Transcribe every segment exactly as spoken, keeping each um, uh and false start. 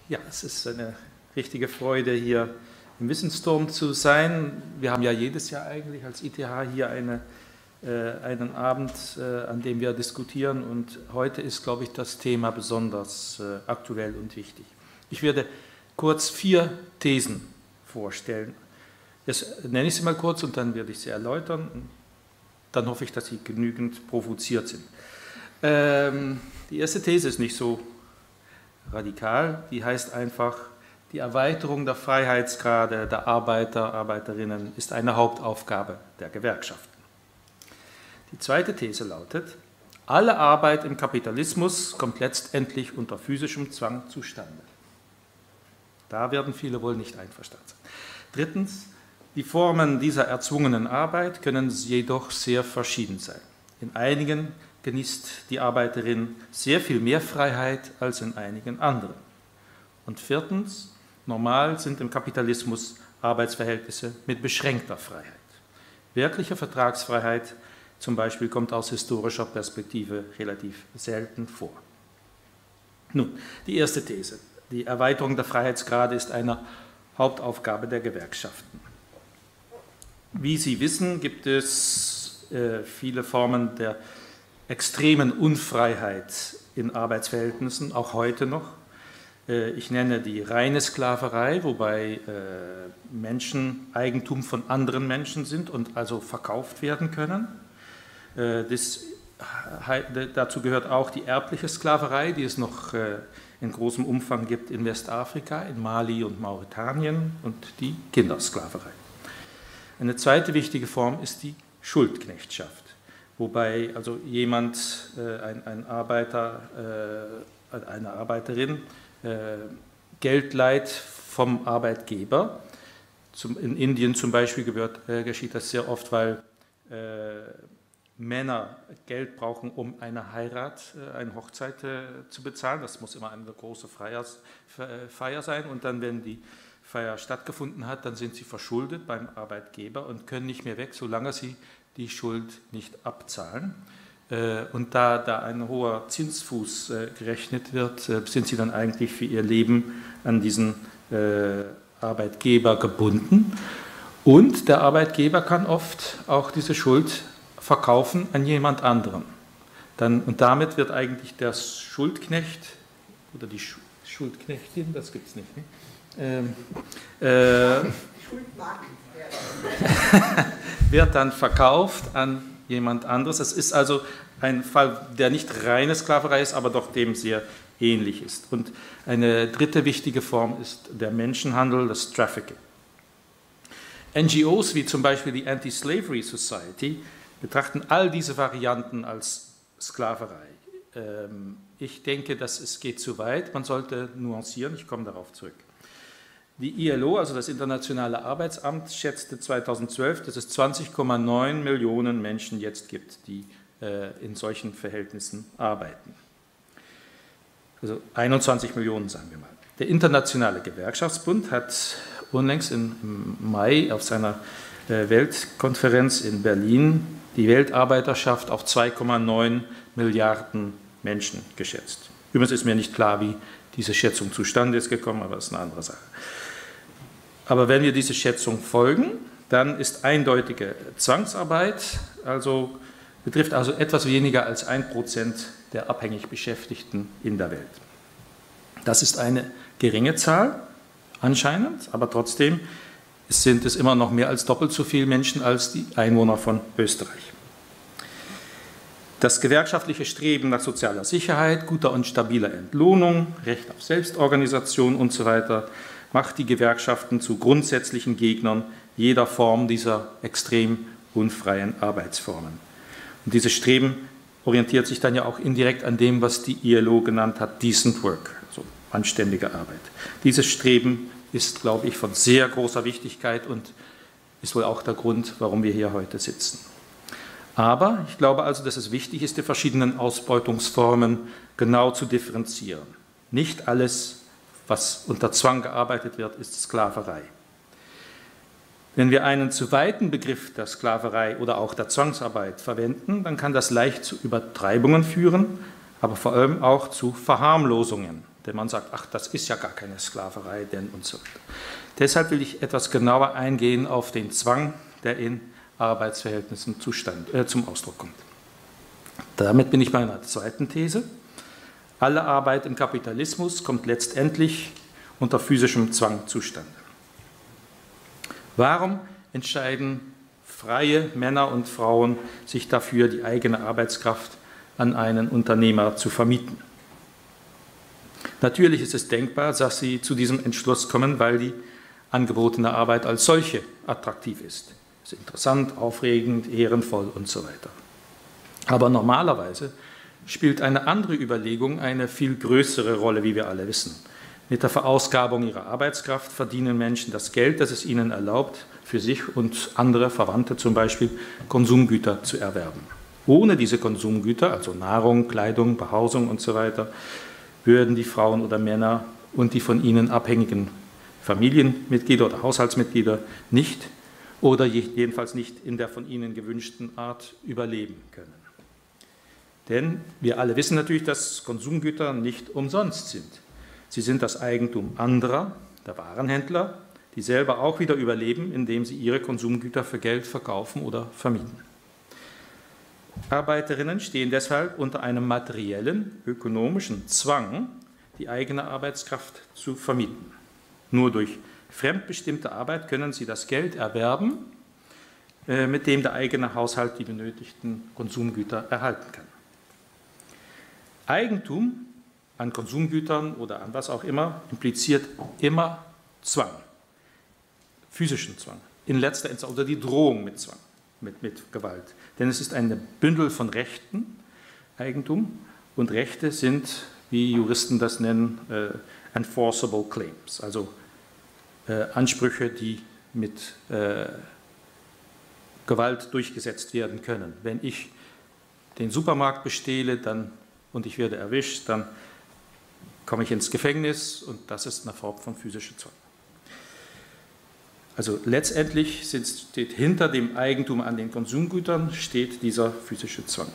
Ja, es ist eine richtige Freude, hier im Wissensturm zu sein. Wir haben ja jedes Jahr eigentlich als I T H hier eine, äh, einen Abend, äh, an dem wir diskutieren, und heute ist, glaube ich, das Thema besonders äh, aktuell und wichtig. Ich werde kurz vier Thesen vorstellen. Jetzt nenne ich sie mal kurz und dann werde ich sie erläutern. Dann hoffe ich, dass Sie genügend provoziert sind. Ähm, die erste These ist nicht so radikal, die heißt einfach, die Erweiterung der Freiheitsgrade der Arbeiter, Arbeiterinnen ist eine Hauptaufgabe der Gewerkschaften. Die zweite These lautet, alle Arbeit im Kapitalismus kommt letztendlich unter physischem Zwang zustande. Da werden viele wohl nicht einverstanden sein. Drittens, die Formen dieser erzwungenen Arbeit können jedoch sehr verschieden sein. In einigen genießt die Arbeiterin sehr viel mehr Freiheit als in einigen anderen. Und viertens, normal sind im Kapitalismus Arbeitsverhältnisse mit beschränkter Freiheit. Wirkliche Vertragsfreiheit zum Beispiel kommt aus historischer Perspektive relativ selten vor. Nun, die erste These. Die Erweiterung der Freiheitsgrade ist eine Hauptaufgabe der Gewerkschaften. Wie Sie wissen, gibt es äh, viele Formen der extremen Unfreiheit in Arbeitsverhältnissen, auch heute noch. Äh, ich nenne die reine Sklaverei, wobei äh, Menschen Eigentum von anderen Menschen sind und also verkauft werden können. Äh, das, dazu gehört auch die erbliche Sklaverei, die es noch äh, in großem Umfang gibt in Westafrika, in Mali und Mauretanien, und die Kindersklaverei. Eine zweite wichtige Form ist die Schuldknechtschaft, wobei also jemand, äh, ein, ein Arbeiter, äh, eine Arbeiterin äh, Geld leiht vom Arbeitgeber. Zum, in Indien zum Beispiel gehört, äh, geschieht das sehr oft, weil äh, Männer Geld brauchen, um eine Heirat, äh, eine Hochzeit äh, zu bezahlen. Das muss immer eine große Feiers, äh, Feier sein, und dann, wenn die Feier stattgefunden hat, dann sind sie verschuldet beim Arbeitgeber und können nicht mehr weg, solange sie die Schuld nicht abzahlen. Und da, da ein hoher Zinsfuß gerechnet wird, sind sie dann eigentlich für ihr Leben an diesen Arbeitgeber gebunden. Und der Arbeitgeber kann oft auch diese Schuld verkaufen an jemand anderen. Dann, und damit wird eigentlich der Schuldknecht oder die Schuldknechtin, das gibt es nicht, ne? Ähm, äh, wird dann verkauft an jemand anderes. Es ist also ein Fall, der nicht reine Sklaverei ist, aber doch dem sehr ähnlich ist. Und eine dritte wichtige Form ist der Menschenhandel, das Trafficking. N G Os wie zum Beispiel die Anti-Slavery Society betrachten all diese Varianten als Sklaverei. Ähm, ich denke, dass es geht zu weit. Man sollte nuancieren. Ich komme darauf zurück. Die I L O, also das Internationale Arbeitsamt, schätzte zweitausendzwölf, dass es zwanzig Komma neun Millionen Menschen jetzt gibt, die äh, in solchen Verhältnissen arbeiten. Also einundzwanzig Millionen, sagen wir mal. Der Internationale Gewerkschaftsbund hat unlängst im Mai auf seiner äh, Weltkonferenz in Berlin die Weltarbeiterschaft auf zwei Komma neun Milliarden Menschen geschätzt. Übrigens ist mir nicht klar, wie diese Schätzung zustande ist gekommen, aber das ist eine andere Sache. Aber wenn wir diese Schätzung folgen, dann ist eindeutige Zwangsarbeit, also betrifft also etwas weniger als ein Prozent der abhängig Beschäftigten in der Welt. Das ist eine geringe Zahl, anscheinend, aber trotzdem sind es immer noch mehr als doppelt so viele Menschen als die Einwohner von Österreich. Das gewerkschaftliche Streben nach sozialer Sicherheit, guter und stabiler Entlohnung, Recht auf Selbstorganisation und so weiter macht die Gewerkschaften zu grundsätzlichen Gegnern jeder Form dieser extrem unfreien Arbeitsformen. Und dieses Streben orientiert sich dann ja auch indirekt an dem, was die I L O genannt hat, Decent Work, also anständige Arbeit. Dieses Streben ist, glaube ich, von sehr großer Wichtigkeit und ist wohl auch der Grund, warum wir hier heute sitzen. Aber ich glaube also, dass es wichtig ist, die verschiedenen Ausbeutungsformen genau zu differenzieren. Nicht alles, was unter Zwang gearbeitet wird, ist Sklaverei. Wenn wir einen zu weiten Begriff der Sklaverei oder auch der Zwangsarbeit verwenden, dann kann das leicht zu Übertreibungen führen, aber vor allem auch zu Verharmlosungen denn man sagt, ach, das ist ja gar keine Sklaverei, denn und so weiter. Deshalb will ich etwas genauer eingehen auf den Zwang, der in Arbeitsverhältnissen Zustand, äh, zum Ausdruck kommt. Damit bin ich bei einer zweiten These. Alle Arbeit im Kapitalismus kommt letztendlich unter physischem Zwang zustande. Warum entscheiden freie Männer und Frauen sich dafür, die eigene Arbeitskraft an einen Unternehmer zu vermieten? Natürlich ist es denkbar, dass sie zu diesem Entschluss kommen, weil die angebotene Arbeit als solche attraktiv ist. Es ist interessant, aufregend, ehrenvoll und so weiter. Aber normalerweise spielt eine andere Überlegung eine viel größere Rolle, wie wir alle wissen. Mit der Verausgabung ihrer Arbeitskraft verdienen Menschen das Geld, das es ihnen erlaubt, für sich und andere Verwandte zum Beispiel Konsumgüter zu erwerben. Ohne diese Konsumgüter, also Nahrung, Kleidung, Behausung und so weiter, würden die Frauen oder Männer und die von ihnen abhängigen Familienmitglieder oder Haushaltsmitglieder nicht oder jedenfalls nicht in der von ihnen gewünschten Art überleben können. Denn wir alle wissen natürlich, dass Konsumgüter nicht umsonst sind. Sie sind das Eigentum anderer, der Warenhändler, die selber auch wieder überleben, indem sie ihre Konsumgüter für Geld verkaufen oder vermieten. Arbeiterinnen stehen deshalb unter einem materiellen, ökonomischen Zwang, die eigene Arbeitskraft zu vermieten. Nur durch fremdbestimmte Arbeit können sie das Geld erwerben, mit dem der eigene Haushalt die benötigten Konsumgüter erhalten kann. Eigentum an Konsumgütern oder an was auch immer impliziert immer Zwang, physischen Zwang, in letzter Instanz oder die Drohung mit Zwang, mit, mit Gewalt. Denn es ist ein Bündel von Rechten, Eigentum, und Rechte sind, wie Juristen das nennen, äh, enforceable claims, also äh, Ansprüche, die mit äh, Gewalt durchgesetzt werden können. Wenn ich den Supermarkt bestehle, dann und ich werde erwischt, dann komme ich ins Gefängnis und das ist eine Form von physischem Zwang. Also letztendlich steht hinter dem Eigentum an den Konsumgütern steht dieser physische Zwang.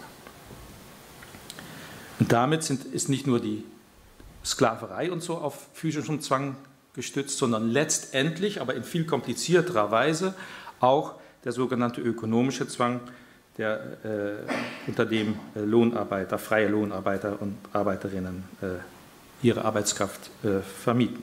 Und damit sind, ist nicht nur die Sklaverei und so auf physischem Zwang gestützt, sondern letztendlich, aber in viel komplizierterer Weise, auch der sogenannte ökonomische Zwang, der, äh, unter dem äh, Lohnarbeiter, freie Lohnarbeiter und Arbeiterinnen äh, ihre Arbeitskraft äh, vermieten.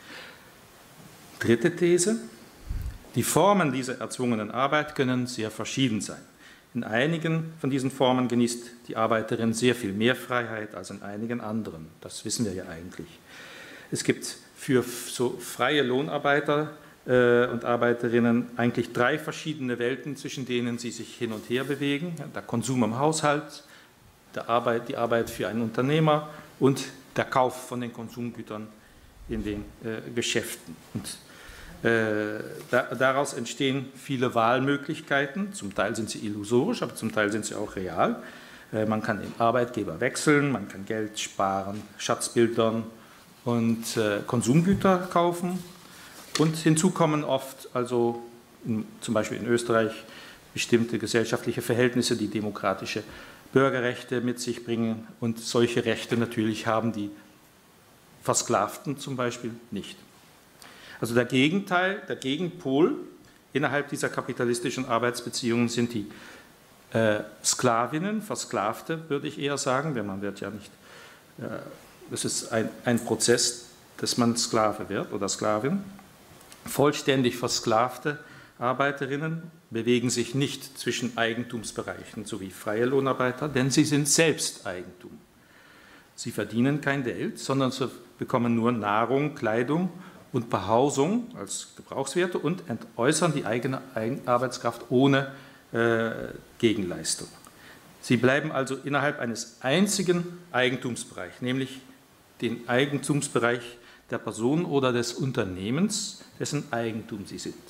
Dritte These: Die Formen dieser erzwungenen Arbeit können sehr verschieden sein. In einigen von diesen Formen genießt die Arbeiterin sehr viel mehr Freiheit als in einigen anderen. Das wissen wir ja eigentlich. Es gibt für so freie Lohnarbeiter und Arbeiterinnen eigentlich drei verschiedene Welten, zwischen denen sie sich hin und her bewegen. Der Konsum im Haushalt, der Arbeit, die Arbeit für einen Unternehmer und der Kauf von den Konsumgütern in den äh, Geschäften. Und äh, da, daraus entstehen viele Wahlmöglichkeiten. Zum Teil sind sie illusorisch, aber zum Teil sind sie auch real. Äh, man kann den Arbeitgeber wechseln, man kann Geld sparen, Schatzbildern und äh, Konsumgüter kaufen. Und hinzu kommen oft, also in, zum Beispiel in Österreich, bestimmte gesellschaftliche Verhältnisse, die demokratische Bürgerrechte mit sich bringen. Und solche Rechte natürlich haben die Versklavten zum Beispiel nicht. Also der Gegenteil, der Gegenpol innerhalb dieser kapitalistischen Arbeitsbeziehungen sind die äh, Sklavinnen, Versklavte, würde ich eher sagen, denn man wird ja nicht, äh, das ist ein, ein Prozess, dass man Sklave wird oder Sklavin. Vollständig versklavte Arbeiterinnen bewegen sich nicht zwischen Eigentumsbereichen sowie freie Lohnarbeiter, denn sie sind selbst Eigentum. Sie verdienen kein Geld, sondern sie bekommen nur Nahrung, Kleidung und Behausung als Gebrauchswerte und entäußern die eigene Arbeitskraft ohne äh, Gegenleistung. Sie bleiben also innerhalb eines einzigen Eigentumsbereichs, nämlich den Eigentumsbereich der Person oder des Unternehmens, dessen Eigentum sie sind.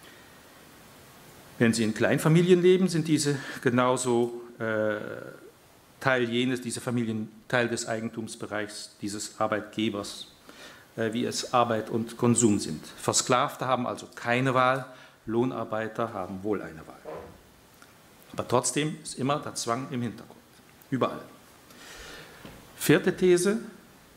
Wenn sie in Kleinfamilien leben, sind diese genauso äh, Teil jenes, diese Familien Teil des Eigentumsbereichs dieses Arbeitgebers, äh, wie es Arbeit und Konsum sind. Versklavte haben also keine Wahl, Lohnarbeiter haben wohl eine Wahl. Aber trotzdem ist immer der Zwang im Hintergrund, überall. Vierte These: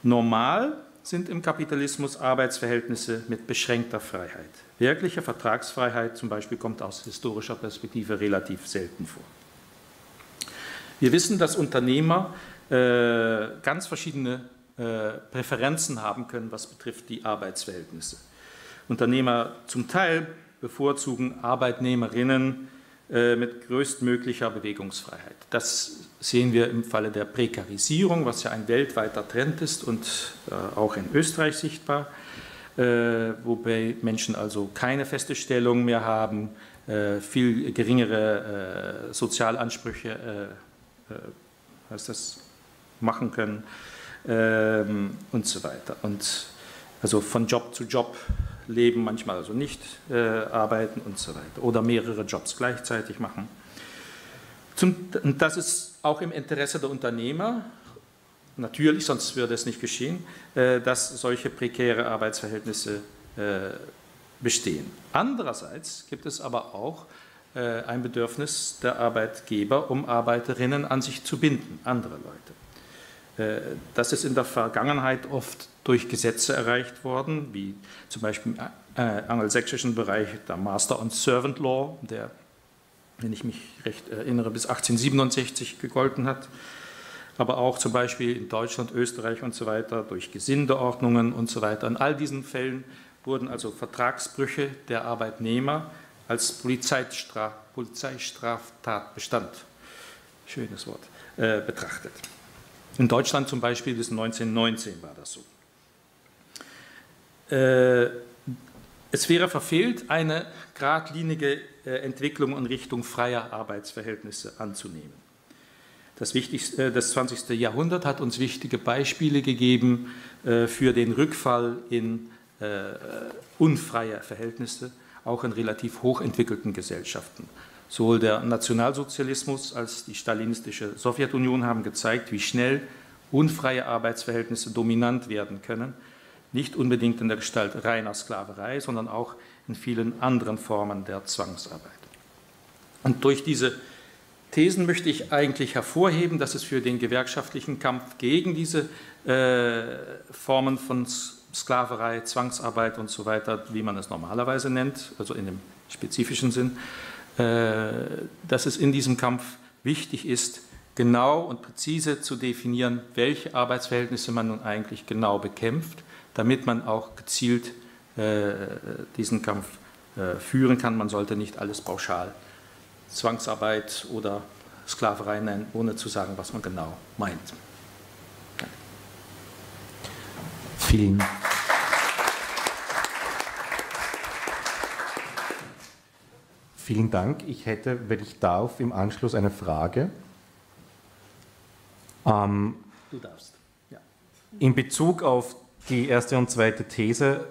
Normal sind im Kapitalismus Arbeitsverhältnisse mit beschränkter Freiheit. Wirkliche Vertragsfreiheit zum Beispiel kommt aus historischer Perspektive relativ selten vor. Wir wissen, dass Unternehmer äh, ganz verschiedene äh, Präferenzen haben können, was betrifft die Arbeitsverhältnisse. Unternehmer zum Teil bevorzugen Arbeitnehmerinnen äh, mit größtmöglicher Bewegungsfreiheit. Das sehen wir im Falle der Prekarisierung, was ja ein weltweiter Trend ist und äh, auch in Österreich sichtbar, äh, wobei Menschen also keine feste Stellung mehr haben, äh, viel geringere äh, Sozialansprüche äh, äh, was das machen können äh, und so weiter. Und also von Job zu Job leben, manchmal also nicht äh, arbeiten und so weiter oder mehrere Jobs gleichzeitig machen. Zum, und das ist auch im Interesse der Unternehmer, natürlich, sonst würde es nicht geschehen, äh, dass solche prekäre Arbeitsverhältnisse äh, bestehen. Andererseits gibt es aber auch äh, ein Bedürfnis der Arbeitgeber, um Arbeiterinnen an sich zu binden, andere Leute. Äh, das ist in der Vergangenheit oft durch Gesetze erreicht worden, wie zum Beispiel im äh, angelsächsischen Bereich der Master and Servant Law, der, wenn ich mich recht erinnere, bis achtzehnhundertsiebenundsechzig gegolten hat, aber auch zum Beispiel in Deutschland, Österreich und so weiter, durch Gesindeordnungen und so weiter. In all diesen Fällen wurden also Vertragsbrüche der Arbeitnehmer als Polizeistraf, Polizeistraftatbestand, schönes Wort, äh, betrachtet. In Deutschland zum Beispiel bis neunzehnhundertneunzehn war das so. Es wäre verfehlt, eine geradlinige Entwicklung in Richtung freier Arbeitsverhältnisse anzunehmen. Das, wichtigste, das zwanzigste Jahrhundert hat uns wichtige Beispiele gegeben für den Rückfall in unfreie Verhältnisse, auch in relativ hochentwickelten Gesellschaften. Sowohl der Nationalsozialismus als die stalinistische Sowjetunion haben gezeigt, wie schnell unfreie Arbeitsverhältnisse dominant werden können. Nicht unbedingt in der Gestalt reiner Sklaverei, sondern auch in vielen anderen Formen der Zwangsarbeit. Und durch diese Thesen möchte ich eigentlich hervorheben, dass es für den gewerkschaftlichen Kampf gegen diese äh, Formen von Sklaverei, Zwangsarbeit und so weiter, wie man es normalerweise nennt, also in dem spezifischen Sinn, äh, dass es in diesem Kampf wichtig ist, genau und präzise zu definieren, welche Arbeitsverhältnisse man nun eigentlich genau bekämpft, damit man auch gezielt äh, diesen Kampf äh, führen kann. Man sollte nicht alles pauschal Zwangsarbeit oder Sklaverei nennen, ohne zu sagen, was man genau meint. Vielen, vielen Dank. Ich hätte, wenn ich darf, im Anschluss eine Frage. Ähm, du darfst. Ja. In Bezug auf die erste und zweite These,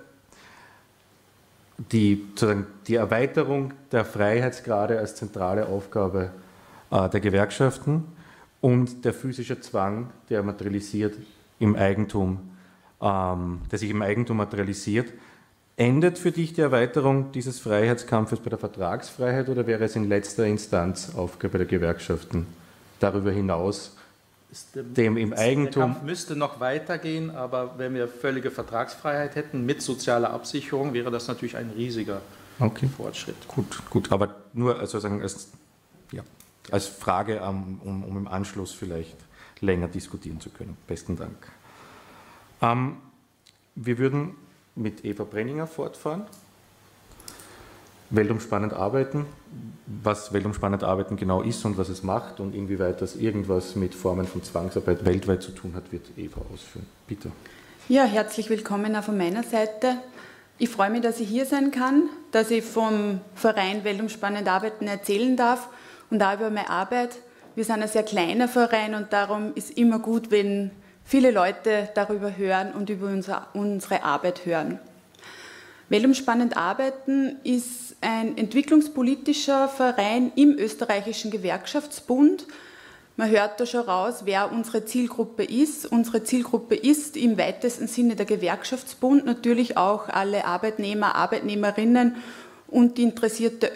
die, sozusagen die Erweiterung der Freiheitsgrade als zentrale Aufgabe äh, der Gewerkschaften und der physische Zwang, der materialisiert im Eigentum, ähm, der sich im Eigentum materialisiert. Endet für dich die Erweiterung dieses Freiheitskampfes bei der Vertragsfreiheit oder wäre es in letzter Instanz Aufgabe der Gewerkschaften, darüber hinaus Der, dem im Eigentum. Der Kampf müsste noch weitergehen, aber wenn wir völlige Vertragsfreiheit hätten mit sozialer Absicherung, wäre das natürlich ein riesiger okay. Fortschritt. Gut, gut, aber nur also sagen, als, ja, als Frage, um, um, um im Anschluss vielleicht länger diskutieren zu können. Besten Dank. Ähm, wir würden mit Eva Brenninger fortfahren. Weltumspannend arbeiten, was weltumspannend arbeiten genau ist und was es macht und inwieweit das irgendwas mit Formen von Zwangsarbeit weltweit zu tun hat, wird Eva ausführen. Bitte. Ja, herzlich willkommen auch von meiner Seite. Ich freue mich, dass ich hier sein kann, dass ich vom Verein Weltumspannend arbeiten erzählen darf und auch über meine Arbeit. Wir sind ein sehr kleiner Verein und darum ist immer gut, wenn viele Leute darüber hören und über unsere, unsere Arbeit hören. Weltumspannend arbeiten ist ein entwicklungspolitischer Verein im österreichischen Gewerkschaftsbund. Man hört da schon raus, wer unsere Zielgruppe ist. Unsere Zielgruppe ist im weitesten Sinne der Gewerkschaftsbund, natürlich auch alle Arbeitnehmer, Arbeitnehmerinnen und die interessierte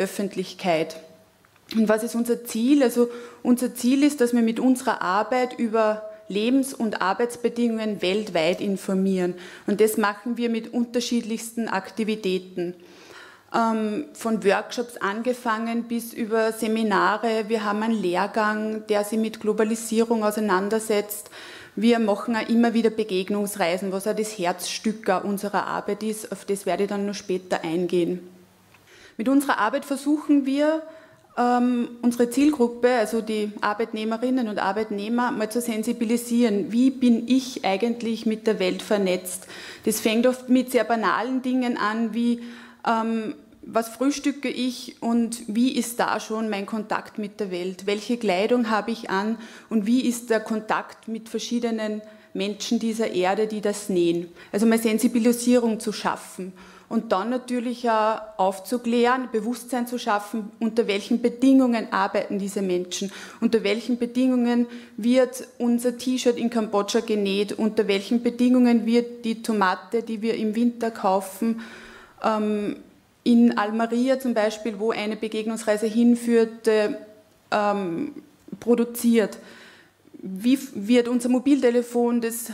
Öffentlichkeit. Und was ist unser Ziel? Also unser Ziel ist, dass wir mit unserer Arbeit über Lebens- und Arbeitsbedingungen weltweit informieren. Und das machen wir mit unterschiedlichsten Aktivitäten. Ähm, von Workshops angefangen bis über Seminare. Wir haben einen Lehrgang, der sich mit Globalisierung auseinandersetzt. Wir machen auch immer wieder Begegnungsreisen, was auch das Herzstück unserer Arbeit ist. Auf das werde ich dann noch später eingehen. Mit unserer Arbeit versuchen wir, ähm, unsere Zielgruppe, also die Arbeitnehmerinnen und Arbeitnehmer, mal zu sensibilisieren. Wie bin ich eigentlich mit der Welt vernetzt? Das fängt oft mit sehr banalen Dingen an, wie ähm, was frühstücke ich und wie ist da schon mein Kontakt mit der Welt? Welche Kleidung habe ich an und wie ist der Kontakt mit verschiedenen Menschen dieser Erde, die das nähen? Also mal Sensibilisierung zu schaffen und dann natürlich auch aufzuklären, Bewusstsein zu schaffen, unter welchen Bedingungen arbeiten diese Menschen, unter welchen Bedingungen wird unser T-Shirt in Kambodscha genäht, unter welchen Bedingungen wird die Tomate, die wir im Winter kaufen, ähm, in Almeria zum Beispiel, wo eine Begegnungsreise hinführte, ähm, produziert. Wie wird unser Mobiltelefon, das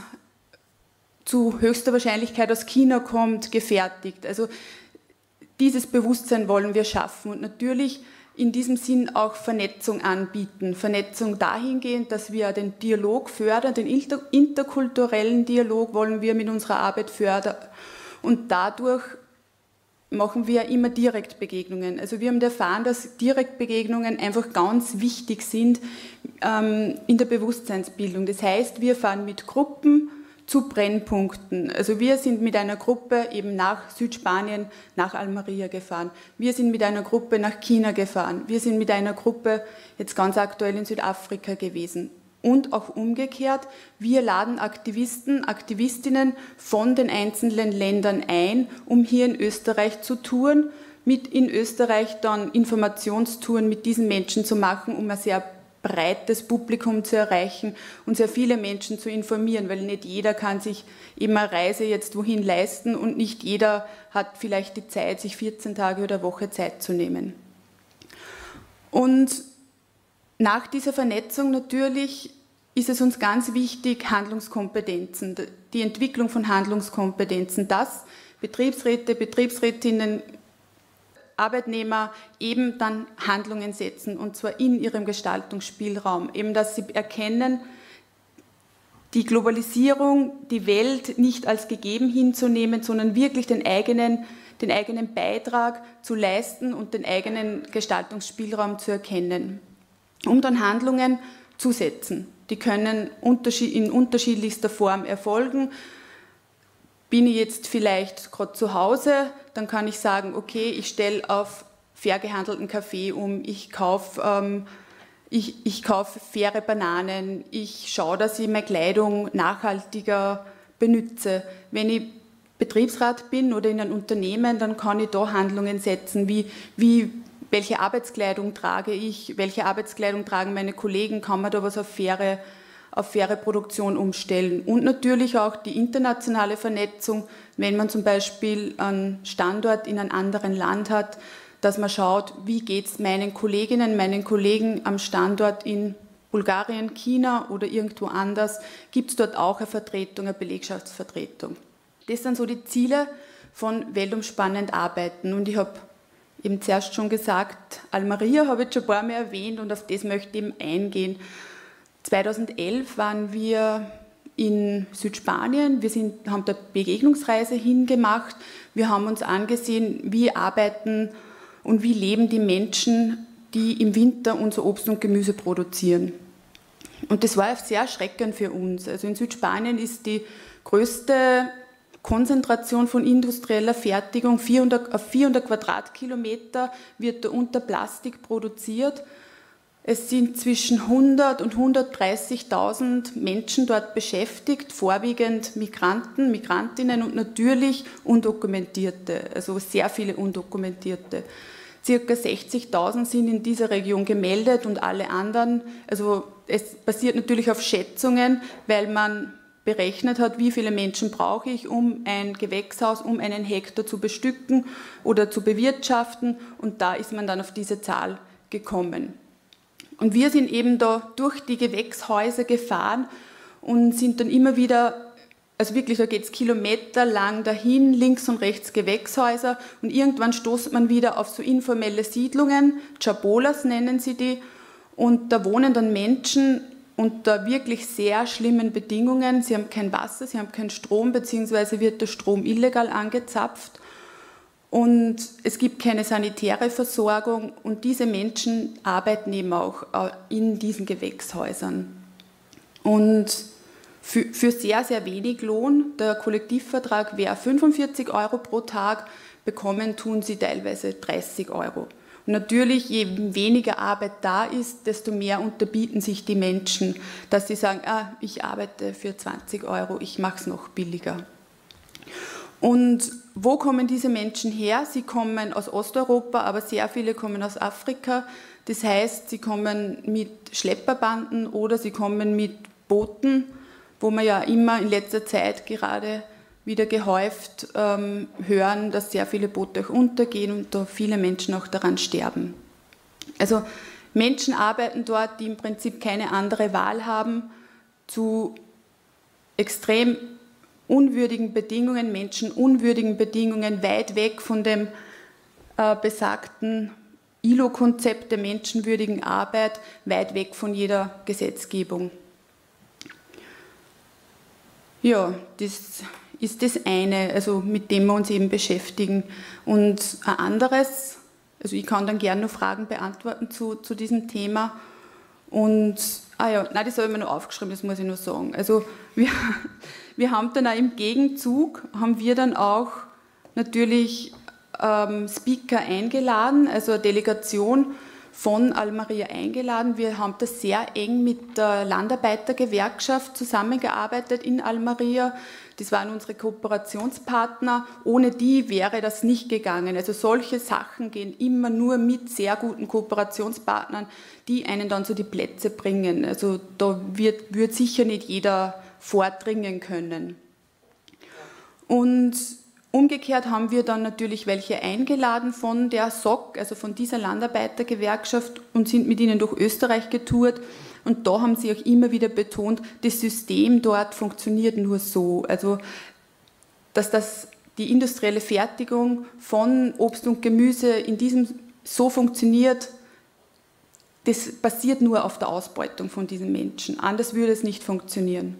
zu höchster Wahrscheinlichkeit aus China kommt, gefertigt? Also dieses Bewusstsein wollen wir schaffen und natürlich in diesem Sinn auch Vernetzung anbieten. Vernetzung dahingehend, dass wir den Dialog fördern, den inter interkulturellen Dialog wollen wir mit unserer Arbeit fördern und dadurch machen wir immer Direktbegegnungen. Also wir haben erfahren, dass Direktbegegnungen einfach ganz wichtig sind ähm, in der Bewusstseinsbildung. Das heißt, wir fahren mit Gruppen zu Brennpunkten. Also wir sind mit einer Gruppe eben nach Südspanien, nach Almeria gefahren. Wir sind mit einer Gruppe nach China gefahren. Wir sind mit einer Gruppe jetzt ganz aktuell in Südafrika gewesen. Und auch umgekehrt, wir laden Aktivisten, Aktivistinnen von den einzelnen Ländern ein, um hier in Österreich zu touren, mit in Österreich dann Informationstouren mit diesen Menschen zu machen, um ein sehr breites Publikum zu erreichen und sehr viele Menschen zu informieren, weil nicht jeder kann sich eben eine Reise jetzt wohin leisten und nicht jeder hat vielleicht die Zeit, sich vierzehn Tage oder eine Woche Zeit zu nehmen. Und nach dieser Vernetzung natürlich ist es uns ganz wichtig, Handlungskompetenzen, die Entwicklung von Handlungskompetenzen, dass Betriebsräte, Betriebsrätinnen, Arbeitnehmer eben dann Handlungen setzen und zwar in ihrem Gestaltungsspielraum, eben dass sie erkennen, die Globalisierung, die Welt nicht als gegeben hinzunehmen, sondern wirklich den eigenen, den eigenen Beitrag zu leisten und den eigenen Gestaltungsspielraum zu erkennen, um dann Handlungen zu setzen. Die können in unterschiedlichster Form erfolgen. Bin ich jetzt vielleicht gerade zu Hause, dann kann ich sagen, okay, ich stelle auf fair gehandelten Kaffee um, ich kaufe ähm, ich, ich kauf faire Bananen, ich schaue, dass ich meine Kleidung nachhaltiger benutze. Wenn ich Betriebsrat bin oder in einem Unternehmen, dann kann ich da Handlungen setzen, wie, wie welche Arbeitskleidung trage ich, welche Arbeitskleidung tragen meine Kollegen, kann man da was auf faire, auf faire Produktion umstellen. Und natürlich auch die internationale Vernetzung, wenn man zum Beispiel einen Standort in einem anderen Land hat, dass man schaut, wie geht es meinen Kolleginnen, meinen Kollegen am Standort in Bulgarien, China oder irgendwo anders, gibt es dort auch eine Vertretung, eine Belegschaftsvertretung. Das sind so die Ziele von weltumspannend arbeiten. Und ich habe eben zuerst schon gesagt, Almeria habe ich schon ein paar Mal erwähnt und auf das möchte ich eben eingehen. zweitausendelf waren wir in Südspanien, wir sind, haben da Begegnungsreise hingemacht, wir haben uns angesehen, wie arbeiten und wie leben die Menschen, die im Winter unser Obst und Gemüse produzieren. Und das war sehr erschreckend für uns. Also in Südspanien ist die größte Konzentration von industrieller Fertigung, vierhundert, auf vierhundert Quadratkilometer wird da unter Plastik produziert. Es sind zwischen hundert und hundertdreißigtausend Menschen dort beschäftigt, vorwiegend Migranten, Migrantinnen und natürlich Undokumentierte, also sehr viele Undokumentierte. Circa sechzigtausend sind in dieser Region gemeldet und alle anderen, also es basiert natürlich auf Schätzungen, weil man berechnet hat, wie viele Menschen brauche ich, um ein Gewächshaus, um einen Hektar zu bestücken oder zu bewirtschaften und da ist man dann auf diese Zahl gekommen. Und wir sind eben da durch die Gewächshäuser gefahren und sind dann immer wieder, also wirklich, da geht es kilometerlang dahin, links und rechts Gewächshäuser und irgendwann stoßt man wieder auf so informelle Siedlungen, Chabolas nennen sie die, und da wohnen dann Menschen unter wirklich sehr schlimmen Bedingungen. Sie haben kein Wasser, sie haben keinen Strom, beziehungsweise wird der Strom illegal angezapft. Und es gibt keine sanitäre Versorgung und diese Menschen arbeiten eben auch in diesen Gewächshäusern. Und für, für sehr, sehr wenig Lohn, der Kollektivvertrag wäre fünfundvierzig Euro pro Tag, bekommen tun sie teilweise dreißig Euro. Und natürlich, je weniger Arbeit da ist, desto mehr unterbieten sich die Menschen, dass sie sagen, ah, ich arbeite für zwanzig Euro, ich mache es noch billiger. Und wo kommen diese Menschen her? Sie kommen aus Osteuropa, aber sehr viele kommen aus Afrika. Das heißt, sie kommen mit Schlepperbanden oder sie kommen mit Booten, wo man ja immer in letzter Zeit gerade wieder gehäuft ähm, hören, dass sehr viele Boote auch untergehen und da viele Menschen auch daran sterben. Also Menschen arbeiten dort, die im Prinzip keine andere Wahl haben, zu extrem unwürdigen Bedingungen, menschenunwürdigen Bedingungen, weit weg von dem äh, besagten I L O-Konzept der menschenwürdigen Arbeit, weit weg von jeder Gesetzgebung. Ja, das ist das eine, also mit dem wir uns eben beschäftigen. Und ein anderes, also ich kann dann gerne noch Fragen beantworten zu, zu diesem Thema. Und, ah ja, nein, das habe ich mir noch aufgeschrieben, das muss ich nur sagen. Also wir, wir haben dann auch im Gegenzug, haben wir dann auch natürlich ähm, Speaker eingeladen, also eine Delegation von Almería eingeladen. Wir haben da sehr eng mit der Landarbeitergewerkschaft zusammengearbeitet in Almería. Das waren unsere Kooperationspartner. Ohne die wäre das nicht gegangen. Also solche Sachen gehen immer nur mit sehr guten Kooperationspartnern, die einen dann zu die Plätze bringen. Also da wird, wird sicher nicht jeder vordringen können. Und umgekehrt haben wir dann natürlich welche eingeladen von der S O K, also von dieser Landarbeitergewerkschaft, und sind mit ihnen durch Österreich getourt. Und da haben sie auch immer wieder betont, das System dort funktioniert nur so. Also, dass das, die industrielle Fertigung von Obst und Gemüse in diesem so funktioniert, das basiert nur auf der Ausbeutung von diesen Menschen. Anders würde es nicht funktionieren.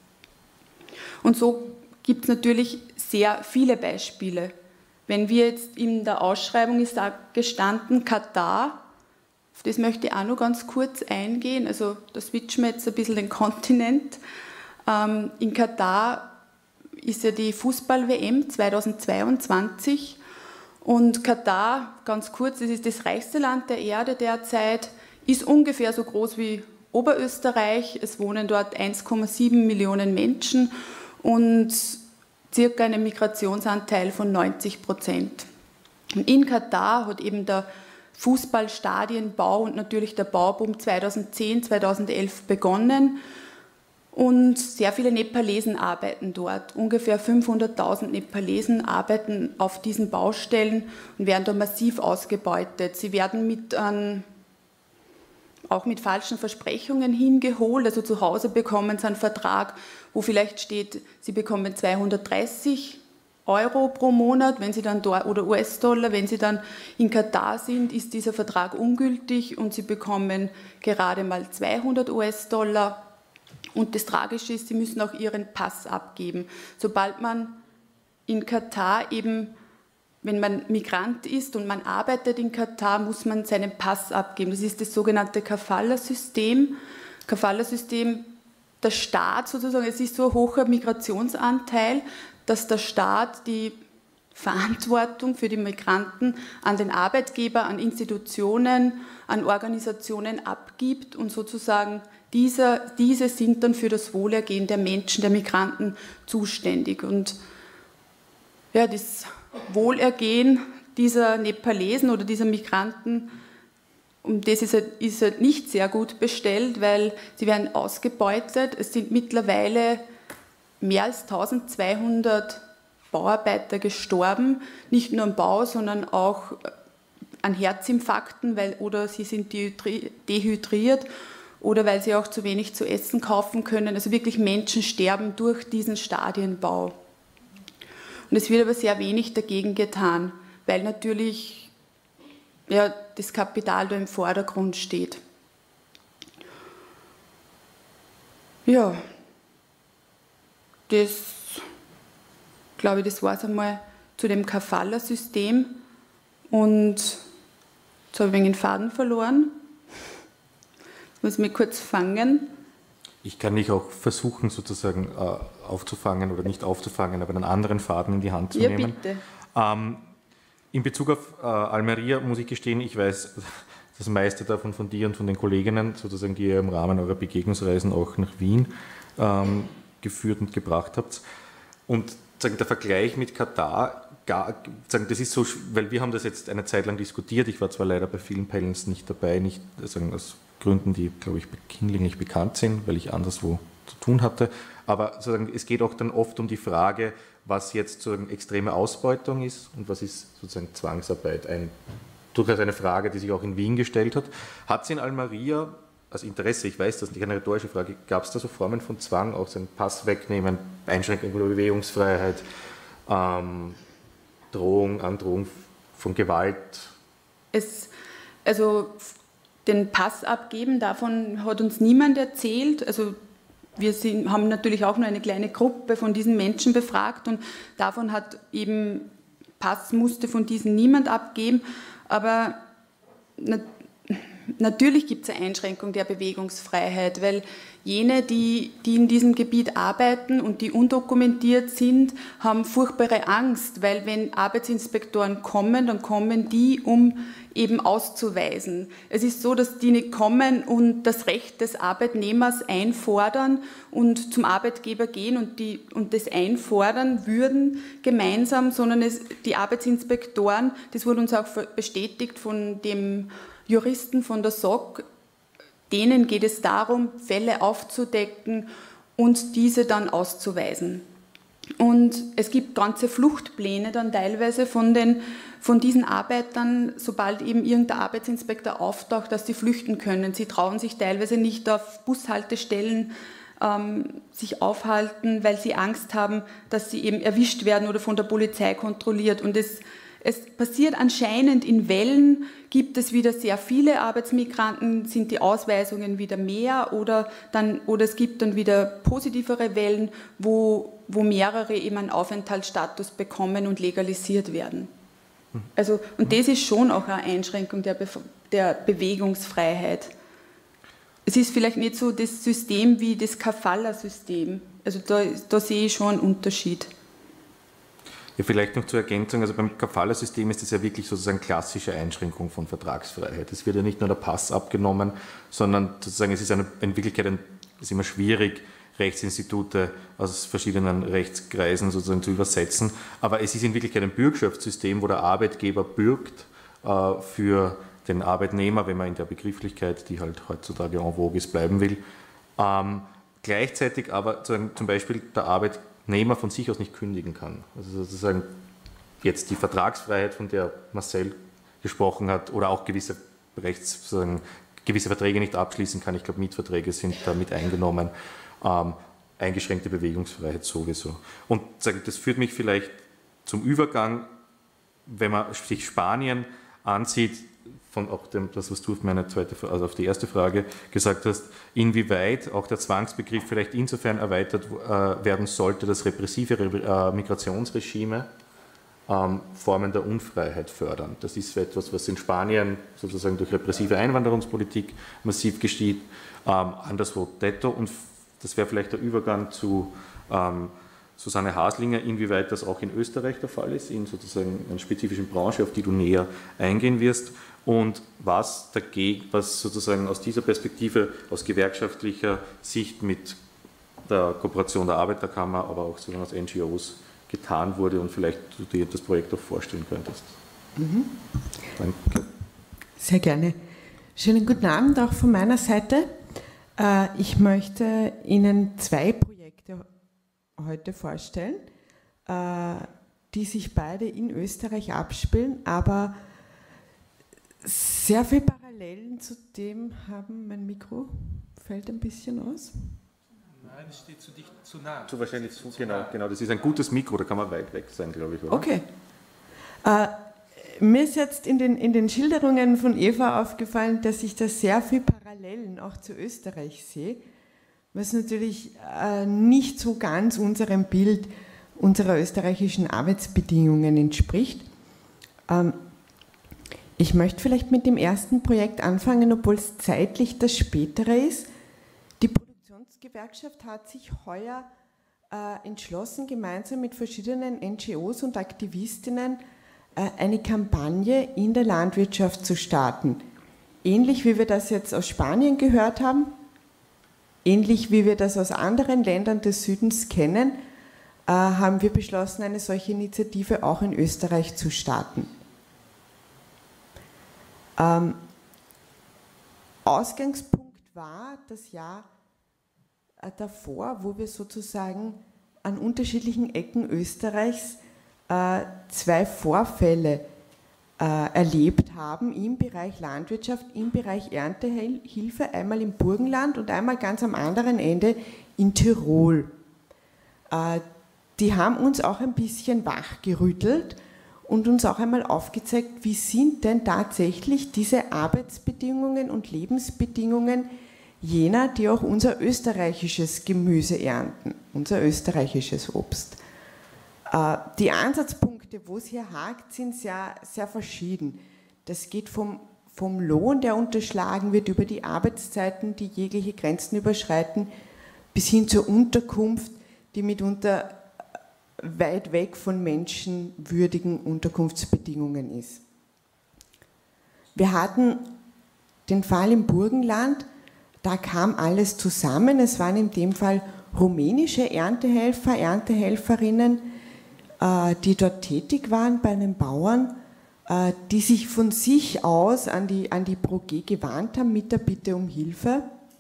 Und so gibt es natürlich sehr viele Beispiele. Wenn wir jetzt in der Ausschreibung ist da gestanden, Katar, auf das möchte ich auch noch ganz kurz eingehen, also da switchen wir jetzt ein bisschen den Kontinent. Ähm, in Katar ist ja die Fußball-W M zweitausendzweiundzwanzig und Katar, ganz kurz, das ist das reichste Land der Erde derzeit, ist ungefähr so groß wie Oberösterreich, es wohnen dort eins Komma sieben Millionen Menschen und circa einen Migrationsanteil von neunzig Prozent. In Katar hat eben der Fußballstadienbau und natürlich der Bauboom zweitausendzehn, zweitausendelf begonnen und sehr viele Nepalesen arbeiten dort. Ungefähr fünfhunderttausend Nepalesen arbeiten auf diesen Baustellen und werden da massiv ausgebeutet. Sie werden mit, ähm, auch mit falschen Versprechungen hingeholt. Also zu Hause bekommen sie einen Vertrag, wo vielleicht steht, sie bekommen zweihundertdreißig Euro pro Monat, wenn sie dann dort, oder U S-Dollar, wenn sie dann in Katar sind, ist dieser Vertrag ungültig und sie bekommen gerade mal zweihundert U S-Dollar. Und das Tragische ist, sie müssen auch ihren Pass abgeben. Sobald man in Katar eben, wenn man Migrant ist und man arbeitet in Katar, muss man seinen Pass abgeben. Das ist das sogenannte Kafala-System. Kafala-System, der Staat sozusagen, es ist so ein hoher Migrationsanteil, dass der Staat die Verantwortung für die Migranten an den Arbeitgeber, an Institutionen, an Organisationen abgibt und sozusagen diese, diese sind dann für das Wohlergehen der Menschen, der Migranten zuständig. Und ja, das Wohlergehen dieser Nepalesen oder dieser Migranten, um das ist halt, ist halt nicht sehr gut bestellt, weil sie werden ausgebeutet. Es sind mittlerweile mehr als eintausendzweihundert Bauarbeiter gestorben, nicht nur am Bau, sondern auch an Herzinfarkten, weil, oder sie sind dehydriert oder weil sie auch zu wenig zu essen kaufen können. Also wirklich Menschen sterben durch diesen Stadienbau. Und es wird aber sehr wenig dagegen getan, weil natürlich ja, das Kapital da im Vordergrund steht. Ja, das, glaube ich, das war es einmal zu dem Kafala-System. Und jetzt habe ich einen Faden verloren. Jetzt muss ich mich kurz fangen. Ich kann dich auch versuchen, sozusagen äh, aufzufangen oder nicht aufzufangen, aber einen anderen Faden in die Hand zu ja, nehmen. Bitte. Ähm, in Bezug auf äh, Almeria muss ich gestehen, ich weiß das meiste davon von dir und von den Kolleginnen, sozusagen, die ihr im Rahmen eurer Begegnungsreisen auch nach Wien ähm, geführt und gebracht habt. Und sagen, der Vergleich mit Katar, gar, sagen, das ist so, weil wir haben das jetzt eine Zeit lang diskutiert. Ich war zwar leider bei vielen Panels nicht dabei, nicht sagen, aus Gründen, die, glaube ich, hinlänglich bekannt sind, weil ich anderswo zu tun hatte. Aber sozusagen, es geht auch dann oft um die Frage, was jetzt sozusagen extreme Ausbeutung ist und was ist sozusagen Zwangsarbeit. Ein, durchaus eine Frage, die sich auch in Wien gestellt hat. Hat es in Almeria als Interesse, ich weiß, das ist nicht eine rhetorische Frage, gab es da so Formen von Zwang, auch so einen Pass wegnehmen, Einschränkung der Bewegungsfreiheit, ähm, Drohung, Androhung von Gewalt? Es, also den Pass abgeben, davon hat uns niemand erzählt. Also wir sind, haben natürlich auch nur eine kleine Gruppe von diesen Menschen befragt und davon hat eben Pass musste von diesen niemand abgeben. Aber na, natürlich gibt es eine Einschränkung der Bewegungsfreiheit, weil jene, die, die in diesem Gebiet arbeiten und die undokumentiert sind, haben furchtbare Angst, weil wenn Arbeitsinspektoren kommen, dann kommen die, um eben auszuweisen. Es ist so, dass die nicht kommen und das Recht des Arbeitnehmers einfordern und zum Arbeitgeber gehen und, die, und das einfordern würden gemeinsam, sondern es, die Arbeitsinspektoren, das wurde uns auch bestätigt von dem Juristen von der S O K, denen geht es darum, Fälle aufzudecken und diese dann auszuweisen. Und es gibt ganze Fluchtpläne dann teilweise von, den, von diesen Arbeitern, sobald eben irgendein Arbeitsinspektor auftaucht, dass sie flüchten können. Sie trauen sich teilweise nicht auf Bushaltestellen ähm, sich aufhalten, weil sie Angst haben, dass sie eben erwischt werden oder von der Polizei kontrolliert. Und es Es passiert anscheinend in Wellen, gibt es wieder sehr viele Arbeitsmigranten, sind die Ausweisungen wieder mehr oder, dann, oder es gibt dann wieder positivere Wellen, wo, wo mehrere eben einen Aufenthaltsstatus bekommen und legalisiert werden. Also, und das ist schon auch eine Einschränkung der, Be der Bewegungsfreiheit. Es ist vielleicht nicht so das System wie das Kafala-System. Also da, da sehe ich schon einen Unterschied. Ja, vielleicht noch zur Ergänzung, also beim Kafala-System ist das ja wirklich sozusagen klassische Einschränkung von Vertragsfreiheit. Es wird ja nicht nur der Pass abgenommen, sondern sozusagen es ist eine, in Wirklichkeit ein, ist immer schwierig, Rechtsinstitute aus verschiedenen Rechtskreisen sozusagen zu übersetzen. Aber es ist in Wirklichkeit ein Bürgschaftssystem, wo der Arbeitgeber bürgt äh, für den Arbeitnehmer, wenn man in der Begrifflichkeit, die halt heutzutage en vogue ist, bleiben will. Ähm, gleichzeitig aber zum Beispiel der Arbeitnehmer von sich aus nicht kündigen kann. Also sozusagen jetzt die Vertragsfreiheit, von der Marcel gesprochen hat, oder auch gewisse Rechts, sozusagen, gewisse Verträge nicht abschließen kann. Ich glaube, Mietverträge sind da mit eingenommen. Ähm, eingeschränkte Bewegungsfreiheit sowieso. Und das führt mich vielleicht zum Übergang, wenn man sich Spanien ansieht, von auch dem, das, was du auf meine zweite, also auf die erste Frage gesagt hast, inwieweit auch der Zwangsbegriff vielleicht insofern erweitert äh, werden sollte, dass repressive äh, Migrationsregime ähm, Formen der Unfreiheit fördern. Das ist etwas, was in Spanien sozusagen durch repressive Einwanderungspolitik massiv geschieht, ähm, anderswo detto. Und das wäre vielleicht der Übergang zu ähm, Susanne Haslinger, inwieweit das auch in Österreich der Fall ist, in sozusagen einer spezifischen Branche, auf die du näher eingehen wirst. Und was dagegen, was sozusagen aus dieser Perspektive, aus gewerkschaftlicher Sicht mit der Kooperation der Arbeiterkammer, aber auch sozusagen aus N G Os getan wurde und vielleicht du dir das Projekt auch vorstellen könntest. Mhm. Danke. Sehr gerne. Schönen guten Abend auch von meiner Seite. Ich möchte Ihnen zwei Projekte heute vorstellen, die sich beide in Österreich abspielen, aber sehr viele Parallelen zu dem haben, mein Mikro fällt ein bisschen aus. Nein, es steht zu dicht, zu nah. Zu wahrscheinlich zu, genau, genau. Das ist ein gutes Mikro, da kann man weit weg sein, glaube ich, oder? Okay. Äh, mir ist jetzt in den, in den Schilderungen von Eva aufgefallen, dass ich da sehr viele Parallelen auch zu Österreich sehe, was natürlich äh, nicht so ganz unserem Bild unserer österreichischen Arbeitsbedingungen entspricht. Ähm, ich möchte vielleicht mit dem ersten Projekt anfangen, obwohl es zeitlich das spätere ist. Die Produktionsgewerkschaft hat sich heuer äh, entschlossen, gemeinsam mit verschiedenen N G Os und Aktivistinnen äh, eine Kampagne in der Landwirtschaft zu starten. Ähnlich wie wir das jetzt aus Spanien gehört haben, ähnlich wie wir das aus anderen Ländern des Südens kennen, äh, haben wir beschlossen, eine solche Initiative auch in Österreich zu starten. Ähm, Ausgangspunkt war das Jahr äh, davor, wo wir sozusagen an unterschiedlichen Ecken Österreichs äh, zwei Vorfälle äh, erlebt haben im Bereich Landwirtschaft, im Bereich Erntehilfe, einmal im Burgenland und einmal ganz am anderen Ende in Tirol. Äh, die haben uns auch ein bisschen wachgerüttelt und uns auch einmal aufgezeigt, wie sind denn tatsächlich diese Arbeitsbedingungen und Lebensbedingungen jener, die auch unser österreichisches Gemüse ernten, unser österreichisches Obst. Die Ansatzpunkte, wo es hier hakt, sind sehr, sehr verschieden. Das geht vom, vom Lohn, der unterschlagen wird, über die Arbeitszeiten, die jegliche Grenzen überschreiten, bis hin zur Unterkunft, die mitunter weit weg von menschenwürdigen Unterkunftsbedingungen ist. Wir hatten den Fall im Burgenland, da kam alles zusammen. Es waren in dem Fall rumänische Erntehelfer, Erntehelferinnen, die dort tätig waren bei den Bauern, die sich von sich aus an die, an die Pro G gewandt haben mit der Bitte um Hilfe,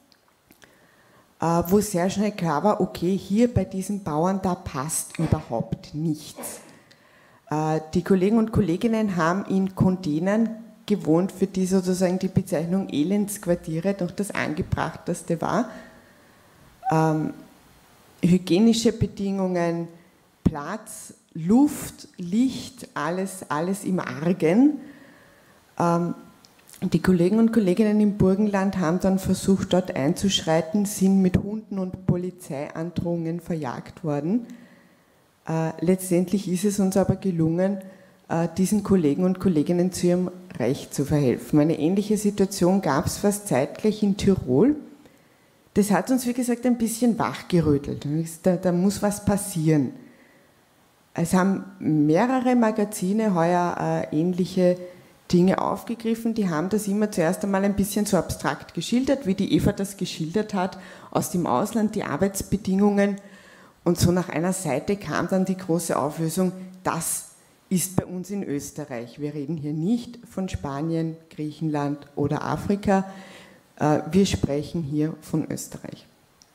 wo sehr schnell klar war, okay, hier bei diesen Bauern, da passt überhaupt nichts. Die Kollegen und Kolleginnen haben in Containern gewohnt, für die sozusagen die Bezeichnung Elendsquartiere noch das angebrachteste war. Ähm, hygienische Bedingungen, Platz, Luft, Licht, alles, alles im Argen. Ähm, die Kollegen und Kolleginnen im Burgenland haben dann versucht, dort einzuschreiten, sind mit Hunden und Polizeiandrohungen verjagt worden. Äh, letztendlich ist es uns aber gelungen, äh, diesen Kollegen und Kolleginnen zu ihrem Recht zu verhelfen. Eine ähnliche Situation gab es fast zeitgleich in Tirol. Das hat uns, wie gesagt, ein bisschen wachgerüttelt. Da, da muss was passieren. Es haben mehrere Magazine heuer äh, ähnliche Dinge aufgegriffen, die haben das immer zuerst einmal ein bisschen so abstrakt geschildert, wie die Eva das geschildert hat, aus dem Ausland, die Arbeitsbedingungen, und so nach einer Seite kam dann die große Auflösung, das ist bei uns in Österreich. Wir reden hier nicht von Spanien, Griechenland oder Afrika, äh, wir sprechen hier von Österreich.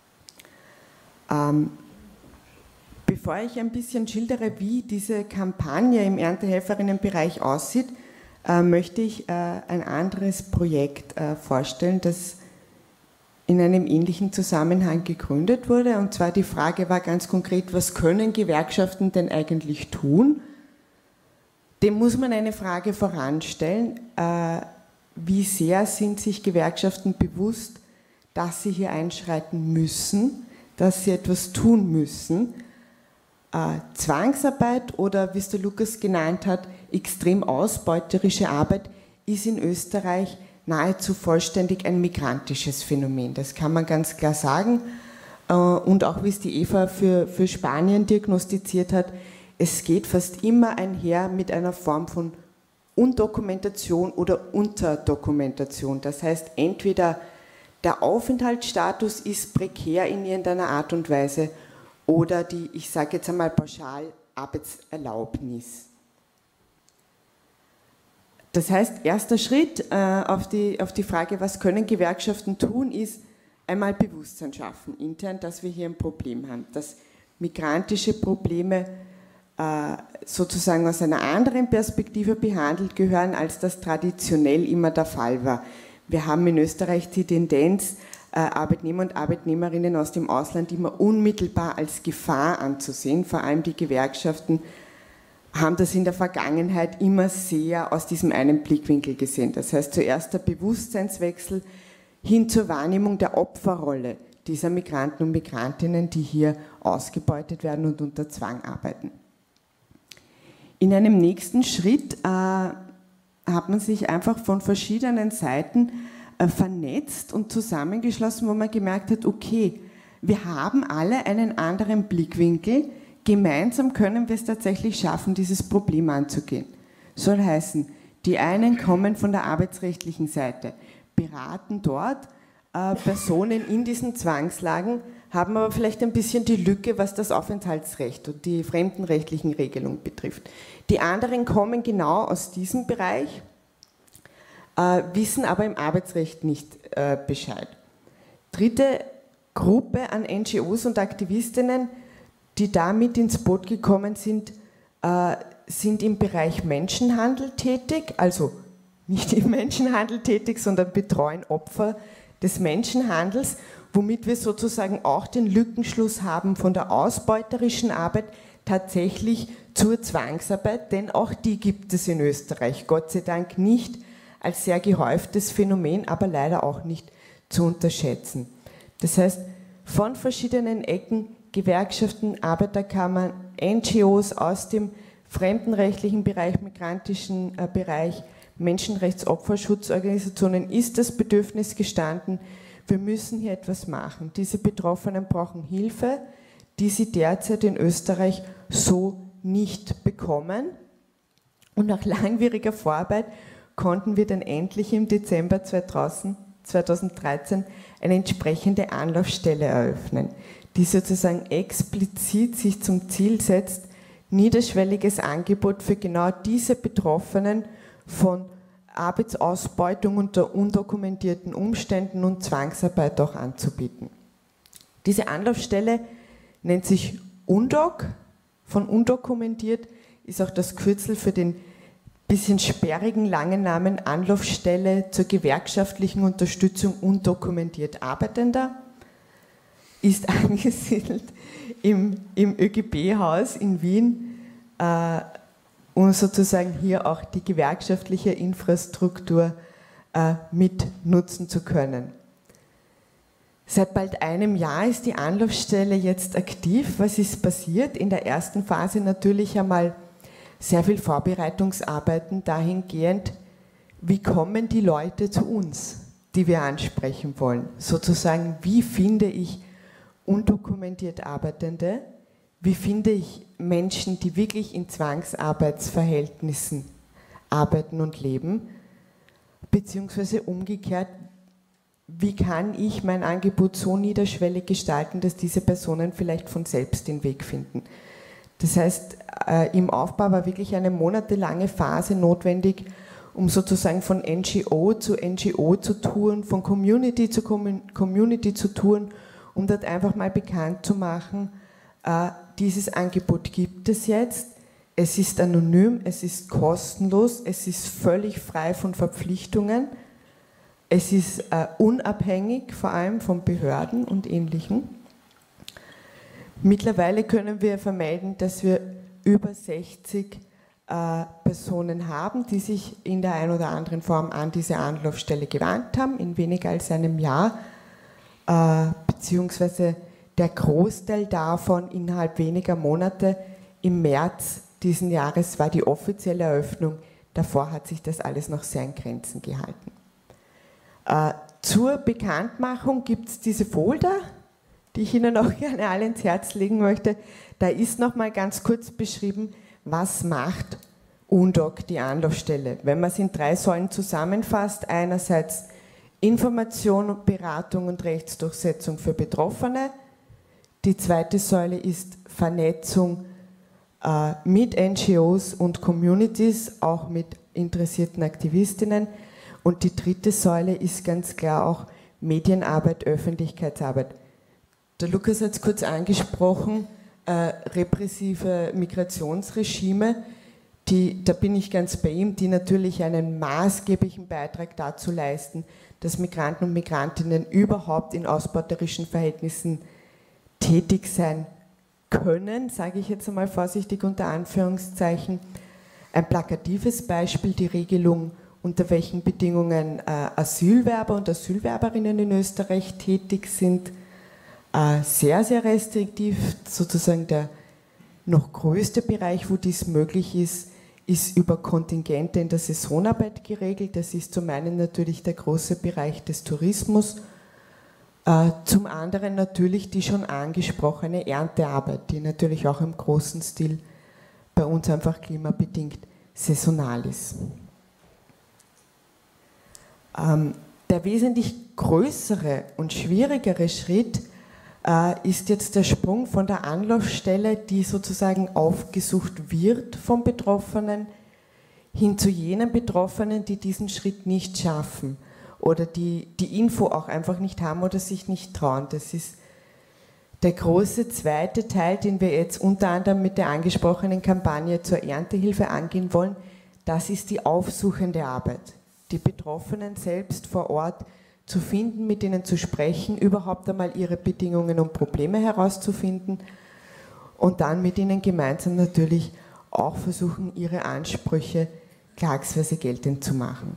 Ähm, bevor ich ein bisschen schildere, wie diese Kampagne im Erntehelferinnenbereich aussieht, Äh, möchte ich äh, ein anderes Projekt äh, vorstellen, das in einem ähnlichen Zusammenhang gegründet wurde. Und zwar die Frage war ganz konkret, was können Gewerkschaften denn eigentlich tun? Dem muss man eine Frage voranstellen. Äh, wie sehr sind sich Gewerkschaften bewusst, dass sie hier einschreiten müssen, dass sie etwas tun müssen? Äh, Zwangsarbeit oder, wie es der Lukas genannt hat, extrem ausbeuterische Arbeit ist in Österreich nahezu vollständig ein migrantisches Phänomen. Das kann man ganz klar sagen. Äh, und auch wie es die Eva für, für Spanien diagnostiziert hat, es geht fast immer einher mit einer Form von Undokumentation oder Unterdokumentation. Das heißt, entweder der Aufenthaltsstatus ist prekär in irgendeiner Art und Weise oder die, ich sage jetzt einmal pauschal, Arbeitserlaubnis. Das heißt, erster Schritt äh, auf, die, auf die Frage, was können Gewerkschaften tun, ist einmal Bewusstsein schaffen, intern, dass wir hier ein Problem haben, dass migrantische Probleme äh, sozusagen aus einer anderen Perspektive behandelt gehören, als das traditionell immer der Fall war. Wir haben in Österreich die Tendenz, äh, Arbeitnehmer und Arbeitnehmerinnen aus dem Ausland immer unmittelbar als Gefahr anzusehen. Vor allem die Gewerkschaften haben das in der Vergangenheit immer sehr aus diesem einen Blickwinkel gesehen. Das heißt, zuerst der Bewusstseinswechsel hin zur Wahrnehmung der Opferrolle dieser Migranten und Migrantinnen, die hier ausgebeutet werden und unter Zwang arbeiten. In einem nächsten Schritt äh, hat man sich einfach von verschiedenen Seiten äh, vernetzt und zusammengeschlossen, wo man gemerkt hat, okay, wir haben alle einen anderen Blickwinkel, gemeinsam können wir es tatsächlich schaffen, dieses Problem anzugehen. Soll heißen, die einen kommen von der arbeitsrechtlichen Seite, beraten dort äh, Personen in diesen Zwangslagen, haben aber vielleicht ein bisschen die Lücke, was das Aufenthaltsrecht und die fremdenrechtlichen Regelungen betrifft. Die anderen kommen genau aus diesem Bereich, äh, wissen aber im Arbeitsrecht nicht äh, Bescheid. Dritte Gruppe an N G Os und Aktivistinnen, die da mit ins Boot gekommen sind, äh, sind im Bereich Menschenhandel tätig, also nicht im Menschenhandel tätig, sondern betreuen Opfer des Menschenhandels, womit wir sozusagen auch den Lückenschluss haben von der ausbeuterischen Arbeit tatsächlich zur Zwangsarbeit, denn auch die gibt es in Österreich, Gott sei Dank nicht als sehr gehäuftes Phänomen, aber leider auch nicht zu unterschätzen. Das heißt, von verschiedenen Ecken, Gewerkschaften, Arbeiterkammern, N G Os aus dem fremdenrechtlichen Bereich, migrantischen äh, Bereich, Menschenrechtsopferschutzorganisationen ist das Bedürfnis gestanden, wir müssen hier etwas machen. Diese Betroffenen brauchen Hilfe, die sie derzeit in Österreich so nicht bekommen. Und nach langwieriger Vorarbeit konnten wir dann endlich im Dezember zweitausenddreizehn eine entsprechende Anlaufstelle eröffnen, die sozusagen explizit sich zum Ziel setzt, niederschwelliges Angebot für genau diese Betroffenen von Arbeitsausbeutung unter undokumentierten Umständen und Zwangsarbeit auch anzubieten. Diese Anlaufstelle nennt sich UNDOC, von undokumentiert ist auch das Kürzel für den bisschen sperrigen langen Namen Anlaufstelle zur gewerkschaftlichen Unterstützung undokumentiert Arbeitender, ist angesiedelt im, im Ö G B-Haus in Wien, äh, um sozusagen hier auch die gewerkschaftliche Infrastruktur äh, mit nutzen zu können. Seit bald einem Jahr ist die Anlaufstelle jetzt aktiv. Was ist passiert? In der ersten Phase natürlich einmal sehr viel Vorbereitungsarbeiten dahingehend, wie kommen die Leute zu uns, die wir ansprechen wollen. Sozusagen, wie finde ich undokumentiert Arbeitende, wie finde ich Menschen, die wirklich in Zwangsarbeitsverhältnissen arbeiten und leben, beziehungsweise umgekehrt, wie kann ich mein Angebot so niederschwellig gestalten, dass diese Personen vielleicht von selbst den Weg finden. Das heißt, äh, im Aufbau war wirklich eine monatelange Phase notwendig, um sozusagen von N G O zu N G O zu touren, von Community zu Community zu touren, um dort einfach mal bekannt zu machen, äh, dieses Angebot gibt es jetzt, es ist anonym, es ist kostenlos, es ist völlig frei von Verpflichtungen, es ist äh, unabhängig, vor allem von Behörden und Ähnlichem. Mittlerweile können wir vermelden, dass wir über sechzig äh, Personen haben, die sich in der einen oder anderen Form an diese Anlaufstelle gewandt haben, in weniger als einem Jahr, äh, beziehungsweise der Großteil davon innerhalb weniger Monate. Im März diesen Jahres war die offizielle Eröffnung, davor hat sich das alles noch sehr in Grenzen gehalten. Äh, zur Bekanntmachung gibt es diese Folder, die ich Ihnen auch gerne alle ins Herz legen möchte. Da ist nochmal ganz kurz beschrieben, was macht UNDOC, die Anlaufstelle. Wenn man es in drei Säulen zusammenfasst, einerseits Information, Beratung und Rechtsdurchsetzung für Betroffene. Die zweite Säule ist Vernetzung äh, mit N G Os und Communities, auch mit interessierten Aktivistinnen. Und die dritte Säule ist ganz klar auch Medienarbeit, Öffentlichkeitsarbeit. Der Lukas hat es kurz angesprochen, äh, repressive Migrationsregime, die, da bin ich ganz bei ihm, die natürlich einen maßgeblichen Beitrag dazu leisten, dass Migranten und Migrantinnen überhaupt in ausbeuterischen Verhältnissen tätig sein können, sage ich jetzt einmal vorsichtig unter Anführungszeichen. Ein plakatives Beispiel, die Regelung, unter welchen Bedingungen äh, Asylwerber und Asylwerberinnen in Österreich tätig sind. Äh, sehr, sehr restriktiv, sozusagen der noch größte Bereich, wo dies möglich ist, ist über Kontingente in der Saisonarbeit geregelt. Das ist zum einen natürlich der große Bereich des Tourismus, äh, zum anderen natürlich die schon angesprochene Erntearbeit, die natürlich auch im großen Stil bei uns einfach klimabedingt saisonal ist. Ähm, der wesentlich größere und schwierigere Schritt äh, ist jetzt der Sprung von der Anlaufstelle, die sozusagen aufgesucht wird vom Betroffenen, hin zu jenen Betroffenen, die diesen Schritt nicht schaffen oder die die Info auch einfach nicht haben oder sich nicht trauen. Das ist der große zweite Teil, den wir jetzt unter anderem mit der angesprochenen Kampagne zur Erntehilfe angehen wollen. Das ist die aufsuchende Arbeit. Die Betroffenen selbst vor Ort zu finden, mit ihnen zu sprechen, überhaupt einmal ihre Bedingungen und Probleme herauszufinden und dann mit ihnen gemeinsam natürlich auch versuchen, ihre Ansprüche klagsweise geltend zu machen.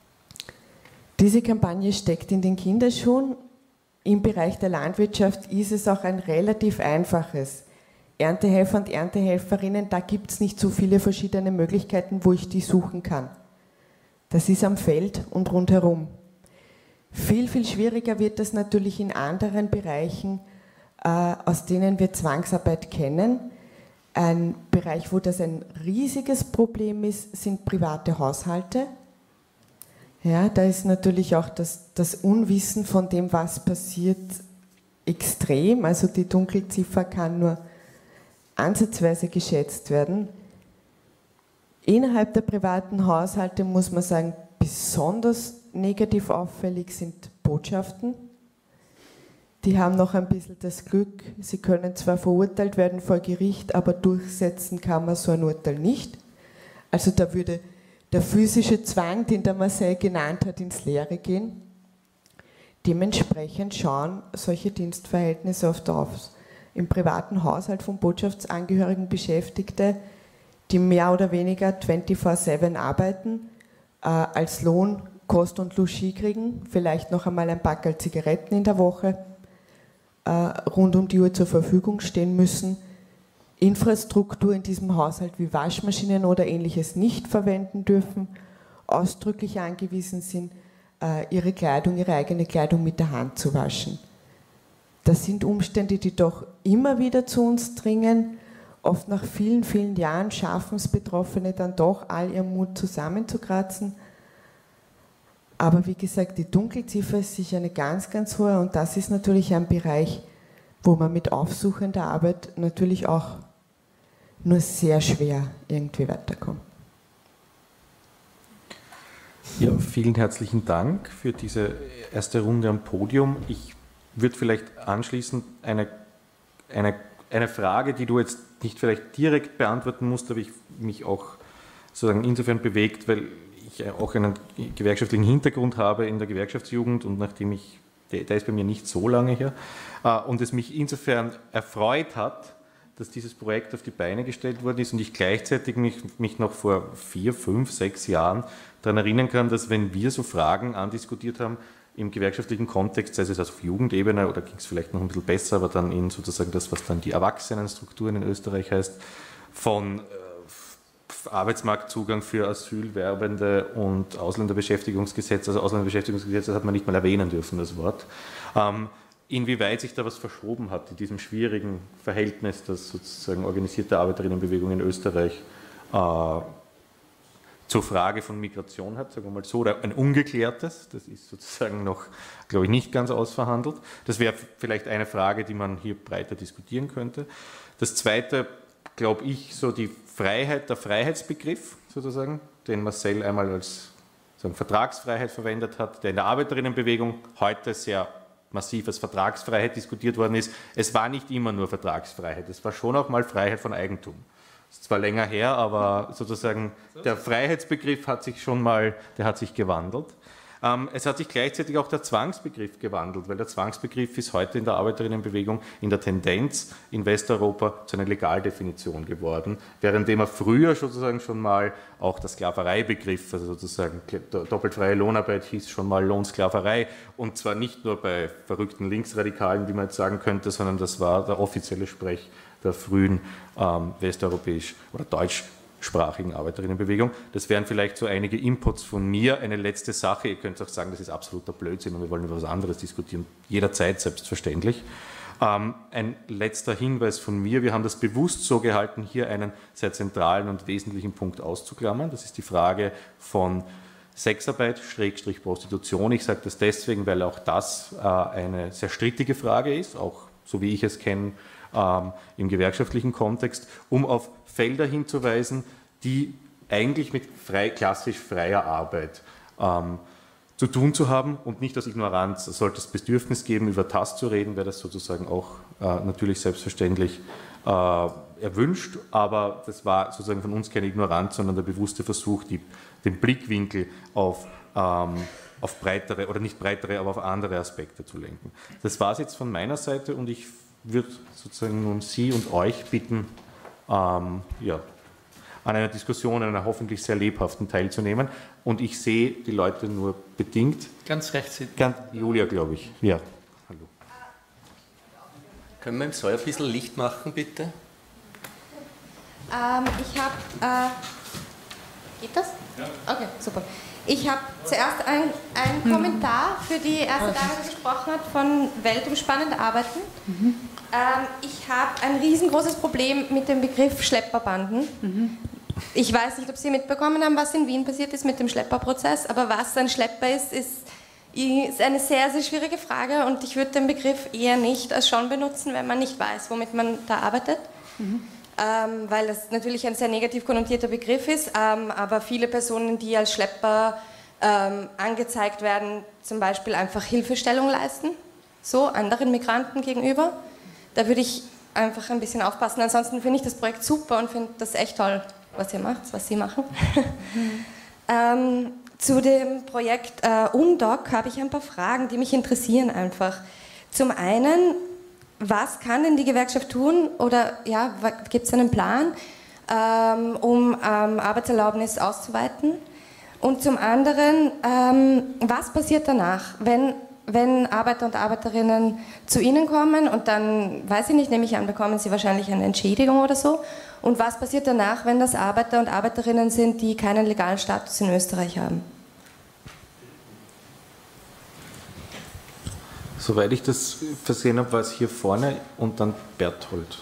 Diese Kampagne steckt in den Kinderschuhen. Im Bereich der Landwirtschaft ist es auch ein relativ einfaches. Erntehelfer und Erntehelferinnen, da gibt es nicht so viele verschiedene Möglichkeiten, wo ich die suchen kann. Das ist am Feld und rundherum. Viel, viel schwieriger wird das natürlich in anderen Bereichen, äh, aus denen wir Zwangsarbeit kennen. Ein Bereich, wo das ein riesiges Problem ist, sind private Haushalte. Ja, da ist natürlich auch das, das Unwissen von dem, was passiert, extrem. Also die Dunkelziffer kann nur ansatzweise geschätzt werden. Innerhalb der privaten Haushalte muss man sagen, besonders negativ auffällig sind Botschaften. Die haben noch ein bisschen das Glück, sie können zwar verurteilt werden vor Gericht, aber durchsetzen kann man so ein Urteil nicht. Also da würde der physische Zwang, den der Marcel genannt hat, ins Leere gehen. Dementsprechend schauen solche Dienstverhältnisse oft auf. Im privaten Haushalt von Botschaftsangehörigen Beschäftigte, die mehr oder weniger vierundzwanzig sieben arbeiten, äh, als Lohn Kost und Logis kriegen, vielleicht noch einmal ein Packerl Zigaretten in der Woche, äh, rund um die Uhr zur Verfügung stehen müssen, Infrastruktur in diesem Haushalt wie Waschmaschinen oder Ähnliches nicht verwenden dürfen, ausdrücklich angewiesen sind, äh, ihre Kleidung, ihre eigene Kleidung mit der Hand zu waschen. Das sind Umstände, die doch immer wieder zu uns dringen. Oft nach vielen, vielen Jahren schaffen es Betroffene dann doch, all ihren Mut zusammenzukratzen. Aber wie gesagt, die Dunkelziffer ist sicher eine ganz, ganz hohe und das ist natürlich ein Bereich, wo man mit aufsuchender Arbeit natürlich auch nur sehr schwer irgendwie weiterkommt. Ja, vielen herzlichen Dank für diese erste Runde am Podium. Ich würde vielleicht anschließend eine, eine, eine Frage, die du jetzt nicht vielleicht direkt beantworten musst, aber ich mich auch sozusagen insofern bewegt, weil ich auch einen gewerkschaftlichen Hintergrund habe in der Gewerkschaftsjugend und nachdem ich, der, der ist bei mir nicht so lange her, und es mich insofern erfreut hat, dass dieses Projekt auf die Beine gestellt worden ist und ich gleichzeitig mich, mich noch vor vier, fünf, sechs Jahren daran erinnern kann, dass wenn wir so Fragen andiskutiert haben, im gewerkschaftlichen Kontext, sei es also auf Jugendebene oder ging es vielleicht noch ein bisschen besser, aber dann in sozusagen das, was dann die Erwachsenenstrukturen in Österreich heißt, von äh, Arbeitsmarktzugang für Asylwerbende und Ausländerbeschäftigungsgesetz, also Ausländerbeschäftigungsgesetz, das hat man nicht mal erwähnen dürfen, das Wort. Ähm, inwieweit sich da was verschoben hat in diesem schwierigen Verhältnis, das sozusagen organisierte Arbeiterinnenbewegung in Österreich äh, zur Frage von Migration hat, sagen wir mal so, oder ein ungeklärtes, das ist sozusagen noch, glaube ich, nicht ganz ausverhandelt. Das wäre vielleicht eine Frage, die man hier breiter diskutieren könnte. Das Zweite, glaube ich, so die Freiheit, der Freiheitsbegriff sozusagen, den Marcel einmal als sagen, Vertragsfreiheit verwendet hat, der in der Arbeiterinnenbewegung heute sehr massiv als Vertragsfreiheit diskutiert worden ist. Es war nicht immer nur Vertragsfreiheit, es war schon auch mal Freiheit von Eigentum. ist zwar länger her, aber sozusagen der Freiheitsbegriff hat sich schon mal, der hat sich gewandelt. Ähm, es hat sich gleichzeitig auch der Zwangsbegriff gewandelt, weil der Zwangsbegriff ist heute in der Arbeiterinnenbewegung in der Tendenz in Westeuropa zu einer Legaldefinition geworden, währenddem er früher sozusagen schon mal auch der Sklavereibegriff, also sozusagen doppelt freie Lohnarbeit hieß schon mal Lohnsklaverei, und zwar nicht nur bei verrückten Linksradikalen, wie man jetzt sagen könnte, sondern das war der offizielle Sprech der frühen ähm, westeuropäisch oder deutschsprachigen Arbeiterinnenbewegung. Das wären vielleicht so einige Inputs von mir. Eine letzte Sache, ihr könnt auch sagen, das ist absoluter Blödsinn und wir wollen über was anderes diskutieren, jederzeit selbstverständlich. Ähm, ein letzter Hinweis von mir, wir haben das bewusst so gehalten, hier einen sehr zentralen und wesentlichen Punkt auszuklammern. Das ist die Frage von Sexarbeit, Schrägstrich Prostitution. Ich sage das deswegen, weil auch das äh, eine sehr strittige Frage ist, auch so wie ich es kenne, ähm, im gewerkschaftlichen Kontext, um auf Felder hinzuweisen, die eigentlich mit frei, klassisch freier Arbeit ähm, zu tun zu haben und nicht aus Ignoranz. Es sollte das Bedürfnis geben, über das zu reden, wäre das sozusagen auch äh, natürlich selbstverständlich äh, erwünscht, aber das war sozusagen von uns keine Ignoranz, sondern der bewusste Versuch, die, den Blickwinkel auf, ähm, auf breitere, oder nicht breitere, aber auf andere Aspekte zu lenken. Das war es jetzt von meiner Seite und ich würde sozusagen nun Sie und euch bitten, ähm, ja, an einer Diskussion, an einer hoffentlich sehr lebhaften teilzunehmen. Und ich sehe die Leute nur bedingt. Ganz rechts hinten. Ganz, Julia, glaube ich. Ja. Hallo. Können wir im Saal ein bisschen Licht machen, bitte? Ähm, ich habe... Äh, geht das? Ja. Okay, super. Ich habe zuerst einen mhm. Kommentar für die erste Dame, die gesprochen hat, von weltumspannend arbeiten. Mhm. Ähm, ich habe ein riesengroßes Problem mit dem Begriff Schlepperbanden. Mhm. Ich weiß nicht, ob Sie mitbekommen haben, was in Wien passiert ist mit dem Schlepperprozess, aber was ein Schlepper ist, ist, ist eine sehr, sehr schwierige Frage und ich würde den Begriff eher nicht als schon benutzen, wenn man nicht weiß, womit man da arbeitet. Mhm. Ähm, weil das natürlich ein sehr negativ konnotierter Begriff ist, ähm, aber viele Personen, die als Schlepper ähm, angezeigt werden, zum Beispiel einfach Hilfestellung leisten, so anderen Migranten gegenüber. Da würde ich einfach ein bisschen aufpassen. Ansonsten finde ich das Projekt super und finde das echt toll, was ihr macht, was Sie machen. Mhm. ähm, zu dem Projekt äh, Umdoc habe ich ein paar Fragen, die mich interessieren einfach. Zum einen, was kann denn die Gewerkschaft tun oder ja, gibt es einen Plan, ähm, um ähm, Arbeitserlaubnis auszuweiten? Und zum anderen, ähm, was passiert danach, wenn wenn Arbeiter und Arbeiterinnen zu Ihnen kommen und dann, weiß ich nicht, nehme ich an, bekommen Sie wahrscheinlich eine Entschädigung oder so. Und was passiert danach, wenn das Arbeiter und Arbeiterinnen sind, die keinen legalen Status in Österreich haben? Soweit ich das versehen habe, war es hier vorne und dann Berthold.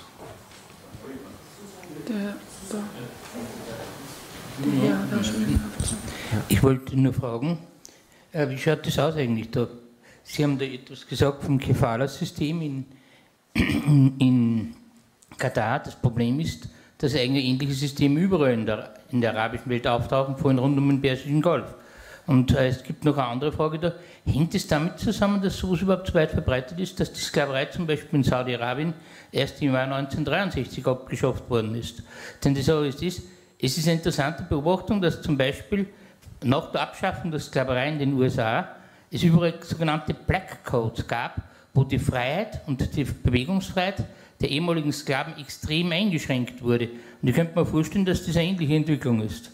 Der, da. Der, ja, da schon. Ich wollte nur fragen, wie schaut das aus eigentlich da? Sie haben da etwas gesagt vom Kefala-System in, in, in Katar. Das Problem ist, dass eigentlich ähnliche Systeme überall in der, in der arabischen Welt auftauchen, vor allem rund um den Persischen Golf. Und äh, es gibt noch eine andere Frage da. Hängt es damit zusammen, dass sowas überhaupt so weit verbreitet ist, dass die Sklaverei zum Beispiel in Saudi-Arabien erst im Jahr neunzehnhundertdreiundsechzig abgeschafft worden ist? Denn die Sache ist, es ist eine interessante Beobachtung, dass zum Beispiel nach der Abschaffung der Sklaverei in den U S A es überall sogenannte Black Codes gab, wo die Freiheit und die Bewegungsfreiheit der ehemaligen Sklaven extrem eingeschränkt wurde. Und ich könnte mir vorstellen, dass das eine ähnliche Entwicklung ist.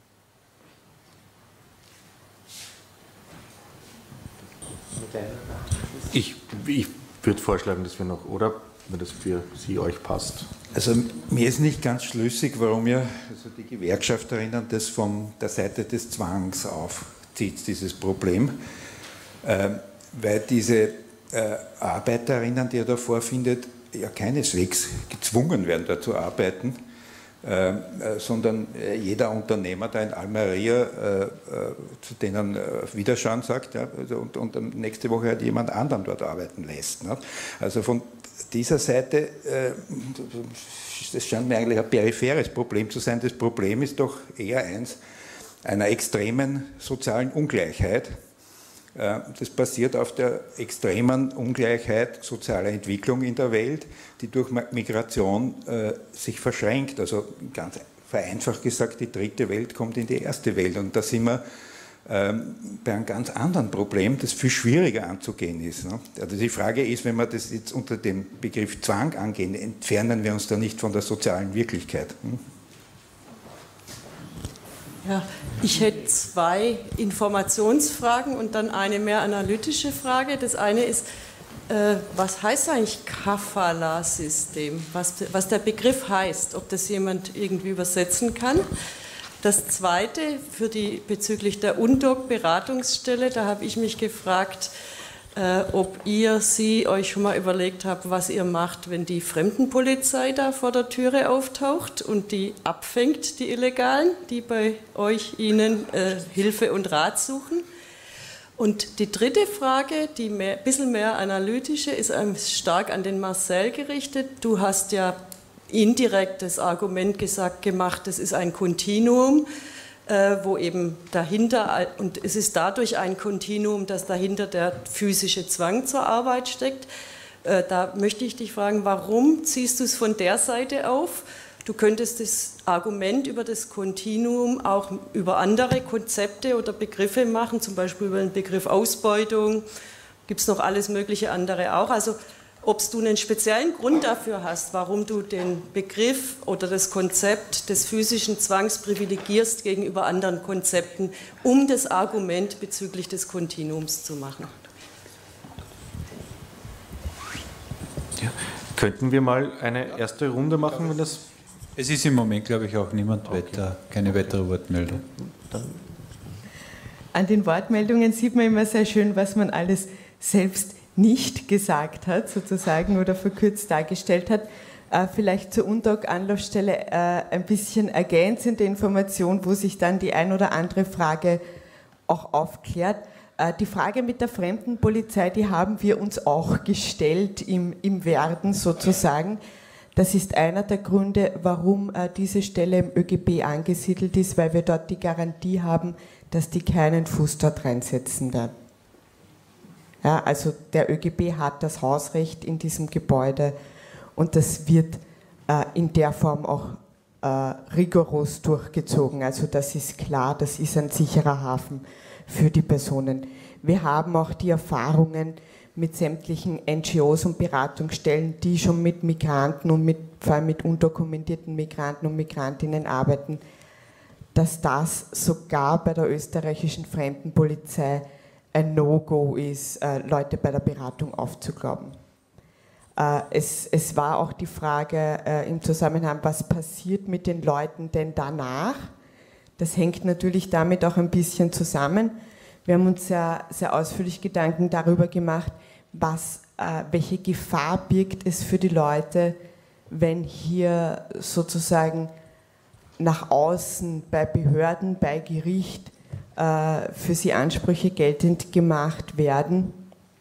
Ich, ich würde vorschlagen, dass wir noch, oder? Wenn das für Sie, euch passt. Also mir ist nicht ganz schlüssig, warum ja also die Gewerkschafterinnen das von der Seite des Zwangs aufzieht, dieses Problem. Äh, weil diese äh, Arbeiterinnen, die er da vorfindet, ja keineswegs gezwungen werden, da zu arbeiten, äh, äh, sondern äh, jeder Unternehmer da in Almeria äh, äh, zu denen äh, Widerstand sagt, ja, also, und, und nächste Woche halt jemand anderen dort arbeiten lässt. Ne? Also von dieser Seite, äh, das scheint mir eigentlich ein peripheres Problem zu sein. Das Problem ist doch eher eins einer extremen sozialen Ungleichheit, Das basiert auf der extremen Ungleichheit sozialer Entwicklung in der Welt, die durch Migration sich verschränkt. Also ganz vereinfacht gesagt, die dritte Welt kommt in die erste Welt. Und da sind wir bei einem ganz anderen Problem, das viel schwieriger anzugehen ist. Also die Frage ist, wenn wir das jetzt unter dem Begriff Zwang angehen, entfernen wir uns da nicht von der sozialen Wirklichkeit? Ja, ich hätte zwei Informationsfragen und dann eine mehr analytische Frage. Das eine ist, äh, was heißt eigentlich Kafala-System? Was, was der Begriff heißt, ob das jemand irgendwie übersetzen kann. Das zweite, für die, bezüglich der U N D O C-Beratungsstelle, da habe ich mich gefragt, äh, ob ihr, Sie euch schon mal überlegt habt, was ihr macht, wenn die Fremdenpolizei da vor der Türe auftaucht und die abfängt, die Illegalen, die bei euch, Ihnen äh, Hilfe und Rat suchen. Und die dritte Frage, die ein bisschen mehr analytische, ist stark an den Marcel gerichtet. Du hast ja indirekt das Argument gesagt, gemacht, das ist ein Kontinuum, äh, wo eben dahinter, und es ist dadurch ein Kontinuum, dass dahinter der physische Zwang zur Arbeit steckt. Äh, da möchte ich dich fragen, warum ziehst du es von der Seite auf? Du könntest das Argument über das Kontinuum auch über andere Konzepte oder Begriffe machen, zum Beispiel über den Begriff Ausbeutung, gibt es noch alles mögliche andere auch. Also ob du einen speziellen Grund dafür hast, warum du den Begriff oder das Konzept des physischen Zwangs privilegierst gegenüber anderen Konzepten, um das Argument bezüglich des Kontinuums zu machen. Ja. Könnten wir mal eine erste Runde machen, wenn das... Es ist im Moment, glaube ich, auch niemand okay. weiter, keine weitere Wortmeldung. An den Wortmeldungen sieht man immer sehr schön, was man alles selbst nicht gesagt hat, sozusagen, oder verkürzt dargestellt hat. Äh, vielleicht zur U N D O C-Anlaufstelle äh, ein bisschen ergänzende Information, wo sich dann die ein oder andere Frage auch aufklärt. Äh, die Frage mit der Fremdenpolizei, die haben wir uns auch gestellt im, im Werden sozusagen. Das ist einer der Gründe, warum äh, diese Stelle im ÖGB angesiedelt ist, weil wir dort die Garantie haben, dass die keinen Fuß dort reinsetzen werden. Ja, also der ÖGB hat das Hausrecht in diesem Gebäude und das wird äh, in der Form auch äh, rigoros durchgezogen. Also das ist klar, das ist ein sicherer Hafen für die Personen. Wir haben auch die Erfahrungen mit sämtlichen N G Os und Beratungsstellen, die schon mit Migranten und mit, vor allem mit undokumentierten Migranten und Migrantinnen arbeiten, dass das sogar bei der österreichischen Fremdenpolizei ein No-Go ist, äh, Leute bei der Beratung aufzuglauben. Äh, es, es war auch die Frage äh, im Zusammenhang, was passiert mit den Leuten denn danach? Das hängt natürlich damit auch ein bisschen zusammen. Wir haben uns sehr, sehr ausführlich Gedanken darüber gemacht, was, äh, welche Gefahr birgt es für die Leute, wenn hier sozusagen nach außen bei Behörden, bei Gericht für sie Ansprüche geltend gemacht werden.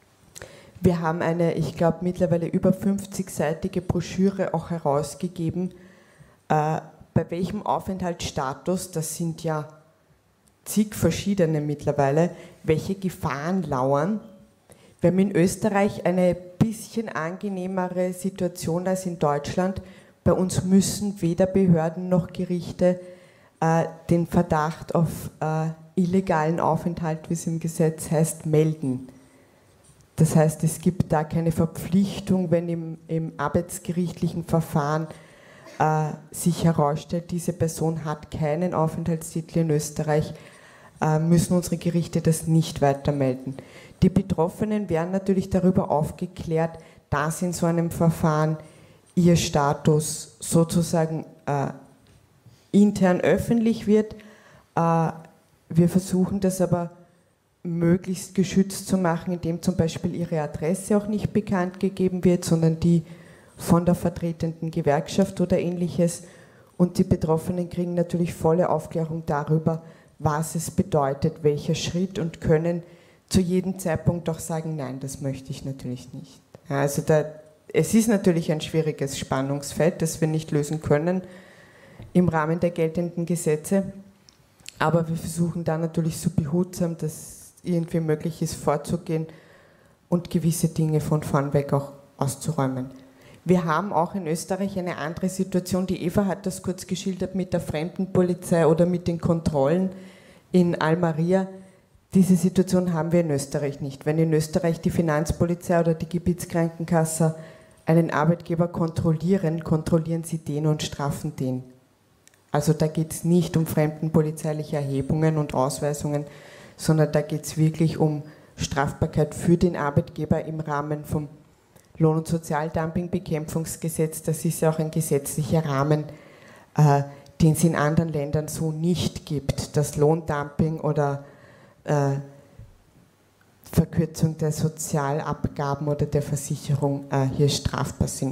Wir haben eine, ich glaube, mittlerweile über fünfzigseitige Broschüre auch herausgegeben, äh, bei welchem Aufenthaltsstatus, das sind ja zig verschiedene mittlerweile, welche Gefahren lauern. Wir haben in Österreich eine bisschen angenehmere Situation als in Deutschland. Bei uns müssen weder Behörden noch Gerichte äh, den Verdacht auf äh, illegalen Aufenthalt, wie es im Gesetz heißt, melden. Das heißt, es gibt da keine Verpflichtung, wenn im, im arbeitsgerichtlichen Verfahren äh, sich herausstellt, diese Person hat keinen Aufenthaltstitel in Österreich, äh, müssen unsere Gerichte das nicht weiter melden. Die Betroffenen werden natürlich darüber aufgeklärt, dass in so einem Verfahren ihr Status sozusagen äh, intern öffentlich wird. Äh, Wir versuchen das aber möglichst geschützt zu machen, indem zum Beispiel ihre Adresse auch nicht bekannt gegeben wird, sondern die von der vertretenden Gewerkschaft oder ähnliches. Und die Betroffenen kriegen natürlich volle Aufklärung darüber, was es bedeutet, welcher Schritt, und können zu jedem Zeitpunkt auch sagen, nein, das möchte ich natürlich nicht. Ja, also da, es ist natürlich ein schwieriges Spannungsfeld, das wir nicht lösen können im Rahmen der geltenden Gesetze. Aber wir versuchen da natürlich so behutsam das, irgendwie möglich ist, vorzugehen und gewisse Dinge von vorn weg auch auszuräumen. Wir haben auch in Österreich eine andere Situation, die Eva hat das kurz geschildert mit der Fremdenpolizei oder mit den Kontrollen in Almeria. Diese Situation haben wir in Österreich nicht. Wenn in Österreich die Finanzpolizei oder die Gebietskrankenkasse einen Arbeitgeber kontrollieren, kontrollieren sie den und strafen den. Also da geht es nicht um fremdenpolizeiliche Erhebungen und Ausweisungen, sondern da geht es wirklich um Strafbarkeit für den Arbeitgeber im Rahmen vom Lohn- und Sozialdumping-Bekämpfungsgesetz. Das ist ja auch ein gesetzlicher Rahmen, äh, den es in anderen Ländern so nicht gibt, dass Lohndumping oder äh, Verkürzung der Sozialabgaben oder der Versicherung äh, hier strafbar sind.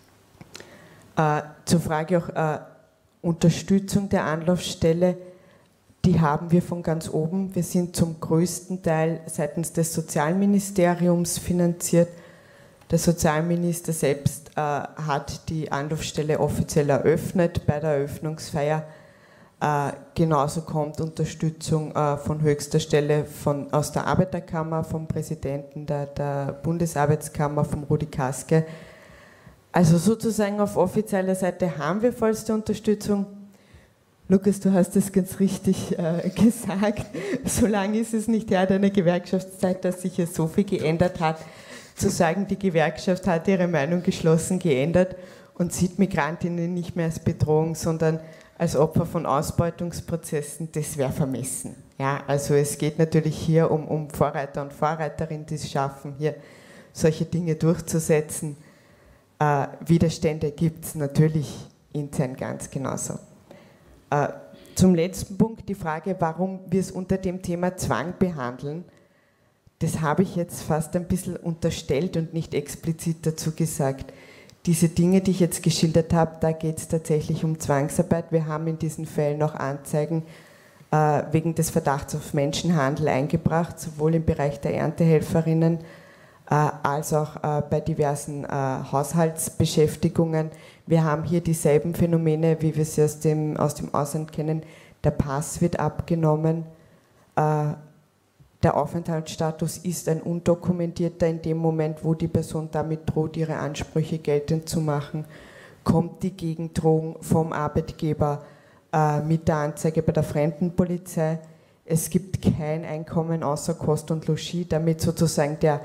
Äh, zur Frage auch äh, Unterstützung der Anlaufstelle, die haben wir von ganz oben. Wir sind zum größten Teil seitens des Sozialministeriums finanziert. Der Sozialminister selbst äh, hat die Anlaufstelle offiziell eröffnet bei der Eröffnungsfeier. Äh, genauso kommt Unterstützung äh, von höchster Stelle von, aus der Arbeiterkammer, vom Präsidenten der, der Bundesarbeitskammer, vom Rudi Kaske. Also sozusagen auf offizieller Seite haben wir vollste Unterstützung. Lukas, du hast es ganz richtig äh, gesagt. So lange ist es nicht her, deine Gewerkschaftszeit, dass sich ja so viel geändert hat. Zu sagen, die Gewerkschaft hat ihre Meinung geschlossen geändert und sieht Migrantinnen nicht mehr als Bedrohung, sondern als Opfer von Ausbeutungsprozessen, das wäre vermessen. Ja, also es geht natürlich hier um, um Vorreiter und Vorreiterinnen, die es schaffen, hier solche Dinge durchzusetzen. Äh, Widerstände gibt es natürlich intern ganz genauso. Äh, zum letzten Punkt die Frage, warum wir es unter dem Thema Zwang behandeln. Das habe ich jetzt fast ein bisschen unterstellt und nicht explizit dazu gesagt. Diese Dinge, die ich jetzt geschildert habe, da geht es tatsächlich um Zwangsarbeit. Wir haben in diesen Fällen auch Anzeigen äh, wegen des Verdachts auf Menschenhandel eingebracht, sowohl im Bereich der Erntehelferinnen äh, als auch äh, bei diversen äh, Haushaltsbeschäftigungen. Wir haben hier dieselben Phänomene, wie wir sie aus dem, aus dem Ausland kennen. Der Pass wird abgenommen. Äh, Der Aufenthaltsstatus ist ein undokumentierter. In dem Moment, wo die Person damit droht, ihre Ansprüche geltend zu machen, kommt die Gegendrohung vom Arbeitgeber äh, mit der Anzeige bei der Fremdenpolizei. Es gibt kein Einkommen außer Kost und Logis, damit sozusagen der,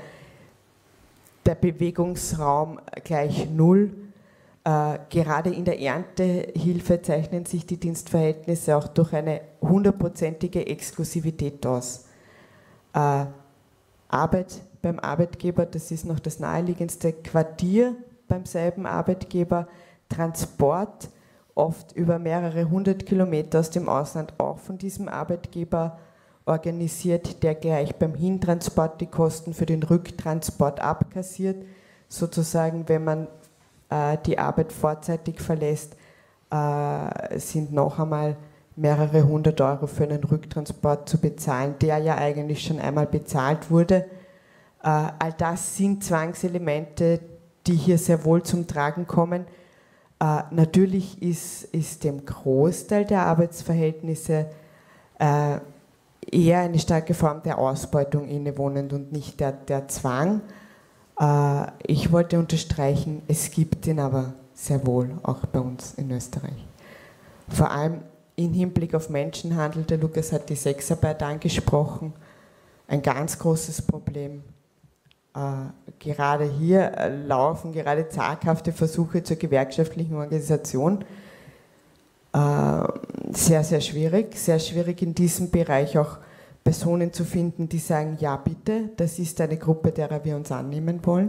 der Bewegungsraum gleich null. Äh, gerade in der Erntehilfe zeichnen sich die Dienstverhältnisse auch durch eine hundertprozentige Exklusivität aus. Äh, Arbeit beim Arbeitgeber, das ist noch das naheliegendste, Quartier beim selben Arbeitgeber, Transport, oft über mehrere hundert Kilometer aus dem Ausland, auch von diesem Arbeitgeber organisiert, der gleich beim Hintransport die Kosten für den Rücktransport abkassiert. Sozusagen, wenn man äh, die Arbeit vorzeitig verlässt, äh, sind noch einmal mehrere hundert Euro für einen Rücktransport zu bezahlen, der ja eigentlich schon einmal bezahlt wurde. Äh, all das sind Zwangselemente, die hier sehr wohl zum Tragen kommen. Äh, natürlich ist, ist dem Großteil der Arbeitsverhältnisse äh, eher eine starke Form der Ausbeutung innewohnend und nicht der, der Zwang. Äh, ich wollte unterstreichen, es gibt ihn aber sehr wohl auch bei uns in Österreich. Vor allem im Hinblick auf Menschenhandel, der Lukas hat die Sexarbeit angesprochen, ein ganz großes Problem. Äh, gerade hier äh, laufen gerade zaghafte Versuche zur gewerkschaftlichen Organisation. Äh, sehr, sehr schwierig, sehr schwierig in diesem Bereich auch Personen zu finden, die sagen, ja bitte, das ist eine Gruppe, derer wir uns annehmen wollen.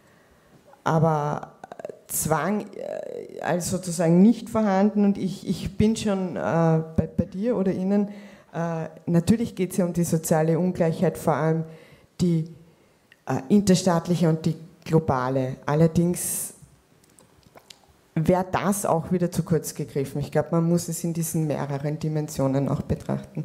Aber Zwang also sozusagen nicht vorhanden und ich, ich bin schon äh, bei, bei dir oder Ihnen, äh, natürlich geht es ja um die soziale Ungleichheit, vor allem die äh, interstaatliche und die globale. Allerdings wäre das auch wieder zu kurz gegriffen. Ich glaube, man muss es in diesen mehreren Dimensionen auch betrachten.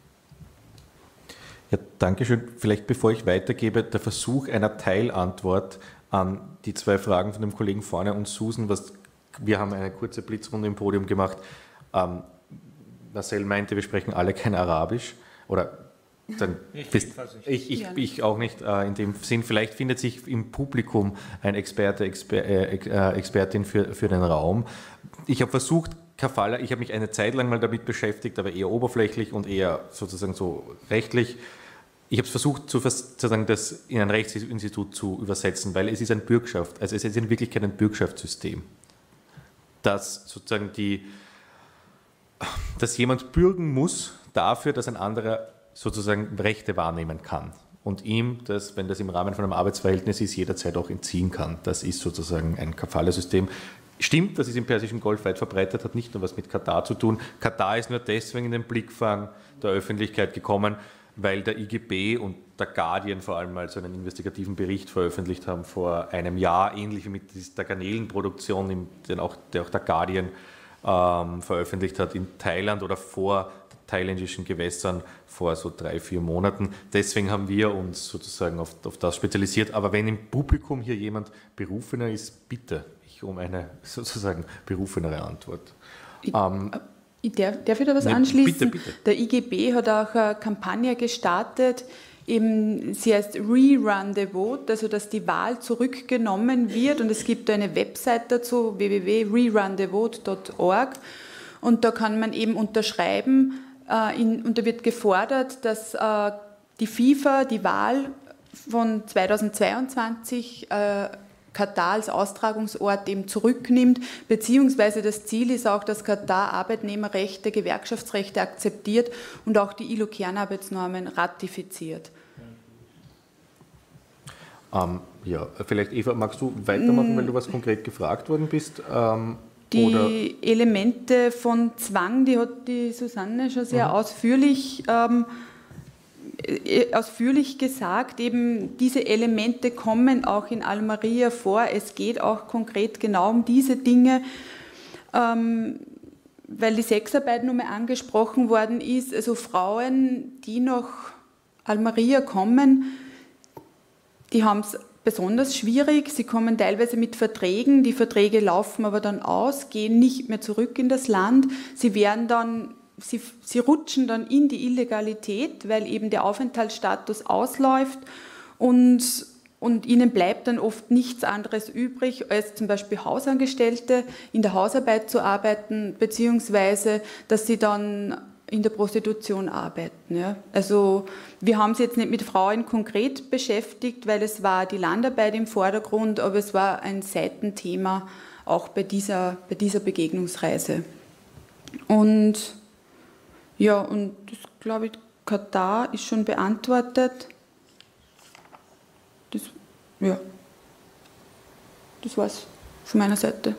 Ja, danke schön. Vielleicht bevor ich weitergebe, der Versuch einer Teilantwort an die zwei Fragen von dem Kollegen vorne und Susan. Was, wir haben eine kurze Blitzrunde im Podium gemacht. Ähm, Marcel meinte, wir sprechen alle kein Arabisch oder Dann bist, ich, ich, ich auch nicht äh, in dem Sinn. Vielleicht findet sich im Publikum ein Experte, Exper, äh, Expertin für, für den Raum. Ich habe versucht, Kafala, ich habe mich eine Zeit lang mal damit beschäftigt, aber eher oberflächlich und eher sozusagen so rechtlich. Ich habe es versucht, zu, sozusagen das in ein Rechtsinstitut zu übersetzen, weil es ist ein Bürgschaft, also es ist in Wirklichkeit ein Bürgschaftssystem, dass sozusagen die, dass jemand bürgen muss dafür, dass ein anderer sozusagen Rechte wahrnehmen kann und ihm das, wenn das im Rahmen von einem Arbeitsverhältnis ist, jederzeit auch entziehen kann. Das ist sozusagen ein Kafala-System. Stimmt, das ist im Persischen Golf weit verbreitet, hat nicht nur was mit Katar zu tun. Katar ist nur deswegen in den Blickfang der Öffentlichkeit gekommen, weil der I G B und der Guardian vor allem mal so einen investigativen Bericht veröffentlicht haben vor einem Jahr, ähnlich wie mit der Garnelenproduktion, den auch, der auch der Guardian ähm, veröffentlicht hat in Thailand oder vor thailändischen Gewässern vor so drei, vier Monaten. Deswegen haben wir uns sozusagen auf, auf das spezialisiert. Aber wenn im Publikum hier jemand berufener ist, bitte ich um eine sozusagen berufenere Antwort. Ich, ähm, ich darf, darf ich da was ne, anschließen? Bitte, bitte. Der I G B hat auch eine Kampagne gestartet, eben, sie heißt Rerun the Vote, also dass die Wahl zurückgenommen wird, und es gibt eine Website dazu, w w w punkt rerun the vote punkt org, und da kann man eben unterschreiben, äh, in, und da wird gefordert, dass äh, die FIFA die Wahl von zweitausendzweiundzwanzig äh, Katar als Austragungsort eben zurücknimmt, beziehungsweise das Ziel ist auch, dass Katar Arbeitnehmerrechte, Gewerkschaftsrechte akzeptiert und auch die I L O-Kernarbeitsnormen ratifiziert. Ähm, ja, vielleicht Eva, magst du weitermachen, mm. weil du was konkret gefragt worden bist? Ähm, die oder? Elemente von Zwang, die hat die Susanne schon sehr mhm. ausführlich ähm, ausführlich gesagt, eben diese Elemente kommen auch in Al-Maria vor. Es geht auch konkret genau um diese Dinge, ähm, weil die Sexarbeit nun mal angesprochen worden ist. Also Frauen, die nach Al-Maria kommen, die haben es besonders schwierig. Sie kommen teilweise mit Verträgen, die Verträge laufen aber dann aus, gehen nicht mehr zurück in das Land. Sie werden dann Sie, sie rutschen dann in die Illegalität, weil eben der Aufenthaltsstatus ausläuft, und, und ihnen bleibt dann oft nichts anderes übrig, als zum Beispiel Hausangestellte in der Hausarbeit zu arbeiten, beziehungsweise dass sie dann in der Prostitution arbeiten. Ja. Also wir haben es jetzt nicht mit Frauen konkret beschäftigt, weil es war die Landarbeit im Vordergrund, aber es war ein Seitenthema auch bei dieser, bei dieser Begegnungsreise. Und ja, und das, glaube ich, Katar ist schon beantwortet. Das, ja, das war's von meiner Seite.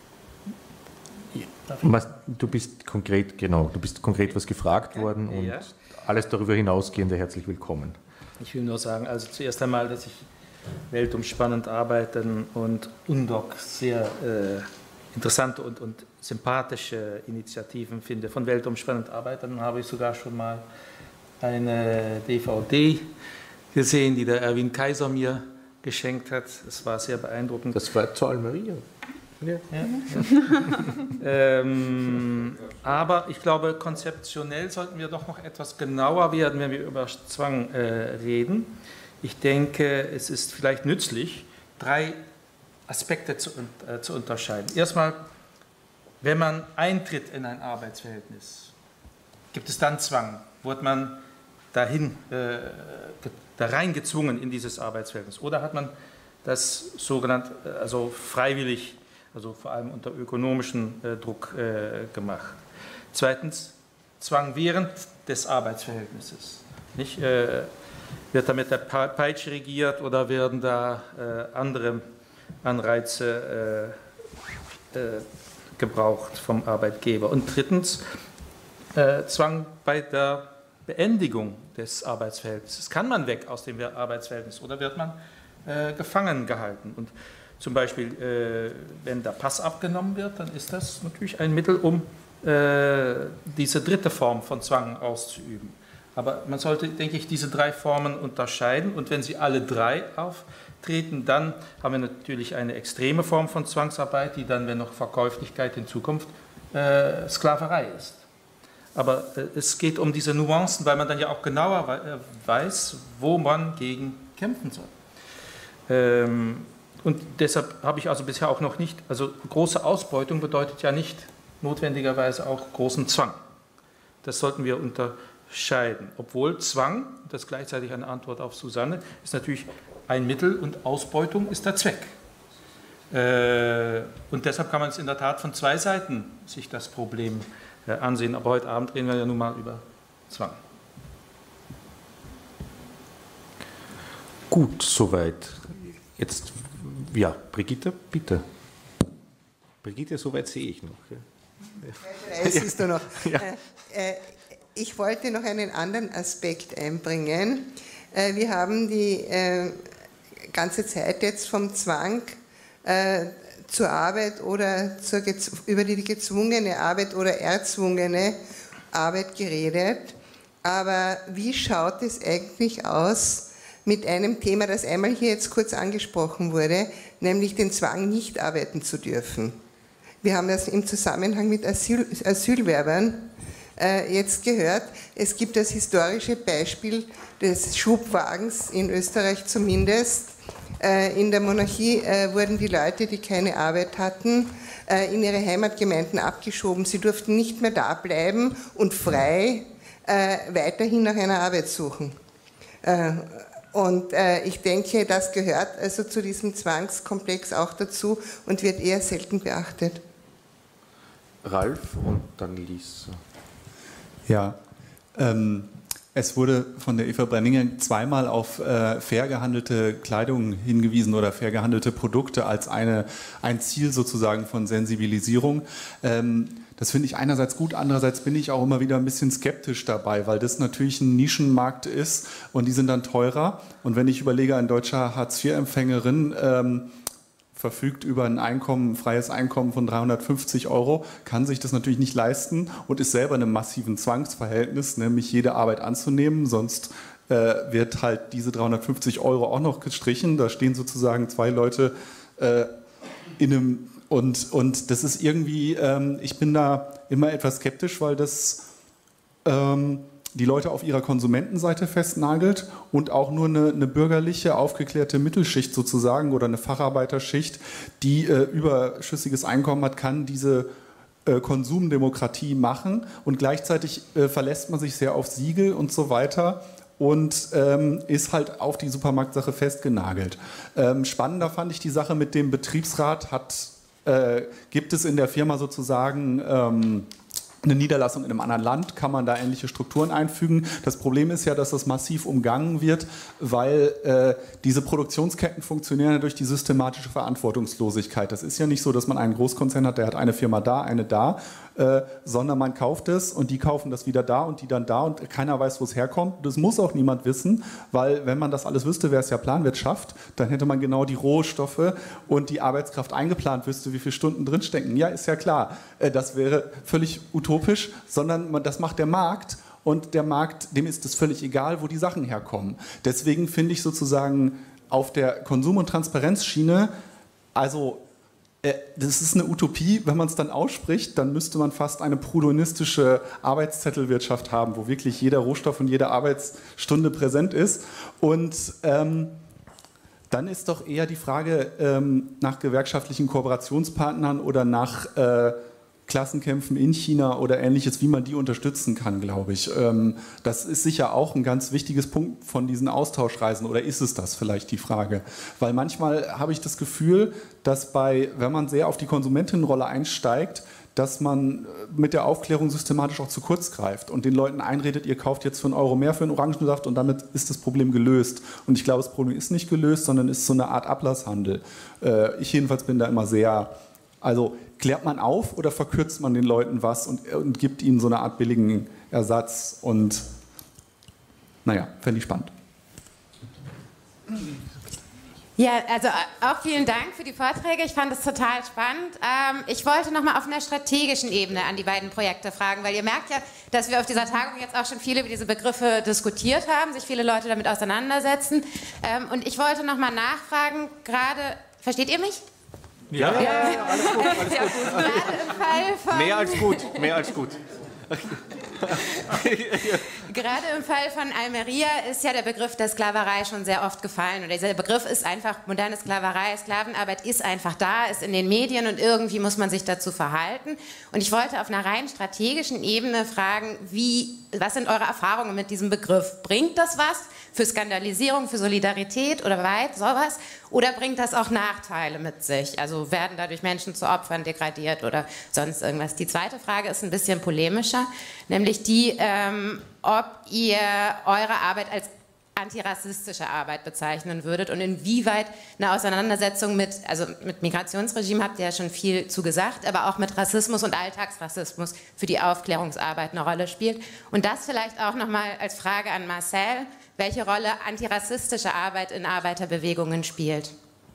Was, du bist konkret, genau, du bist konkret was gefragt worden, und ja. alles darüber hinausgehende herzlich willkommen. Ich will nur sagen, also zuerst einmal, dass ich weltumspannend arbeiten und U N D O C sehr äh, interessante und, und sympathische Initiativen finde. Von weltumspannend arbeiten habe ich sogar schon mal eine D V D gesehen, die der Erwin Kaiser mir geschenkt hat. Das war sehr beeindruckend. Das war zu Al-Maria. Ja. Ja, ja. ähm, aber ich glaube, konzeptionell sollten wir doch noch etwas genauer werden, wenn wir über Zwang äh, reden. Ich denke, es ist vielleicht nützlich, drei Aspekte zu, äh, zu unterscheiden. Erstmal, wenn man eintritt in ein Arbeitsverhältnis, gibt es dann Zwang? Wird man dahin, äh, da reingezwungen in dieses Arbeitsverhältnis? Oder hat man das sogenannt, also freiwillig, also vor allem unter ökonomischem äh, Druck äh, gemacht? Zweitens, Zwang während des Arbeitsverhältnisses. Nicht, äh, wird da mit der Peitsche regiert oder werden da äh, andere Anreize äh, äh, gebraucht vom Arbeitgeber? Und drittens, äh, Zwang bei der Beendigung des Arbeitsverhältnisses. Kann man weg aus dem Arbeitsverhältnis oder wird man äh, gefangen gehalten? Und zum Beispiel, äh, wenn der Pass abgenommen wird, dann ist das natürlich ein Mittel, um äh, diese dritte Form von Zwang auszuüben. Aber man sollte, denke ich, diese drei Formen unterscheiden, und wenn sie alle drei auftreten, dann haben wir natürlich eine extreme Form von Zwangsarbeit, die dann, wenn noch Verkäuflichkeit in Zukunft, äh, Sklaverei ist. Aber äh, es geht um diese Nuancen, weil man dann ja auch genauer we weiß, wo man gegen kämpfen soll. Ähm, und deshalb habe ich also bisher auch noch nicht, also große Ausbeutung bedeutet ja nicht notwendigerweise auch großen Zwang. Das sollten wir unterscheiden. Obwohl Zwang, das ist gleichzeitig eine Antwort auf Susanne, ist natürlich ein Mittel und Ausbeutung ist der Zweck. Äh, und deshalb kann man es in der Tat von zwei Seiten sich das Problem äh, ansehen. Aber heute Abend reden wir ja nun mal über Zwang. Gut, soweit. Jetzt, ja, Brigitte, bitte. Brigitte, soweit sehe ich noch. Ja. Es ist nur noch. Ja. Äh, äh, ich wollte noch einen anderen Aspekt einbringen. Äh, wir haben die äh, ganze Zeit jetzt vom Zwang äh, zur Arbeit oder zur, über die gezwungene Arbeit oder erzwungene Arbeit geredet. Aber wie schaut es eigentlich aus mit einem Thema, das einmal hier jetzt kurz angesprochen wurde, nämlich den Zwang, nicht arbeiten zu dürfen? Wir haben das im Zusammenhang mit Asyl, Asylwerbern äh, jetzt gehört. Es gibt das historische Beispiel des Schubwagens, in Österreich zumindest. Äh, in der Monarchie äh, wurden die Leute, die keine Arbeit hatten, äh, in ihre Heimatgemeinden abgeschoben. Sie durften nicht mehr da bleiben und frei äh, weiterhin nach einer Arbeit suchen. Äh, Und äh, ich denke, das gehört also zu diesem Zwangskomplex auch dazu und wird eher selten beachtet. Ralf und dann Lisa. Ja, ähm, es wurde von der Eva Brenninger zweimal auf äh, fair gehandelte Kleidung hingewiesen oder fair gehandelte Produkte als eine, ein Ziel sozusagen von Sensibilisierung. Ähm, Das finde ich einerseits gut, andererseits bin ich auch immer wieder ein bisschen skeptisch dabei, weil das natürlich ein Nischenmarkt ist und die sind dann teurer. Und wenn ich überlege, ein deutscher Hartz vier Empfängerin ähm, verfügt über ein Einkommen, ein freies Einkommen von dreihundertfünfzig Euro, kann sich das natürlich nicht leisten und ist selber in einem massiven Zwangsverhältnis, nämlich jede Arbeit anzunehmen, sonst äh, wird halt diese dreihundertfünfzig Euro auch noch gestrichen. Da stehen sozusagen zwei Leute äh, in einem Und, und das ist irgendwie, ähm, ich bin da immer etwas skeptisch, weil das ähm, die Leute auf ihrer Konsumentenseite festnagelt und auch nur eine, eine bürgerliche, aufgeklärte Mittelschicht sozusagen oder eine Facharbeiterschicht, die äh, überschüssiges Einkommen hat, kann diese äh, Konsumdemokratie machen und gleichzeitig äh, verlässt man sich sehr auf Siegel und so weiter. Und ähm, ist halt auf die Supermarktsache festgenagelt. Ähm, spannender fand ich die Sache mit dem Betriebsrat, hat Äh, gibt es in der Firma sozusagen ähm, eine Niederlassung in einem anderen Land, kann man da ähnliche Strukturen einfügen. Das Problem ist ja, dass das massiv umgangen wird, weil äh, diese Produktionsketten funktionieren ja durch die systematische Verantwortungslosigkeit. Das ist ja nicht so, dass man einen Großkonzern hat, der hat eine Firma da, eine da, äh, sondern man kauft es und die kaufen das wieder da und die dann da und keiner weiß, wo es herkommt. Das muss auch niemand wissen, weil wenn man das alles wüsste, wäre es ja Planwirtschaft, dann hätte man genau die Rohstoffe und die Arbeitskraft eingeplant, wüsste, wie viele Stunden drinstecken. Ja, ist ja klar, äh, das wäre völlig utopisch, sondern man, das macht der Markt und der Markt, dem ist es völlig egal, wo die Sachen herkommen. Deswegen finde ich sozusagen auf der Konsum- und Transparenzschiene, also das ist eine Utopie, wenn man es dann ausspricht, dann müsste man fast eine prudonistische Arbeitszettelwirtschaft haben, wo wirklich jeder Rohstoff und jede Arbeitsstunde präsent ist. Und ähm, dann ist doch eher die Frage ähm, nach gewerkschaftlichen Kooperationspartnern oder nach äh, Klassenkämpfen in China oder Ähnliches, wie man die unterstützen kann, glaube ich. Ähm, das ist sicher auch ein ganz wichtiges Punkt von diesen Austauschreisen, oder ist es das vielleicht die Frage? Weil manchmal habe ich das Gefühl, dass bei, wenn man sehr auf die Konsumentinnenrolle einsteigt, dass man mit der Aufklärung systematisch auch zu kurz greift und den Leuten einredet, ihr kauft jetzt für einen Euro mehr für einen Orangensaft und damit ist das Problem gelöst. Und ich glaube, das Problem ist nicht gelöst, sondern ist so eine Art Ablasshandel. Äh, ich jedenfalls bin da immer sehr, also klärt man auf oder verkürzt man den Leuten was und, und gibt ihnen so eine Art billigen Ersatz und naja, fände ich spannend. Ja, also auch vielen Dank für die Vorträge. Ich fand es total spannend. Ähm, ich wollte nochmal auf einer strategischen Ebene an die beiden Projekte fragen, weil ihr merkt ja, dass wir auf dieser Tagung jetzt auch schon viele über diese Begriffe diskutiert haben, sich viele Leute damit auseinandersetzen. Ähm, und ich wollte nochmal nachfragen, gerade, versteht ihr mich? Ja, ja, ja, ja, alles gut, alles gut. Gerade im Fall von Mehr als gut, mehr als gut. Gerade im Fall von Almeria ist ja der Begriff der Sklaverei schon sehr oft gefallen. Und dieser Begriff ist einfach, moderne Sklaverei, Sklavenarbeit ist einfach da, ist in den Medien und irgendwie muss man sich dazu verhalten. Und ich wollte auf einer rein strategischen Ebene fragen, wie, was sind eure Erfahrungen mit diesem Begriff? Bringt das was für Skandalisierung, für Solidarität oder weit sowas? Oder bringt das auch Nachteile mit sich? Also werden dadurch Menschen zu Opfern degradiert oder sonst irgendwas? Die zweite Frage ist ein bisschen polemischer, nämlich die, ähm, ob ihr eure Arbeit als antirassistische Arbeit bezeichnen würdet und inwieweit eine Auseinandersetzung mit, also mit Migrationsregime habt ihr ja schon viel zu gesagt, aber auch mit Rassismus und Alltagsrassismus für die Aufklärungsarbeit eine Rolle spielt. Und das vielleicht auch nochmal als Frage an Marcel, welche Rolle antirassistische Arbeit in Arbeiterbewegungen spielt.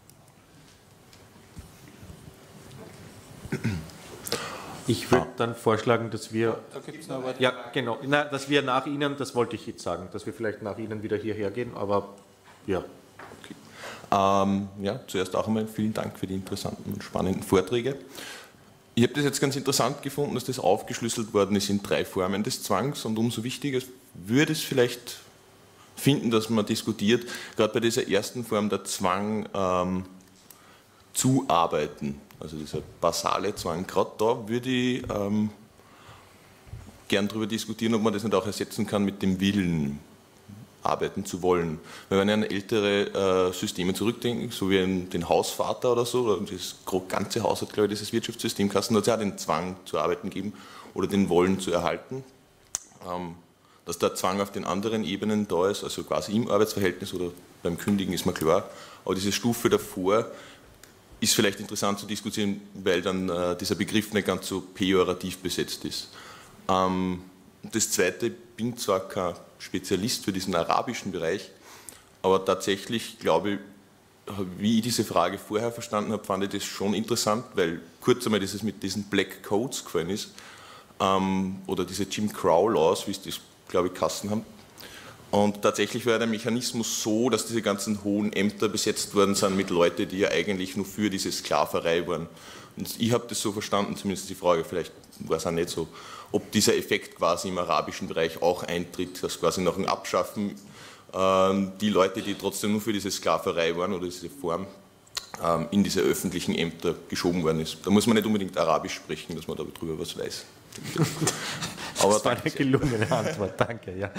Ich würde dann vorschlagen, dass wir, da gibt's noch was. Ja, genau, na, dass wir nach Ihnen, das wollte ich jetzt sagen, dass wir vielleicht nach Ihnen wieder hierher gehen, aber ja. Okay. Ähm, ja, zuerst auch einmal vielen Dank für die interessanten und spannenden Vorträge. Ich habe das jetzt ganz interessant gefunden, dass das aufgeschlüsselt worden ist in drei Formen des Zwangs und umso wichtiger würde es vielleicht finden, dass man diskutiert, gerade bei dieser ersten Form der Zwang ähm, zu arbeiten. Also dieser basale Zwang, gerade da würde ich ähm, gern darüber diskutieren, ob man das nicht auch ersetzen kann mit dem Willen, arbeiten zu wollen. Wenn wir an ältere äh, Systeme zurückdenken, so wie in den Hausvater oder so, oder das ganze Haus hat, glaube ich, dieses Wirtschaftssystem, Kassen hat es ja den Zwang zu arbeiten gegeben oder den Wollen zu erhalten. Ähm, dass der Zwang auf den anderen Ebenen da ist, also quasi im Arbeitsverhältnis oder beim Kündigen, ist mir klar, aber diese Stufe davor ist vielleicht interessant zu diskutieren, weil dann äh, dieser Begriff nicht ganz so pejorativ besetzt ist. Ähm, das Zweite, ich bin zwar kein Spezialist für diesen arabischen Bereich, aber tatsächlich glaube ich, wie ich diese Frage vorher verstanden habe, fand ich das schon interessant, weil kurz einmal dieses mit diesen Black Codes gefallen ist, ähm, oder diese Jim Crow Laws, wie es das, glaube ich, Kassen haben. Und tatsächlich war der Mechanismus so, dass diese ganzen hohen Ämter besetzt worden sind mit Leuten, die ja eigentlich nur für diese Sklaverei waren. Und ich habe das so verstanden, zumindest die Frage, vielleicht war es auch nicht so, ob dieser Effekt quasi im arabischen Bereich auch eintritt, dass quasi nach dem Abschaffen ähm, die Leute, die trotzdem nur für diese Sklaverei waren oder diese Form, ähm, in diese öffentlichen Ämter geschoben worden ist. Da muss man nicht unbedingt Arabisch sprechen, dass man darüber was weiß. Aber das war eine gelungene Antwort, danke. Ja.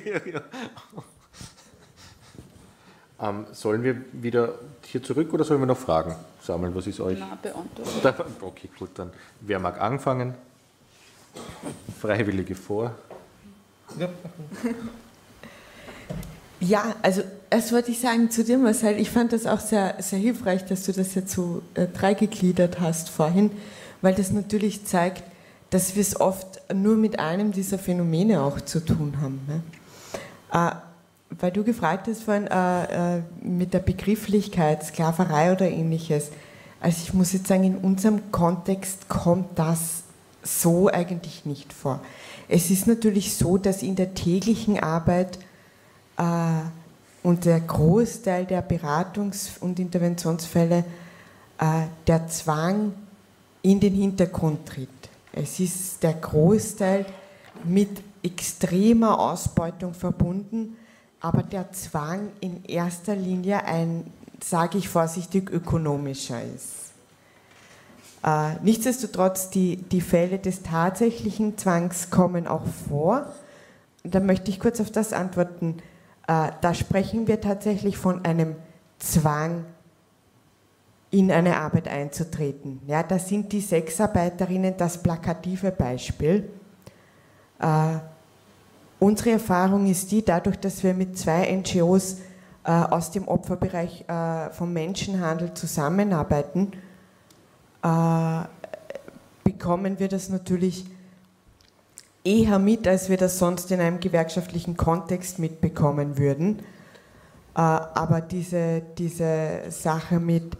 ähm, sollen wir wieder hier zurück oder sollen wir noch Fragen sammeln? Was ist euch? Na, beantworten. Okay, gut, dann wer mag anfangen? Freiwillige vor. Ja, ja, also erst wollte ich sagen zu dir, Marcel, ich fand das auch sehr, sehr hilfreich, dass du das jetzt so äh, dreigegliedert hast vorhin, weil das natürlich zeigt, dass wir es oft nur mit einem dieser Phänomene auch zu tun haben. Ne? Äh, weil du gefragt hast vorhin äh, äh, mit der Begrifflichkeit, Sklaverei oder ähnliches. Also ich muss jetzt sagen, in unserem Kontext kommt das so eigentlich nicht vor. Es ist natürlich so, dass in der täglichen Arbeit äh, und der Großteil der Beratungs- und Interventionsfälle äh, der Zwang in den Hintergrund tritt. Es ist der Großteil mit extremer Ausbeutung verbunden, aber der Zwang in erster Linie ein, sage ich vorsichtig, ökonomischer ist. Äh, nichtsdestotrotz, die, die Fälle des tatsächlichen Zwangs kommen auch vor. Da möchte ich kurz auf das antworten. Äh, da sprechen wir tatsächlich von einem Zwang, in eine Arbeit einzutreten. Ja, da sind die Sexarbeiterinnen das plakative Beispiel. Äh, unsere Erfahrung ist die, dadurch, dass wir mit zwei N G Os äh, aus dem Opferbereich äh, vom Menschenhandel zusammenarbeiten, äh, bekommen wir das natürlich eher mit, als wir das sonst in einem gewerkschaftlichen Kontext mitbekommen würden. Äh, aber diese, diese Sache mit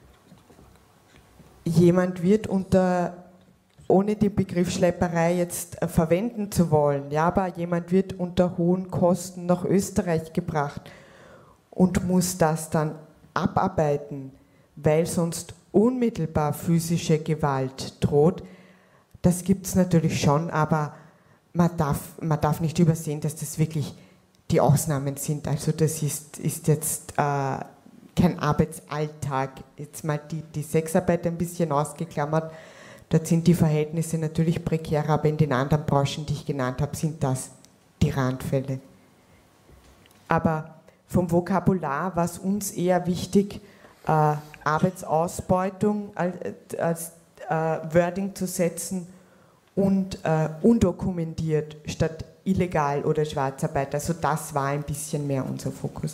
jemand wird unter, ohne den Begriff Schlepperei jetzt äh, verwenden zu wollen, ja, aber jemand wird unter hohen Kosten nach Österreich gebracht und muss das dann abarbeiten, weil sonst unmittelbar physische Gewalt droht. Das gibt es natürlich schon, aber man darf, man darf nicht übersehen, dass das wirklich die Ausnahmen sind. Also das ist, ist jetzt äh, kein Arbeitsalltag. Jetzt mal die, die Sexarbeit ein bisschen ausgeklammert. Dort sind die Verhältnisse natürlich prekärer, aber in den anderen Branchen, die ich genannt habe, sind das die Randfälle. Aber vom Vokabular war es uns eher wichtig, äh, Arbeitsausbeutung als, als äh, Wording zu setzen und äh, undokumentiert statt illegal oder Schwarzarbeit. Also das war ein bisschen mehr unser Fokus.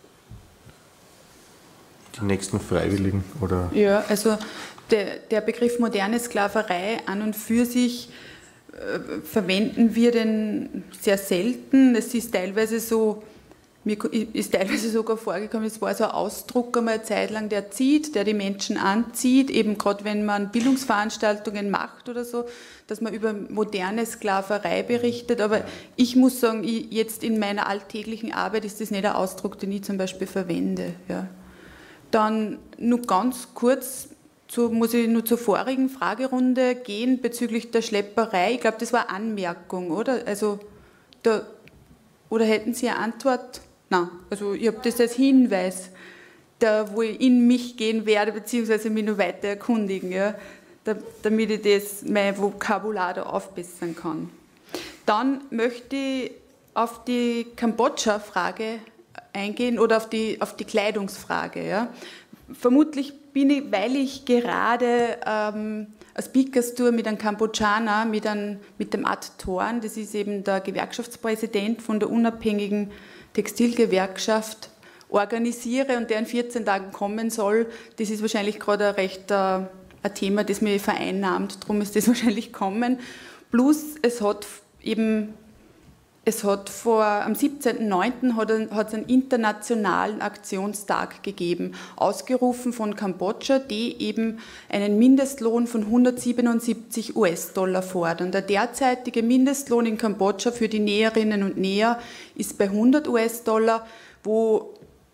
Die nächsten Freiwilligen, oder? Ja, also der, der Begriff moderne Sklaverei an und für sich äh, verwenden wir den sehr selten. Es ist teilweise so, mir ist teilweise sogar vorgekommen, es war so ein Ausdruck einmal eine Zeit lang, der zieht, der die Menschen anzieht, eben gerade wenn man Bildungsveranstaltungen macht oder so, dass man über moderne Sklaverei berichtet. Aber ich muss sagen, ich, jetzt in meiner alltäglichen Arbeit ist das nicht ein Ausdruck, den ich zum Beispiel verwende. Ja. Dann nur ganz kurz, so muss ich nur zur vorigen Fragerunde gehen bezüglich der Schlepperei. Ich glaube, das war eine Anmerkung, oder? Also, da, oder hätten Sie eine Antwort? Nein, also ich habe das als Hinweis, da, wo ich in mich gehen werde, beziehungsweise mich noch weiter erkundigen, ja, da, damit ich das, mein Vokabular da aufbessern kann. Dann möchte ich auf die Kambodscha-Frage eingehen oder auf die, auf die Kleidungsfrage. Ja. Vermutlich bin ich, weil ich gerade ähm, eine Speakers-Tour mit einem Kambodschaner, mit, einem, mit dem Ad Thorn, das ist eben der Gewerkschaftspräsident von der unabhängigen Textilgewerkschaft, organisiere und der in vierzehn Tagen kommen soll. Das ist wahrscheinlich gerade ein recht äh, ein Thema, das mich vereinnahmt, darum ist das wahrscheinlich kommen. Plus es hat eben Es hat vor, am siebzehnten neunten hat es einen internationalen Aktionstag gegeben, ausgerufen von Kambodscha, die eben einen Mindestlohn von hundertsiebenundsiebzig US-Dollar fordern. Der derzeitige Mindestlohn in Kambodscha für die Näherinnen und Näher ist bei hundert US-Dollar, wo,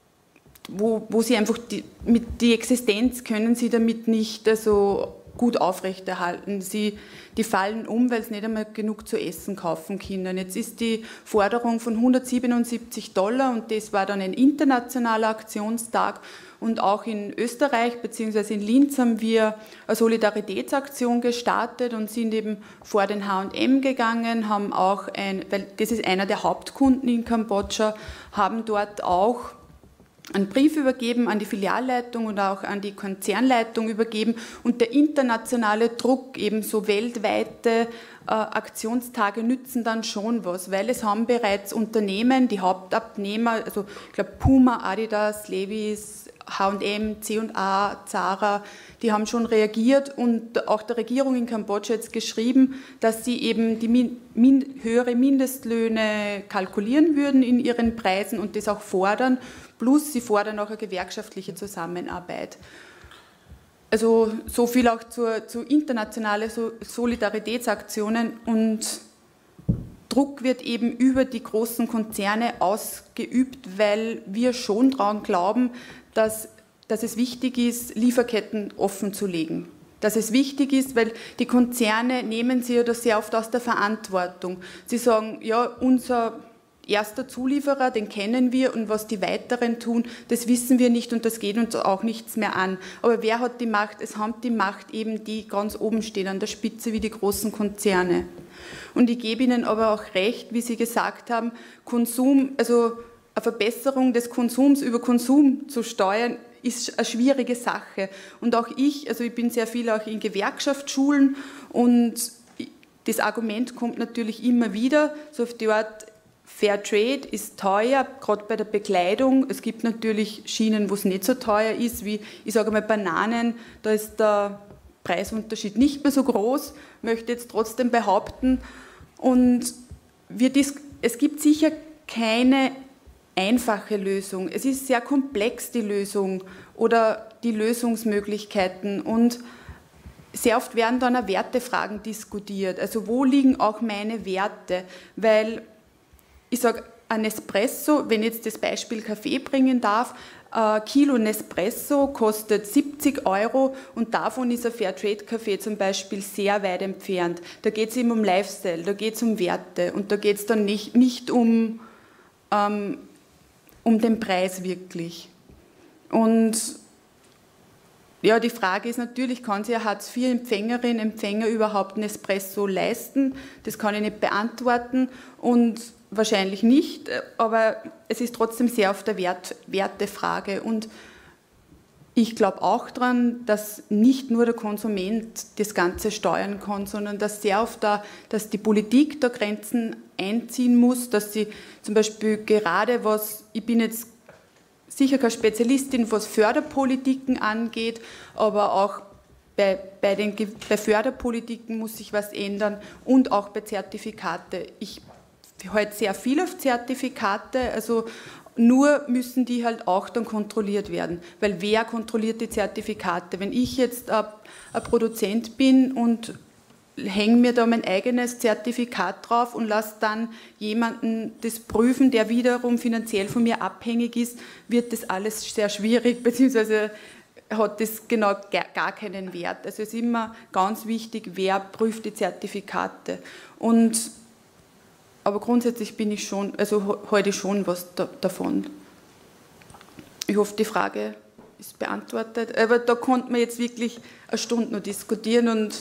wo, wo sie einfach die, mit die Existenz können sie damit nicht also gut aufrechterhalten. Sie, die fallen um, weil sie nicht einmal genug zu essen kaufen können. Jetzt ist die Forderung von hundertsiebenundsiebzig Dollar und das war dann ein internationaler Aktionstag. Und auch in Österreich bzw. in Linz haben wir eine Solidaritätsaktion gestartet und sind eben vor den H und M gegangen, haben auch ein, weil das ist einer der Hauptkunden in Kambodscha, haben dort auch einen Brief übergeben an die Filialleitung und auch an die Konzernleitung übergeben und der internationale Druck, ebenso weltweite äh, Aktionstage nützen dann schon was, weil es haben bereits Unternehmen, die Hauptabnehmer, also ich glaube Puma, Adidas, Levi's, H und M, C und A, Zara, die haben schon reagiert und auch der Regierung in Kambodscha jetzt geschrieben, dass sie eben die min, min, höhere Mindestlöhne kalkulieren würden in ihren Preisen und das auch fordern. Plus, sie fordern auch eine gewerkschaftliche Zusammenarbeit. Also so viel auch zur, zu internationalen Solidaritätsaktionen und Druck wird eben über die großen Konzerne ausgeübt, weil wir schon daran glauben, dass, dass es wichtig ist, Lieferketten offen zu legen. Dass es wichtig ist, weil die Konzerne nehmen sie ja das sehr oft aus der Verantwortung. Sie sagen, ja, unser erster Zulieferer, den kennen wir und was die weiteren tun, das wissen wir nicht und das geht uns auch nichts mehr an. Aber wer hat die Macht? Es haben die Macht eben die ganz oben stehen, an der Spitze wie die großen Konzerne. Und ich gebe Ihnen aber auch recht, wie Sie gesagt haben, Konsum, also eine Verbesserung des Konsums über Konsum zu steuern, ist eine schwierige Sache. Und auch ich, also ich bin sehr viel auch in Gewerkschaftsschulen und das Argument kommt natürlich immer wieder, so auf die Art, Fair Trade ist teuer, gerade bei der Bekleidung. Es gibt natürlich Schienen, wo es nicht so teuer ist, wie, ich sage mal, Bananen. Da ist der Preisunterschied nicht mehr so groß, möchte jetzt trotzdem behaupten. Und wir es gibt sicher keine einfache Lösung. Es ist sehr komplex, die Lösung oder die Lösungsmöglichkeiten. Und sehr oft werden dann auch Wertefragen diskutiert. Also wo liegen auch meine Werte? Weil ich sage, ein Nespresso, wenn ich jetzt das Beispiel Kaffee bringen darf, ein Kilo Nespresso kostet siebzig Euro und davon ist ein Fairtrade-Kaffee zum Beispiel sehr weit entfernt. Da geht es eben um Lifestyle, da geht es um Werte und da geht es dann nicht, nicht um, ähm, um den Preis wirklich. Und ja, die Frage ist natürlich, kann sich eine Hartz vier Empfängerin, Empfänger überhaupt einen Espresso leisten? Das kann ich nicht beantworten und wahrscheinlich nicht, aber es ist trotzdem sehr auf der Wert, Wertefrage. Und ich glaube auch daran, dass nicht nur der Konsument das Ganze steuern kann, sondern dass sehr oft da, dass die Politik da Grenzen einziehen muss, dass sie zum Beispiel gerade was, ich bin jetzt sicher keine Spezialistin, was Förderpolitiken angeht, aber auch bei, bei den bei Förderpolitiken muss sich was ändern und auch bei Zertifikate. Ich halte sehr viel auf Zertifikate, also nur müssen die halt auch dann kontrolliert werden, weil wer kontrolliert die Zertifikate? Wenn ich jetzt ein, ein Produzent bin und hänge mir da mein eigenes Zertifikat drauf und lasse dann jemanden das prüfen, der wiederum finanziell von mir abhängig ist, wird das alles sehr schwierig, beziehungsweise hat das genau gar keinen Wert. Also es ist immer ganz wichtig, wer prüft die Zertifikate. Und, aber grundsätzlich bin ich schon, also heute schon was da, davon. Ich hoffe, die Frage ist beantwortet. Aber da konnte man jetzt wirklich eine Stunde noch diskutieren und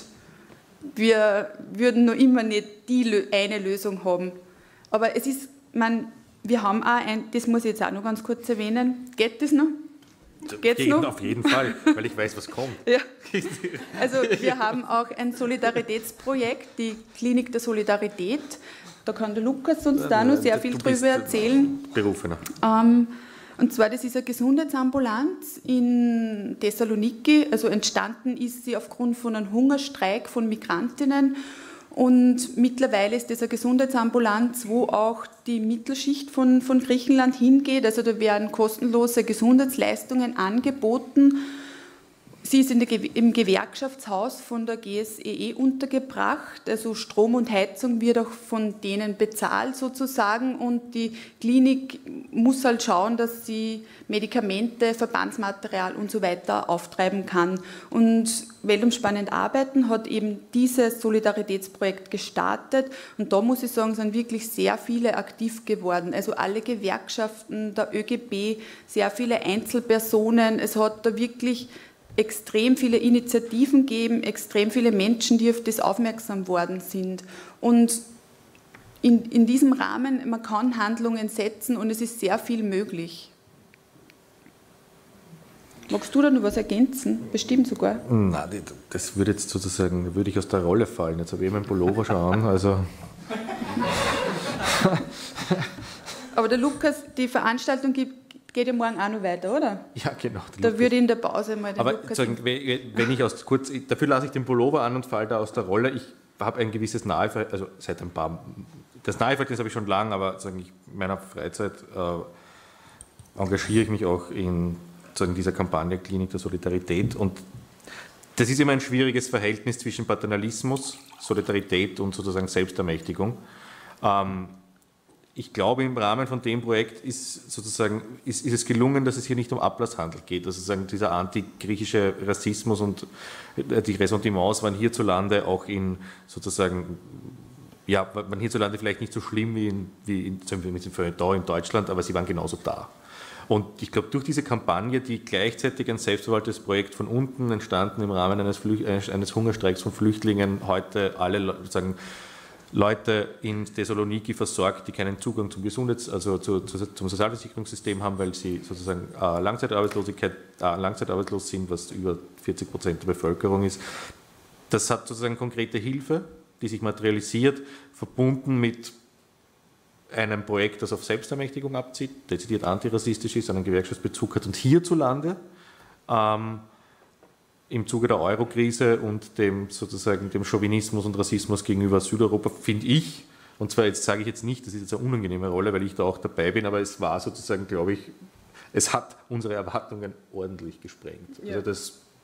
wir würden noch immer nicht die eine Lösung haben. Aber es ist, man, wir haben auch ein, das muss ich jetzt auch noch ganz kurz erwähnen. Geht das noch? Geht's jeden, noch? Auf jeden Fall, weil ich weiß, was kommt. Ja. Also wir haben auch ein Solidaritätsprojekt, die Klinik der Solidarität. Da kann der Lukas uns da noch sehr viel drüber erzählen. Berufener. Ähm, Und zwar, das ist eine Gesundheitsambulanz in Thessaloniki. Also entstanden ist sie aufgrund von einem Hungerstreik von Migrantinnen. Und mittlerweile ist das eine Gesundheitsambulanz, wo auch die Mittelschicht von, von Griechenland hingeht. Also da werden kostenlose Gesundheitsleistungen angeboten. Sie ist in der, im Gewerkschaftshaus von der G S E E untergebracht, also Strom und Heizung wird auch von denen bezahlt sozusagen und die Klinik muss halt schauen, dass sie Medikamente, Verbandsmaterial und so weiter auftreiben kann. Und Weltumspannend Arbeiten hat eben dieses Solidaritätsprojekt gestartet und da muss ich sagen, sind wirklich sehr viele aktiv geworden, also alle Gewerkschaften, der Ö G B, sehr viele Einzelpersonen, es hat da wirklich extrem viele Initiativen geben, extrem viele Menschen, die auf das aufmerksam worden sind. Und in, in diesem Rahmen, man kann Handlungen setzen und es ist sehr viel möglich. Magst du da noch was ergänzen? Bestimmt sogar. Nein, das würde jetzt sozusagen, würde ich aus der Rolle fallen. Jetzt habe ich meinen Pullover schon an, also... Aber der Lukas, die Veranstaltung gibt geht ja morgen auch noch weiter, oder? Ja, genau. Da würde ich in der Pause mal den Aber Lukas... sagen, wenn ich aus kurz, dafür lasse ich den Pullover an und falle da aus der Rolle. Ich habe ein gewisses Naheverhältnis, also seit ein paar, das Naheverhältnis habe ich schon lange, aber sagen, ich, in meiner Freizeit äh, engagiere ich mich auch in sagen, dieser Kampagne Klinik der Solidarität und das ist immer ein schwieriges Verhältnis zwischen Paternalismus, Solidarität und sozusagen Selbstermächtigung. Ähm, Ich glaube, im Rahmen von dem Projekt ist, sozusagen, ist, ist es gelungen, dass es hier nicht um Ablasshandel geht. Also sozusagen dieser antigriechische Rassismus und die Ressentiments waren hierzulande auch in sozusagen, ja, waren hierzulande vielleicht nicht so schlimm wie, in, wie in, mit dem Feuilleton in Deutschland, aber sie waren genauso da. Und ich glaube, durch diese Kampagne, die gleichzeitig ein selbstverwaltetes Projekt von unten entstanden im Rahmen eines, Flü eines Hungerstreiks von Flüchtlingen, heute alle sozusagen Leute in Thessaloniki versorgt, die keinen Zugang zum Gesundheits-, also zu, zu, zum Sozialversicherungssystem haben, weil sie sozusagen äh, Langzeitarbeitslosigkeit, äh, langzeitarbeitslos sind, was über vierzig Prozent der Bevölkerung ist. Das hat sozusagen konkrete Hilfe, die sich materialisiert, verbunden mit einem Projekt, das auf Selbstermächtigung abzieht, dezidiert antirassistisch ist, einen Gewerkschaftsbezug hat und hierzulande ähm, im Zuge der Euro-Krise und dem sozusagen dem Chauvinismus und Rassismus gegenüber Südeuropa, finde ich, und zwar jetzt sage ich jetzt nicht, das ist jetzt eine unangenehme Rolle, weil ich da auch dabei bin, aber es war sozusagen, glaube ich, es hat unsere Erwartungen ordentlich gesprengt. Ja. Also das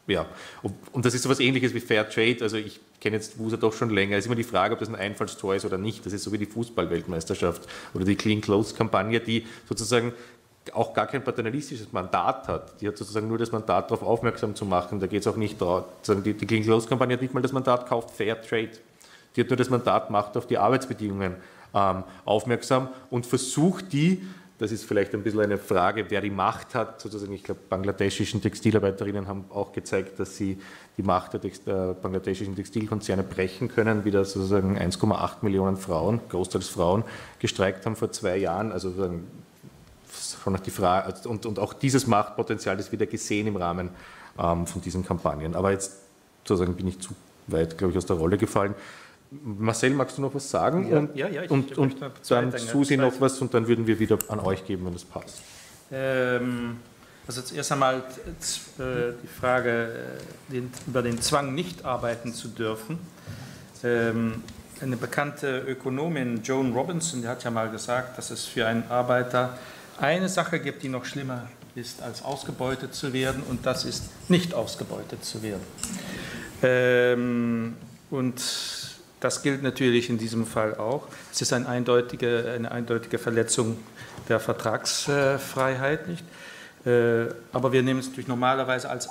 ja, und das ist so etwas Ähnliches wie Fair Trade, also ich kenne jetzt W U S A doch schon länger, es ist immer die Frage, ob das ein Einfallstor ist oder nicht, das ist so wie die Fußball-Weltmeisterschaft oder die Clean Clothes-Kampagne, die sozusagen auch gar kein paternalistisches Mandat hat, die hat sozusagen nur das Mandat, darauf aufmerksam zu machen, da geht es auch nicht darum, die, die Clean Clothes-Kampagne hat nicht mal das Mandat, kauft Fair Trade, die hat nur das Mandat, macht auf die Arbeitsbedingungen ähm, aufmerksam und versucht die, das ist vielleicht ein bisschen eine Frage, wer die Macht hat, sozusagen, ich glaube, bangladeschischen Textilarbeiterinnen haben auch gezeigt, dass sie die Macht der Text, äh, bangladeschischen Textilkonzerne brechen können, wie da sozusagen eins Komma acht Millionen Frauen, großteils Frauen, gestreikt haben vor zwei Jahren, also sozusagen schon die Frage, und, und auch dieses Machtpotenzial ist wieder gesehen im Rahmen ähm, von diesen Kampagnen. Aber jetzt sozusagen bin ich zu weit, glaube ich, aus der Rolle gefallen. Marcel, magst du noch was sagen? Ja, und ja, ja, ich, und, ich und dann Susi noch was und dann würden wir wieder an euch geben, wenn das passt. Ähm, also zuerst einmal äh, die Frage, äh, den, über den Zwang, nicht arbeiten zu dürfen. Ähm, eine bekannte Ökonomin, Joan Robinson, die hat ja mal gesagt, dass es für einen Arbeiter eine Sache gibt, die noch schlimmer ist, als ausgebeutet zu werden, und das ist, nicht ausgebeutet zu werden. Ähm, und das gilt natürlich in diesem Fall auch. Es ist eine eindeutige, eine eindeutige Verletzung der Vertragsfreiheit, nicht? Aber wir nehmen es natürlich normalerweise als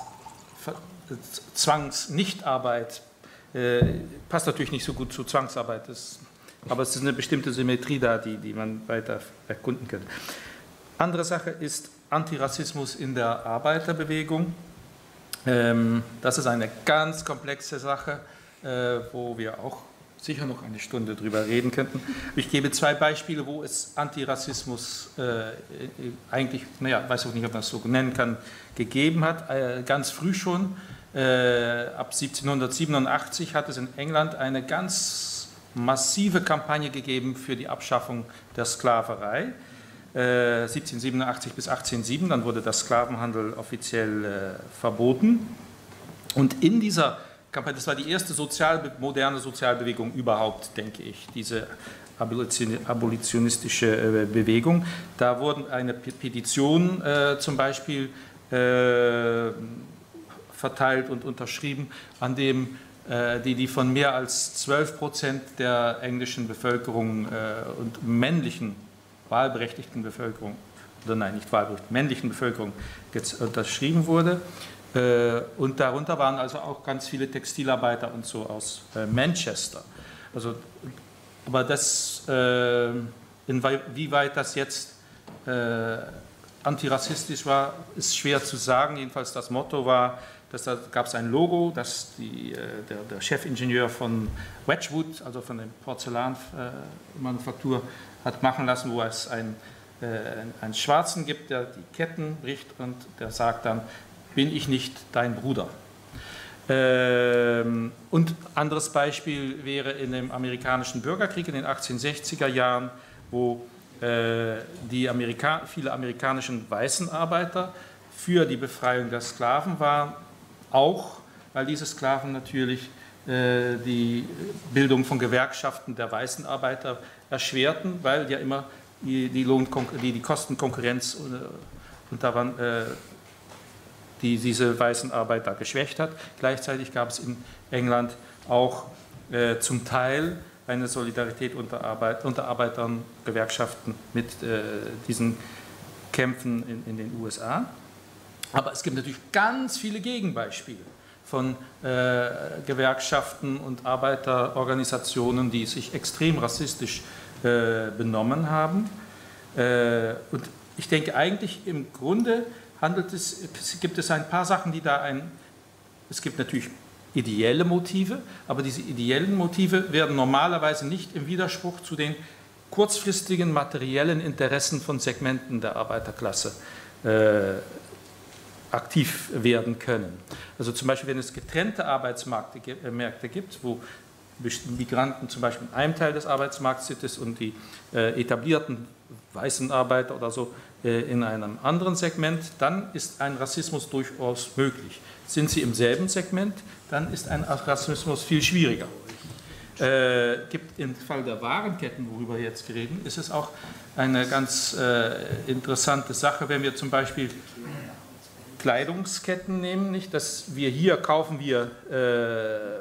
Zwangsnichtarbeit. Passt natürlich nicht so gut zu Zwangsarbeit, das, aber es ist eine bestimmte Symmetrie da, die, die man weiter erkunden könnte. Andere Sache ist Antirassismus in der Arbeiterbewegung. Das ist eine ganz komplexe Sache, wo wir auch sicher noch eine Stunde drüber reden könnten. Ich gebe zwei Beispiele, wo es Antirassismus äh, eigentlich, naja, weiß auch nicht, ob man das so nennen kann, gegeben hat. Äh, ganz früh schon, äh, ab siebzehnhundertsiebenundachtzig hat es in England eine ganz massive Kampagne gegeben für die Abschaffung der Sklaverei. Äh, siebzehnhundertsiebenundachtzig bis achtzehnhundertsieben, dann wurde der Sklavenhandel offiziell äh, verboten. Und in dieser das war die erste sozial, moderne Sozialbewegung überhaupt, denke ich, diese abolitionistische Bewegung. Da wurden eine Petition äh, zum Beispiel äh, verteilt und unterschrieben, an dem äh, die, die von mehr als zwölf Prozent der englischen Bevölkerung äh, und männlichen wahlberechtigten Bevölkerung, oder nein, nicht wahlberechtigten, männlichen Bevölkerung unterschrieben wurde. Und darunter waren also auch ganz viele Textilarbeiter und so aus Manchester. Also, aber das, inwieweit das jetzt antirassistisch war, ist schwer zu sagen. Jedenfalls das Motto war, dass da gab es ein Logo, das die, der, der Chefingenieur von Wedgwood, also von der Porzellanmanufaktur, hat machen lassen, wo es einen, einen Schwarzen gibt, der die Ketten bricht und der sagt dann: Bin ich nicht dein Bruder? Ähm, und anderes Beispiel wäre in dem amerikanischen Bürgerkrieg in den achtzehnhundertsechziger Jahren, wo äh, die Amerika viele amerikanischen weißen Arbeiter für die Befreiung der Sklaven waren, auch weil diese Sklaven natürlich äh, die Bildung von Gewerkschaften der weißen Arbeiter erschwerten, weil ja immer die, die, die, die Kostenkonkurrenz äh, und daran äh, die diese weißen Arbeiter geschwächt hat. Gleichzeitig gab es in England auch äh, zum Teil eine Solidarität unter, Arbeit, unter Arbeitern, Gewerkschaften mit äh, diesen Kämpfen in, in den U S A. Aber es gibt natürlich ganz viele Gegenbeispiele von äh, Gewerkschaften und Arbeiterorganisationen, die sich extrem rassistisch äh, benommen haben. Äh, und ich denke eigentlich im Grunde handelt es, gibt es ein paar Sachen, die da ein, es gibt natürlich ideelle Motive, aber diese ideellen Motive werden normalerweise nicht im Widerspruch zu den kurzfristigen materiellen Interessen von Segmenten der Arbeiterklasse äh, aktiv werden können. Also zum Beispiel, wenn es getrennte Arbeitsmärkte gibt, wo Migranten zum Beispiel in einem Teil des Arbeitsmarkts sitzen und die äh, etablierten weißen Arbeiter oder so äh, in einem anderen Segment, dann ist ein Rassismus durchaus möglich. Sind sie im selben Segment, dann ist ein Rassismus viel schwieriger. Äh, gibt im Fall der Warenketten, worüber wir jetzt reden, ist es auch eine ganz äh, interessante Sache, wenn wir zum Beispiel Kleidungsketten nehmen, nicht? Dass wir hier kaufen wir äh,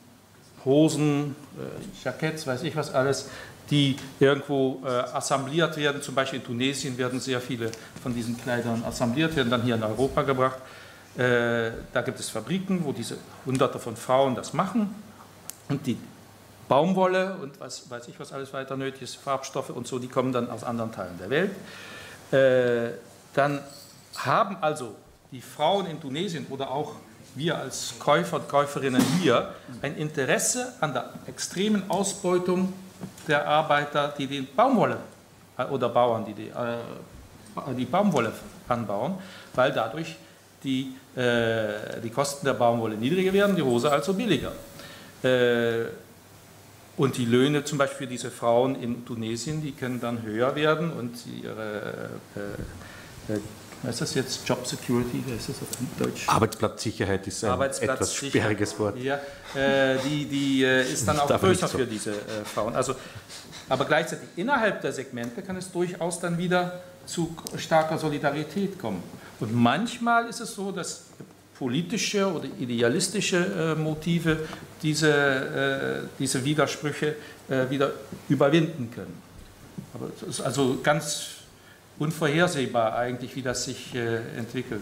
Hosen, äh, Jacketts, weiß ich was alles, die irgendwo äh, assembliert werden. Zum Beispiel in Tunesien werden sehr viele von diesen Kleidern assembliert, werden dann hier in Europa gebracht. Äh, da gibt es Fabriken, wo diese Hunderte von Frauen das machen. Und die Baumwolle und was weiß ich, was alles weiter nötig ist, Farbstoffe und so, die kommen dann aus anderen Teilen der Welt. Äh, dann haben also die Frauen in Tunesien oder auch wir als Käufer und Käuferinnen hier ein Interesse an der extremen Ausbeutung der Arbeiter, die die Baumwolle oder Bauern, die die, äh, die Baumwolle anbauen, weil dadurch die, äh, die Kosten der Baumwolle niedriger werden, die Hose also billiger. Äh, und die Löhne zum Beispiel für diese Frauen in Tunesien, die können dann höher werden und ihre, äh, äh, was ist das jetzt, Job Security, was ist das auf Deutsch? Arbeitsplatzsicherheit ist ein etwas sperriges Wort. Ja, äh, die, die äh, ist dann auch größer so. für diese äh, Frauen. Also, aber gleichzeitig innerhalb der Segmente kann es durchaus dann wieder zu starker Solidarität kommen. Und manchmal ist es so, dass politische oder idealistische äh, Motive diese, äh, diese Widersprüche äh, wieder überwinden können. Aber es ist also ganz unvorhersehbar eigentlich, wie das sich äh, entwickelt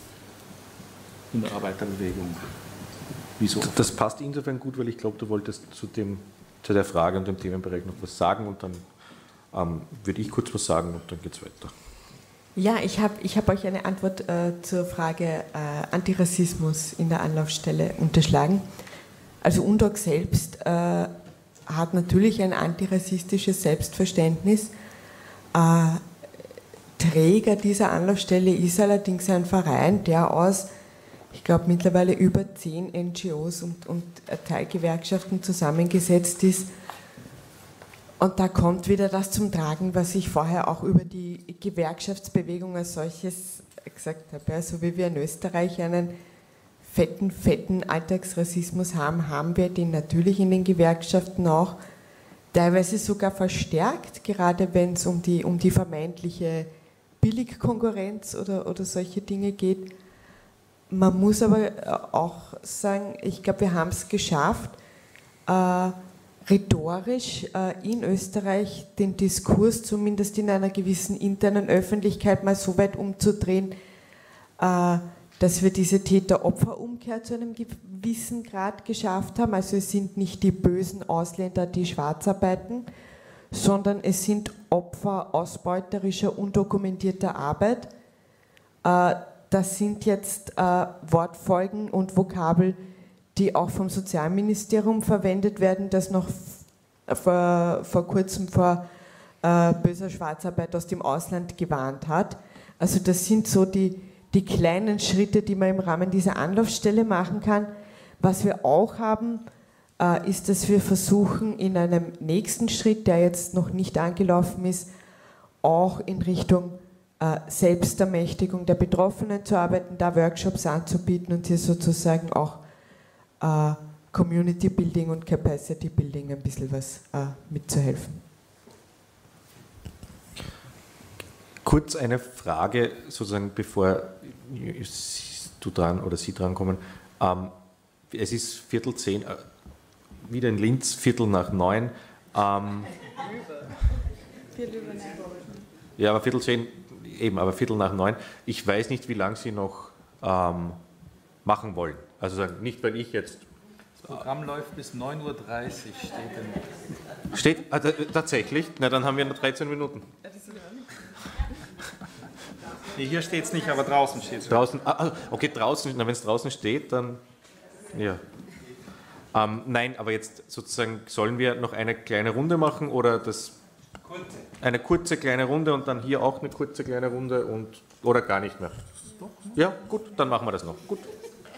in der Arbeiterbewegung. Wieso? Das passt insofern gut, weil ich glaube, du wolltest zu, dem, zu der Frage und dem Themenbereich noch was sagen und dann ähm, würde ich kurz was sagen und dann geht es weiter. Ja, ich habe ich hab euch eine Antwort äh, zur Frage äh, Antirassismus in der Anlaufstelle unterschlagen. Also U N D O C selbst äh, hat natürlich ein antirassistisches Selbstverständnis. Äh, Träger dieser Anlaufstelle ist allerdings ein Verein, der aus, ich glaube, mittlerweile über zehn N G Os und, und Teilgewerkschaften zusammengesetzt ist. Und da kommt wieder das zum Tragen, was ich vorher auch über die Gewerkschaftsbewegung als solches gesagt habe. Ja, so wie wir in Österreich einen fetten, fetten Alltagsrassismus haben, haben wir den natürlich in den Gewerkschaften auch, teilweise sogar verstärkt, gerade wenn es um die, um die vermeintliche Billigkonkurrenz oder, oder solche Dinge geht. Man muss aber auch sagen, ich glaube, wir haben es geschafft, äh, rhetorisch äh, in Österreich den Diskurs zumindest in einer gewissen internen Öffentlichkeit mal so weit umzudrehen, äh, dass wir diese Täter-Opfer-Umkehr zu einem gewissen Grad geschafft haben. Also es sind nicht die bösen Ausländer, die schwarz arbeiten, sondern es sind Opfer ausbeuterischer, undokumentierter Arbeit. Äh, das sind jetzt äh, Wortfolgen und Vokabel, die auch vom Sozialministerium verwendet werden, das noch vor, vor kurzem vor äh, böser Schwarzarbeit aus dem Ausland gewarnt hat. Also das sind so die, die kleinen Schritte, die man im Rahmen dieser Anlaufstelle machen kann. Was wir auch haben, äh, ist, dass wir versuchen, in einem nächsten Schritt, der jetzt noch nicht angelaufen ist, auch in Richtung äh, Selbstermächtigung der Betroffenen zu arbeiten, da Workshops anzubieten und hier sozusagen auch Uh, Community Building und Capacity Building ein bisschen was uh, mitzuhelfen. Kurz eine Frage, sozusagen bevor du dran oder Sie dran kommen. Ähm, es ist Viertel zehn, äh, wieder in Linz, Viertel nach neun. Ähm, Viertel über neun. Ja, aber Viertel zehn, eben, aber Viertel nach neun. Ich weiß nicht, wie lange Sie noch ähm, machen wollen. Also sagen, nicht, weil ich jetzt... Das Programm läuft bis neun Uhr dreißig, steht im... Steht? Ah, tatsächlich? Na, dann haben wir noch dreizehn Minuten. Nee, hier steht es nicht, aber draußen steht es. Draußen, ah, okay, draußen, wenn es draußen steht, dann... Ja. Ähm, nein, aber jetzt sozusagen, sollen wir noch eine kleine Runde machen oder das... Kurze. Eine kurze kleine Runde und dann hier auch eine kurze kleine Runde und... Oder gar nicht mehr? Ja, gut, dann machen wir das noch. Gut.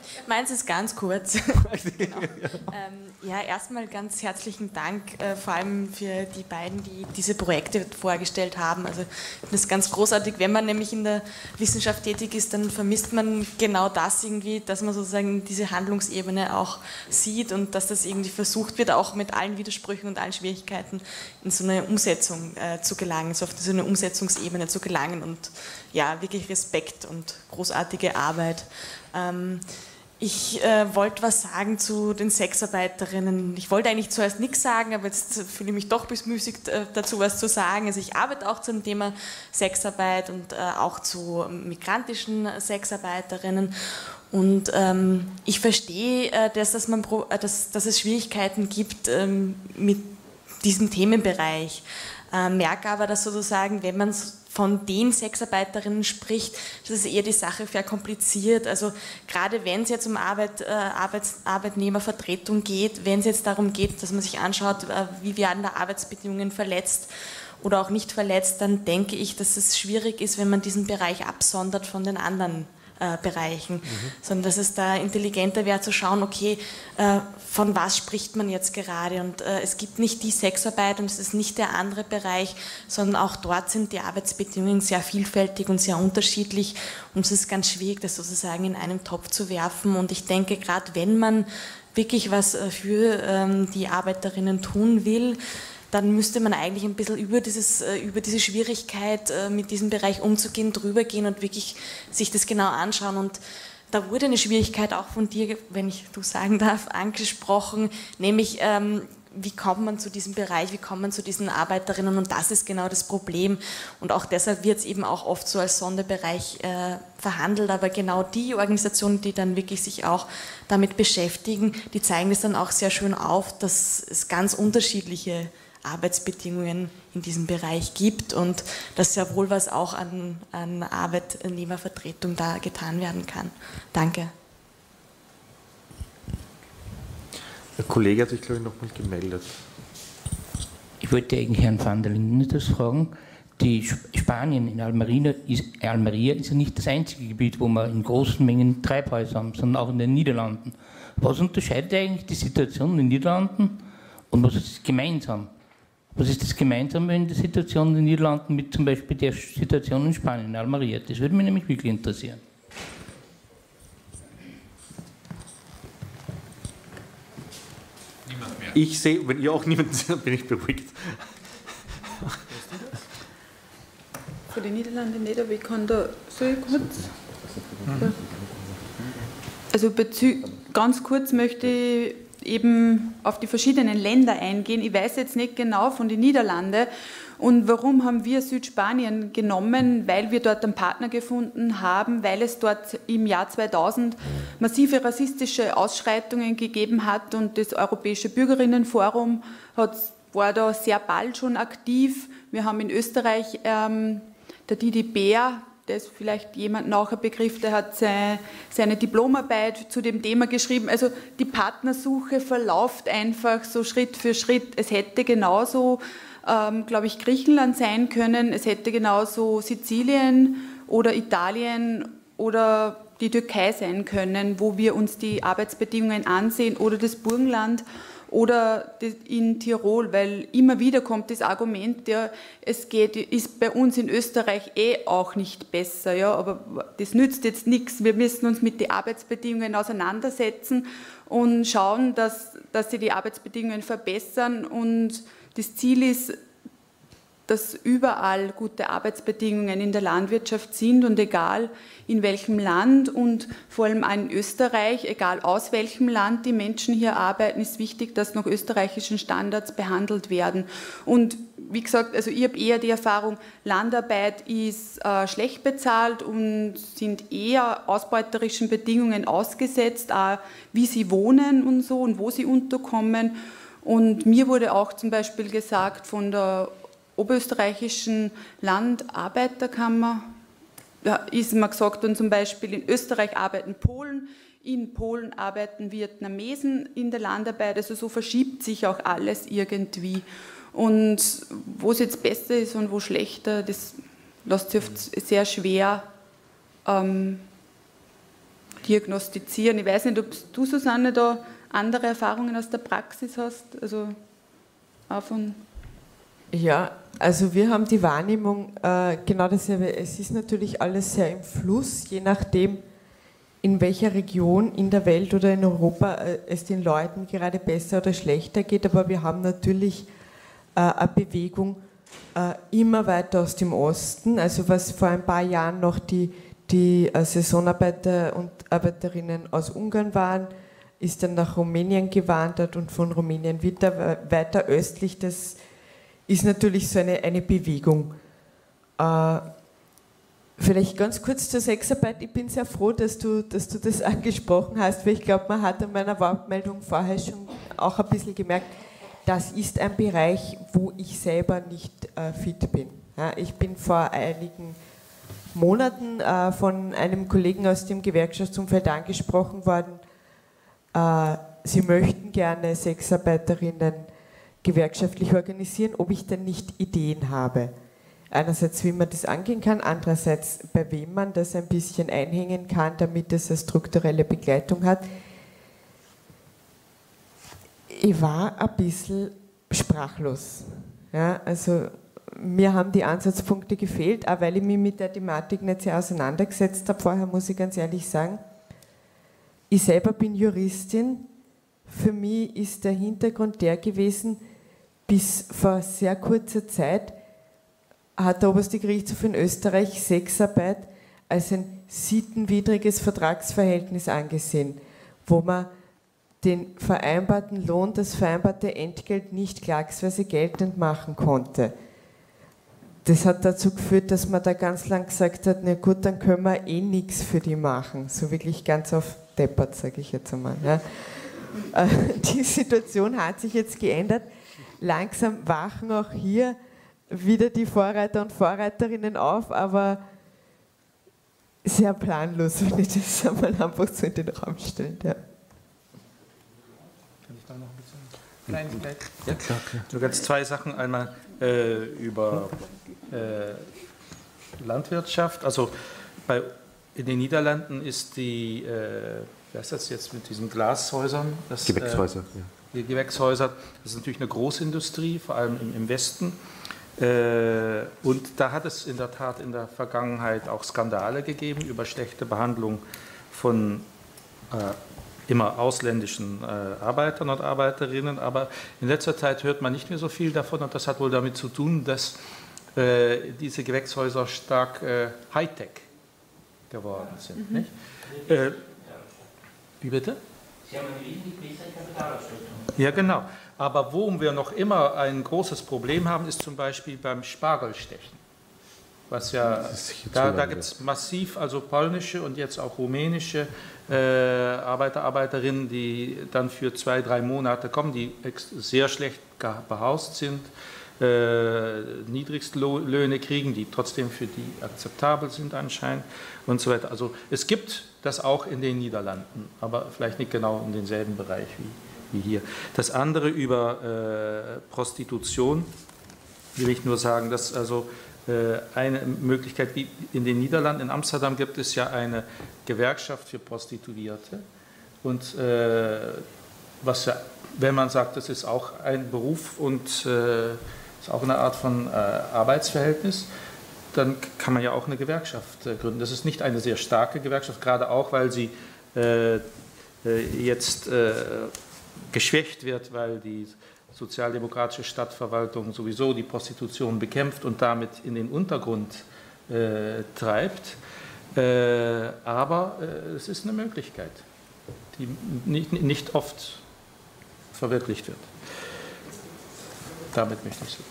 Meins ist ganz kurz. Genau. ähm, ja, erstmal ganz herzlichen Dank, äh, vor allem für die beiden, die diese Projekte vorgestellt haben. Also das ist ganz großartig. Wenn man nämlich in der Wissenschaft tätig ist, dann vermisst man genau das irgendwie, dass man sozusagen diese Handlungsebene auch sieht und dass das irgendwie versucht wird, auch mit allen Widersprüchen und allen Schwierigkeiten in so eine Umsetzung äh, zu gelangen, so auf so eine Umsetzungsebene zu gelangen und ja, wirklich Respekt und großartige Arbeit. Ähm, Ich äh, wollte was sagen zu den Sexarbeiterinnen. Ich wollte eigentlich zuerst nichts sagen, aber jetzt fühle ich mich doch bemüßigt, äh, dazu was zu sagen. Also ich arbeite auch zum Thema Sexarbeit und äh, auch zu migrantischen Sexarbeiterinnen. Und ähm, ich verstehe, äh, dass, dass, man pro, äh, dass, dass es Schwierigkeiten gibt ähm, mit diesem Themenbereich. Äh, merke aber, dass sozusagen, wenn man von den Sexarbeiterinnen spricht, das ist eher die Sache verkompliziert. Also gerade wenn es jetzt um Arbeit, äh, Arbeits, Arbeitnehmervertretung geht, wenn es jetzt darum geht, dass man sich anschaut, äh, wie werden da Arbeitsbedingungen verletzt oder auch nicht verletzt, dann denke ich, dass es schwierig ist, wenn man diesen Bereich absondert von den anderen äh, Bereichen, mhm. sondern dass es da intelligenter wäre zu schauen, okay, äh, von was spricht man jetzt gerade und äh, es gibt nicht die Sexarbeit und es ist nicht der andere Bereich, sondern auch dort sind die Arbeitsbedingungen sehr vielfältig und sehr unterschiedlich und es ist ganz schwierig, das sozusagen in einen Topf zu werfen und ich denke, gerade wenn man wirklich was für ähm, die Arbeiterinnen tun will, dann müsste man eigentlich ein bisschen über, dieses, über diese Schwierigkeit, mit diesem Bereich umzugehen, drüber gehen und wirklich sich das genau anschauen. Und da wurde eine Schwierigkeit auch von dir, wenn ich du sagen darf, angesprochen, nämlich ähm, wie kommt man zu diesem Bereich, wie kommt man zu diesen Arbeiterinnen und das ist genau das Problem. Und auch deshalb wird es eben auch oft so als Sonderbereich äh, verhandelt, aber genau die Organisationen, die dann wirklich sich auch damit beschäftigen, die zeigen das dann auch sehr schön auf, dass es ganz unterschiedliche Arbeitsbedingungen in diesem Bereich gibt und dass sehr wohl was auch an, an Arbeitnehmervertretung da getan werden kann. Danke. Der Kollege hat sich, glaube ich, noch mal gemeldet. Ich wollte eigentlich Herrn van der Linden das fragen. Die Spanien in Almeria ist, Almeria ist ja nicht das einzige Gebiet, wo wir in großen Mengen Treibhäuser haben, sondern auch in den Niederlanden. Was unterscheidet eigentlich die Situation in den Niederlanden und was ist gemeinsam? Was ist das Gemeinsame in der Situation in den Niederlanden mit zum Beispiel der Situation in Spanien, in Almeria? Das würde mich nämlich wirklich interessieren. Niemand mehr. Ich sehe, wenn ihr auch niemanden seht, dann bin ich beruhigt. Für die Niederlande nicht, aber ich kann da so kurz. Ja. Also ganz kurz möchte ich eben auf die verschiedenen Länder eingehen. Ich weiß jetzt nicht genau von den Niederlanden. Und warum haben wir Südspanien genommen? Weil wir dort einen Partner gefunden haben, weil es dort im Jahr zweitausend massive rassistische Ausschreitungen gegeben hat und das Europäische Bürgerinnenforum hat, war da sehr bald schon aktiv. Wir haben in Österreich ähm, der Didi Bär, das ist vielleicht jemand nachher Begriff, der hat seine, seine Diplomarbeit zu dem Thema geschrieben. Also die Partnersuche verläuft einfach so Schritt für Schritt. Es hätte genauso, ähm, glaube ich, Griechenland sein können, es hätte genauso Sizilien oder Italien oder die Türkei sein können, wo wir uns die Arbeitsbedingungen ansehen oder das Burgenland oder in Tirol, weil immer wieder kommt das Argument, ja, es geht, ist bei uns in Österreich eh auch nicht besser, ja, aber das nützt jetzt nichts. Wir müssen uns mit den Arbeitsbedingungen auseinandersetzen und schauen, dass, dass sie die Arbeitsbedingungen verbessern und das Ziel ist, dass überall gute Arbeitsbedingungen in der Landwirtschaft sind und egal in welchem Land und vor allem auch in Österreich, egal aus welchem Land die Menschen hier arbeiten, ist wichtig, dass nach österreichischen Standards behandelt werden. Und wie gesagt, also ich habe eher die Erfahrung, Landarbeit ist äh, schlecht bezahlt und sind eher ausbeuterischen Bedingungen ausgesetzt, auch wie sie wohnen und so und wo sie unterkommen. Und mir wurde auch zum Beispiel gesagt von der oberösterreichischen Landarbeiterkammer, da ist mir gesagt worden, zum Beispiel in Österreich arbeiten Polen, in Polen arbeiten Vietnamesen in der Landarbeit, also so verschiebt sich auch alles irgendwie. Und wo es jetzt besser ist und wo schlechter, das lässt sich oft sehr schwer ähm, diagnostizieren. Ich weiß nicht, ob du, Susanne, da andere Erfahrungen aus der Praxis hast, also auch von... Ja, also wir haben die Wahrnehmung, äh, genau dasselbe, es ist natürlich alles sehr im Fluss, je nachdem, in welcher Region in der Welt oder in Europa äh, es den Leuten gerade besser oder schlechter geht, aber wir haben natürlich äh, eine Bewegung äh, immer weiter aus dem Osten, also was vor ein paar Jahren noch die, die äh, Saisonarbeiter und Arbeiterinnen aus Ungarn waren, ist dann nach Rumänien gewandert und von Rumänien weiter, weiter östlich, das ist natürlich so eine, eine Bewegung. Äh, vielleicht ganz kurz zur Sexarbeit. Ich bin sehr froh, dass du, dass du das angesprochen hast, weil ich glaube, man hat an meiner Wortmeldung vorher schon auch ein bisschen gemerkt, das ist ein Bereich, wo ich selber nicht äh, fit bin. Ja, ich bin vor einigen Monaten äh, von einem Kollegen aus dem Gewerkschaftsumfeld angesprochen worden, äh, sie möchten gerne Sexarbeiterinnen gewerkschaftlich organisieren, ob ich denn nicht Ideen habe. Einerseits, wie man das angehen kann, andererseits, bei wem man das ein bisschen einhängen kann, damit es eine strukturelle Begleitung hat. Ich war ein bisschen sprachlos. Ja, also mir haben die Ansatzpunkte gefehlt, auch weil ich mich mit der Thematik nicht sehr auseinandergesetzt habe. Vorher muss ich ganz ehrlich sagen, ich selber bin Juristin. Für mich ist der Hintergrund der gewesen, bis vor sehr kurzer Zeit hat der Oberste Gerichtshof in Österreich Sexarbeit als ein sittenwidriges Vertragsverhältnis angesehen, wo man den vereinbarten Lohn, das vereinbarte Entgelt nicht klagsweise geltend machen konnte. Das hat dazu geführt, dass man da ganz lang gesagt hat, na gut, dann können wir eh nichts für die machen. So wirklich ganz auf deppert, sage ich jetzt einmal. Ja. Die Situation hat sich jetzt geändert. Langsam wachen auch hier wieder die Vorreiter und Vorreiterinnen auf, aber sehr planlos, wenn ich das einmal einfach so in den Raum stelle. Ja. Kann ich da noch ein bisschen Kleinigkeit? Ja, klar, klar. Nur ganz zwei Sachen. Einmal äh, über äh, Landwirtschaft. Also bei, in den Niederlanden ist die, äh, wie heißt das jetzt mit diesen Glashäusern? Das, Gewächshäuser, äh, ja. Die Gewächshäuser, das ist natürlich eine Großindustrie, vor allem im, im Westen. Äh, und da hat es in der Tat in der Vergangenheit auch Skandale gegeben über schlechte Behandlung von äh, immer ausländischen äh, Arbeitern und Arbeiterinnen. Aber in letzter Zeit hört man nicht mehr so viel davon und das hat wohl damit zu tun, dass äh, diese Gewächshäuser stark äh, Hightech geworden sind. Mhm. Nicht? Äh, wie bitte? Sie haben eine wesentlich bessere Kapitalausstattung. Ja, genau. Aber wo wir noch immer ein großes Problem haben, ist zum Beispiel beim Spargelstechen. Was ja, da, da gibt es massiv, also polnische und jetzt auch rumänische äh, Arbeiter, Arbeiterinnen, die dann für zwei, drei Monate kommen, die sehr schlecht behaust sind, äh, Niedrigstlöhne kriegen, die trotzdem für die akzeptabel sind anscheinend und so weiter. Also es gibt das auch in den Niederlanden, aber vielleicht nicht genau in denselben Bereich wie, wie hier. Das andere über äh, Prostitution will ich nur sagen, dass also äh, eine Möglichkeit, wie in den Niederlanden, in Amsterdam gibt es ja eine Gewerkschaft für Prostituierte und äh, was ja, wenn man sagt, das ist auch ein Beruf und äh, ist auch eine Art von äh, Arbeitsverhältnis, dann kann man ja auch eine Gewerkschaft äh, gründen. Das ist nicht eine sehr starke Gewerkschaft, gerade auch, weil sie äh, äh, jetzt äh, geschwächt wird, weil die sozialdemokratische Stadtverwaltung sowieso die Prostitution bekämpft und damit in den Untergrund äh, treibt. Äh, aber äh, es ist eine Möglichkeit, die nicht, nicht oft verwirklicht wird. Damit möchte ich so.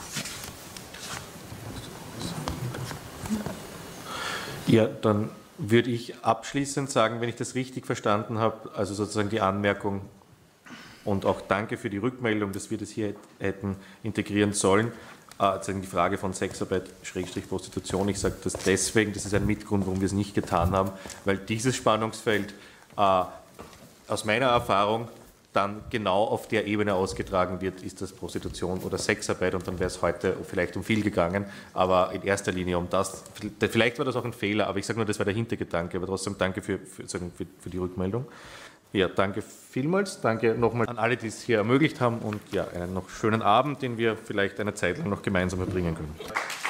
Ja, dann würde ich abschließend sagen, wenn ich das richtig verstanden habe, also sozusagen die Anmerkung und auch danke für die Rückmeldung, dass wir das hier hätten integrieren sollen, äh, die Frage von Sexarbeit, Schrägstrich Prostitution. Ich sage das deswegen, das ist ein Mitgrund, warum wir es nicht getan haben, weil dieses Spannungsfeld äh, aus meiner Erfahrung dann genau auf der Ebene ausgetragen wird, ist das Prostitution oder Sexarbeit, und dann wäre es heute vielleicht um viel gegangen, aber in erster Linie um das. Vielleicht war das auch ein Fehler, aber ich sage nur, das war der Hintergedanke, aber trotzdem danke für, für, für, für die Rückmeldung. Ja, danke vielmals, danke nochmal an alle, die es hier ermöglicht haben, und ja, einen noch schönen Abend, den wir vielleicht eine Zeit lang noch gemeinsam verbringen können.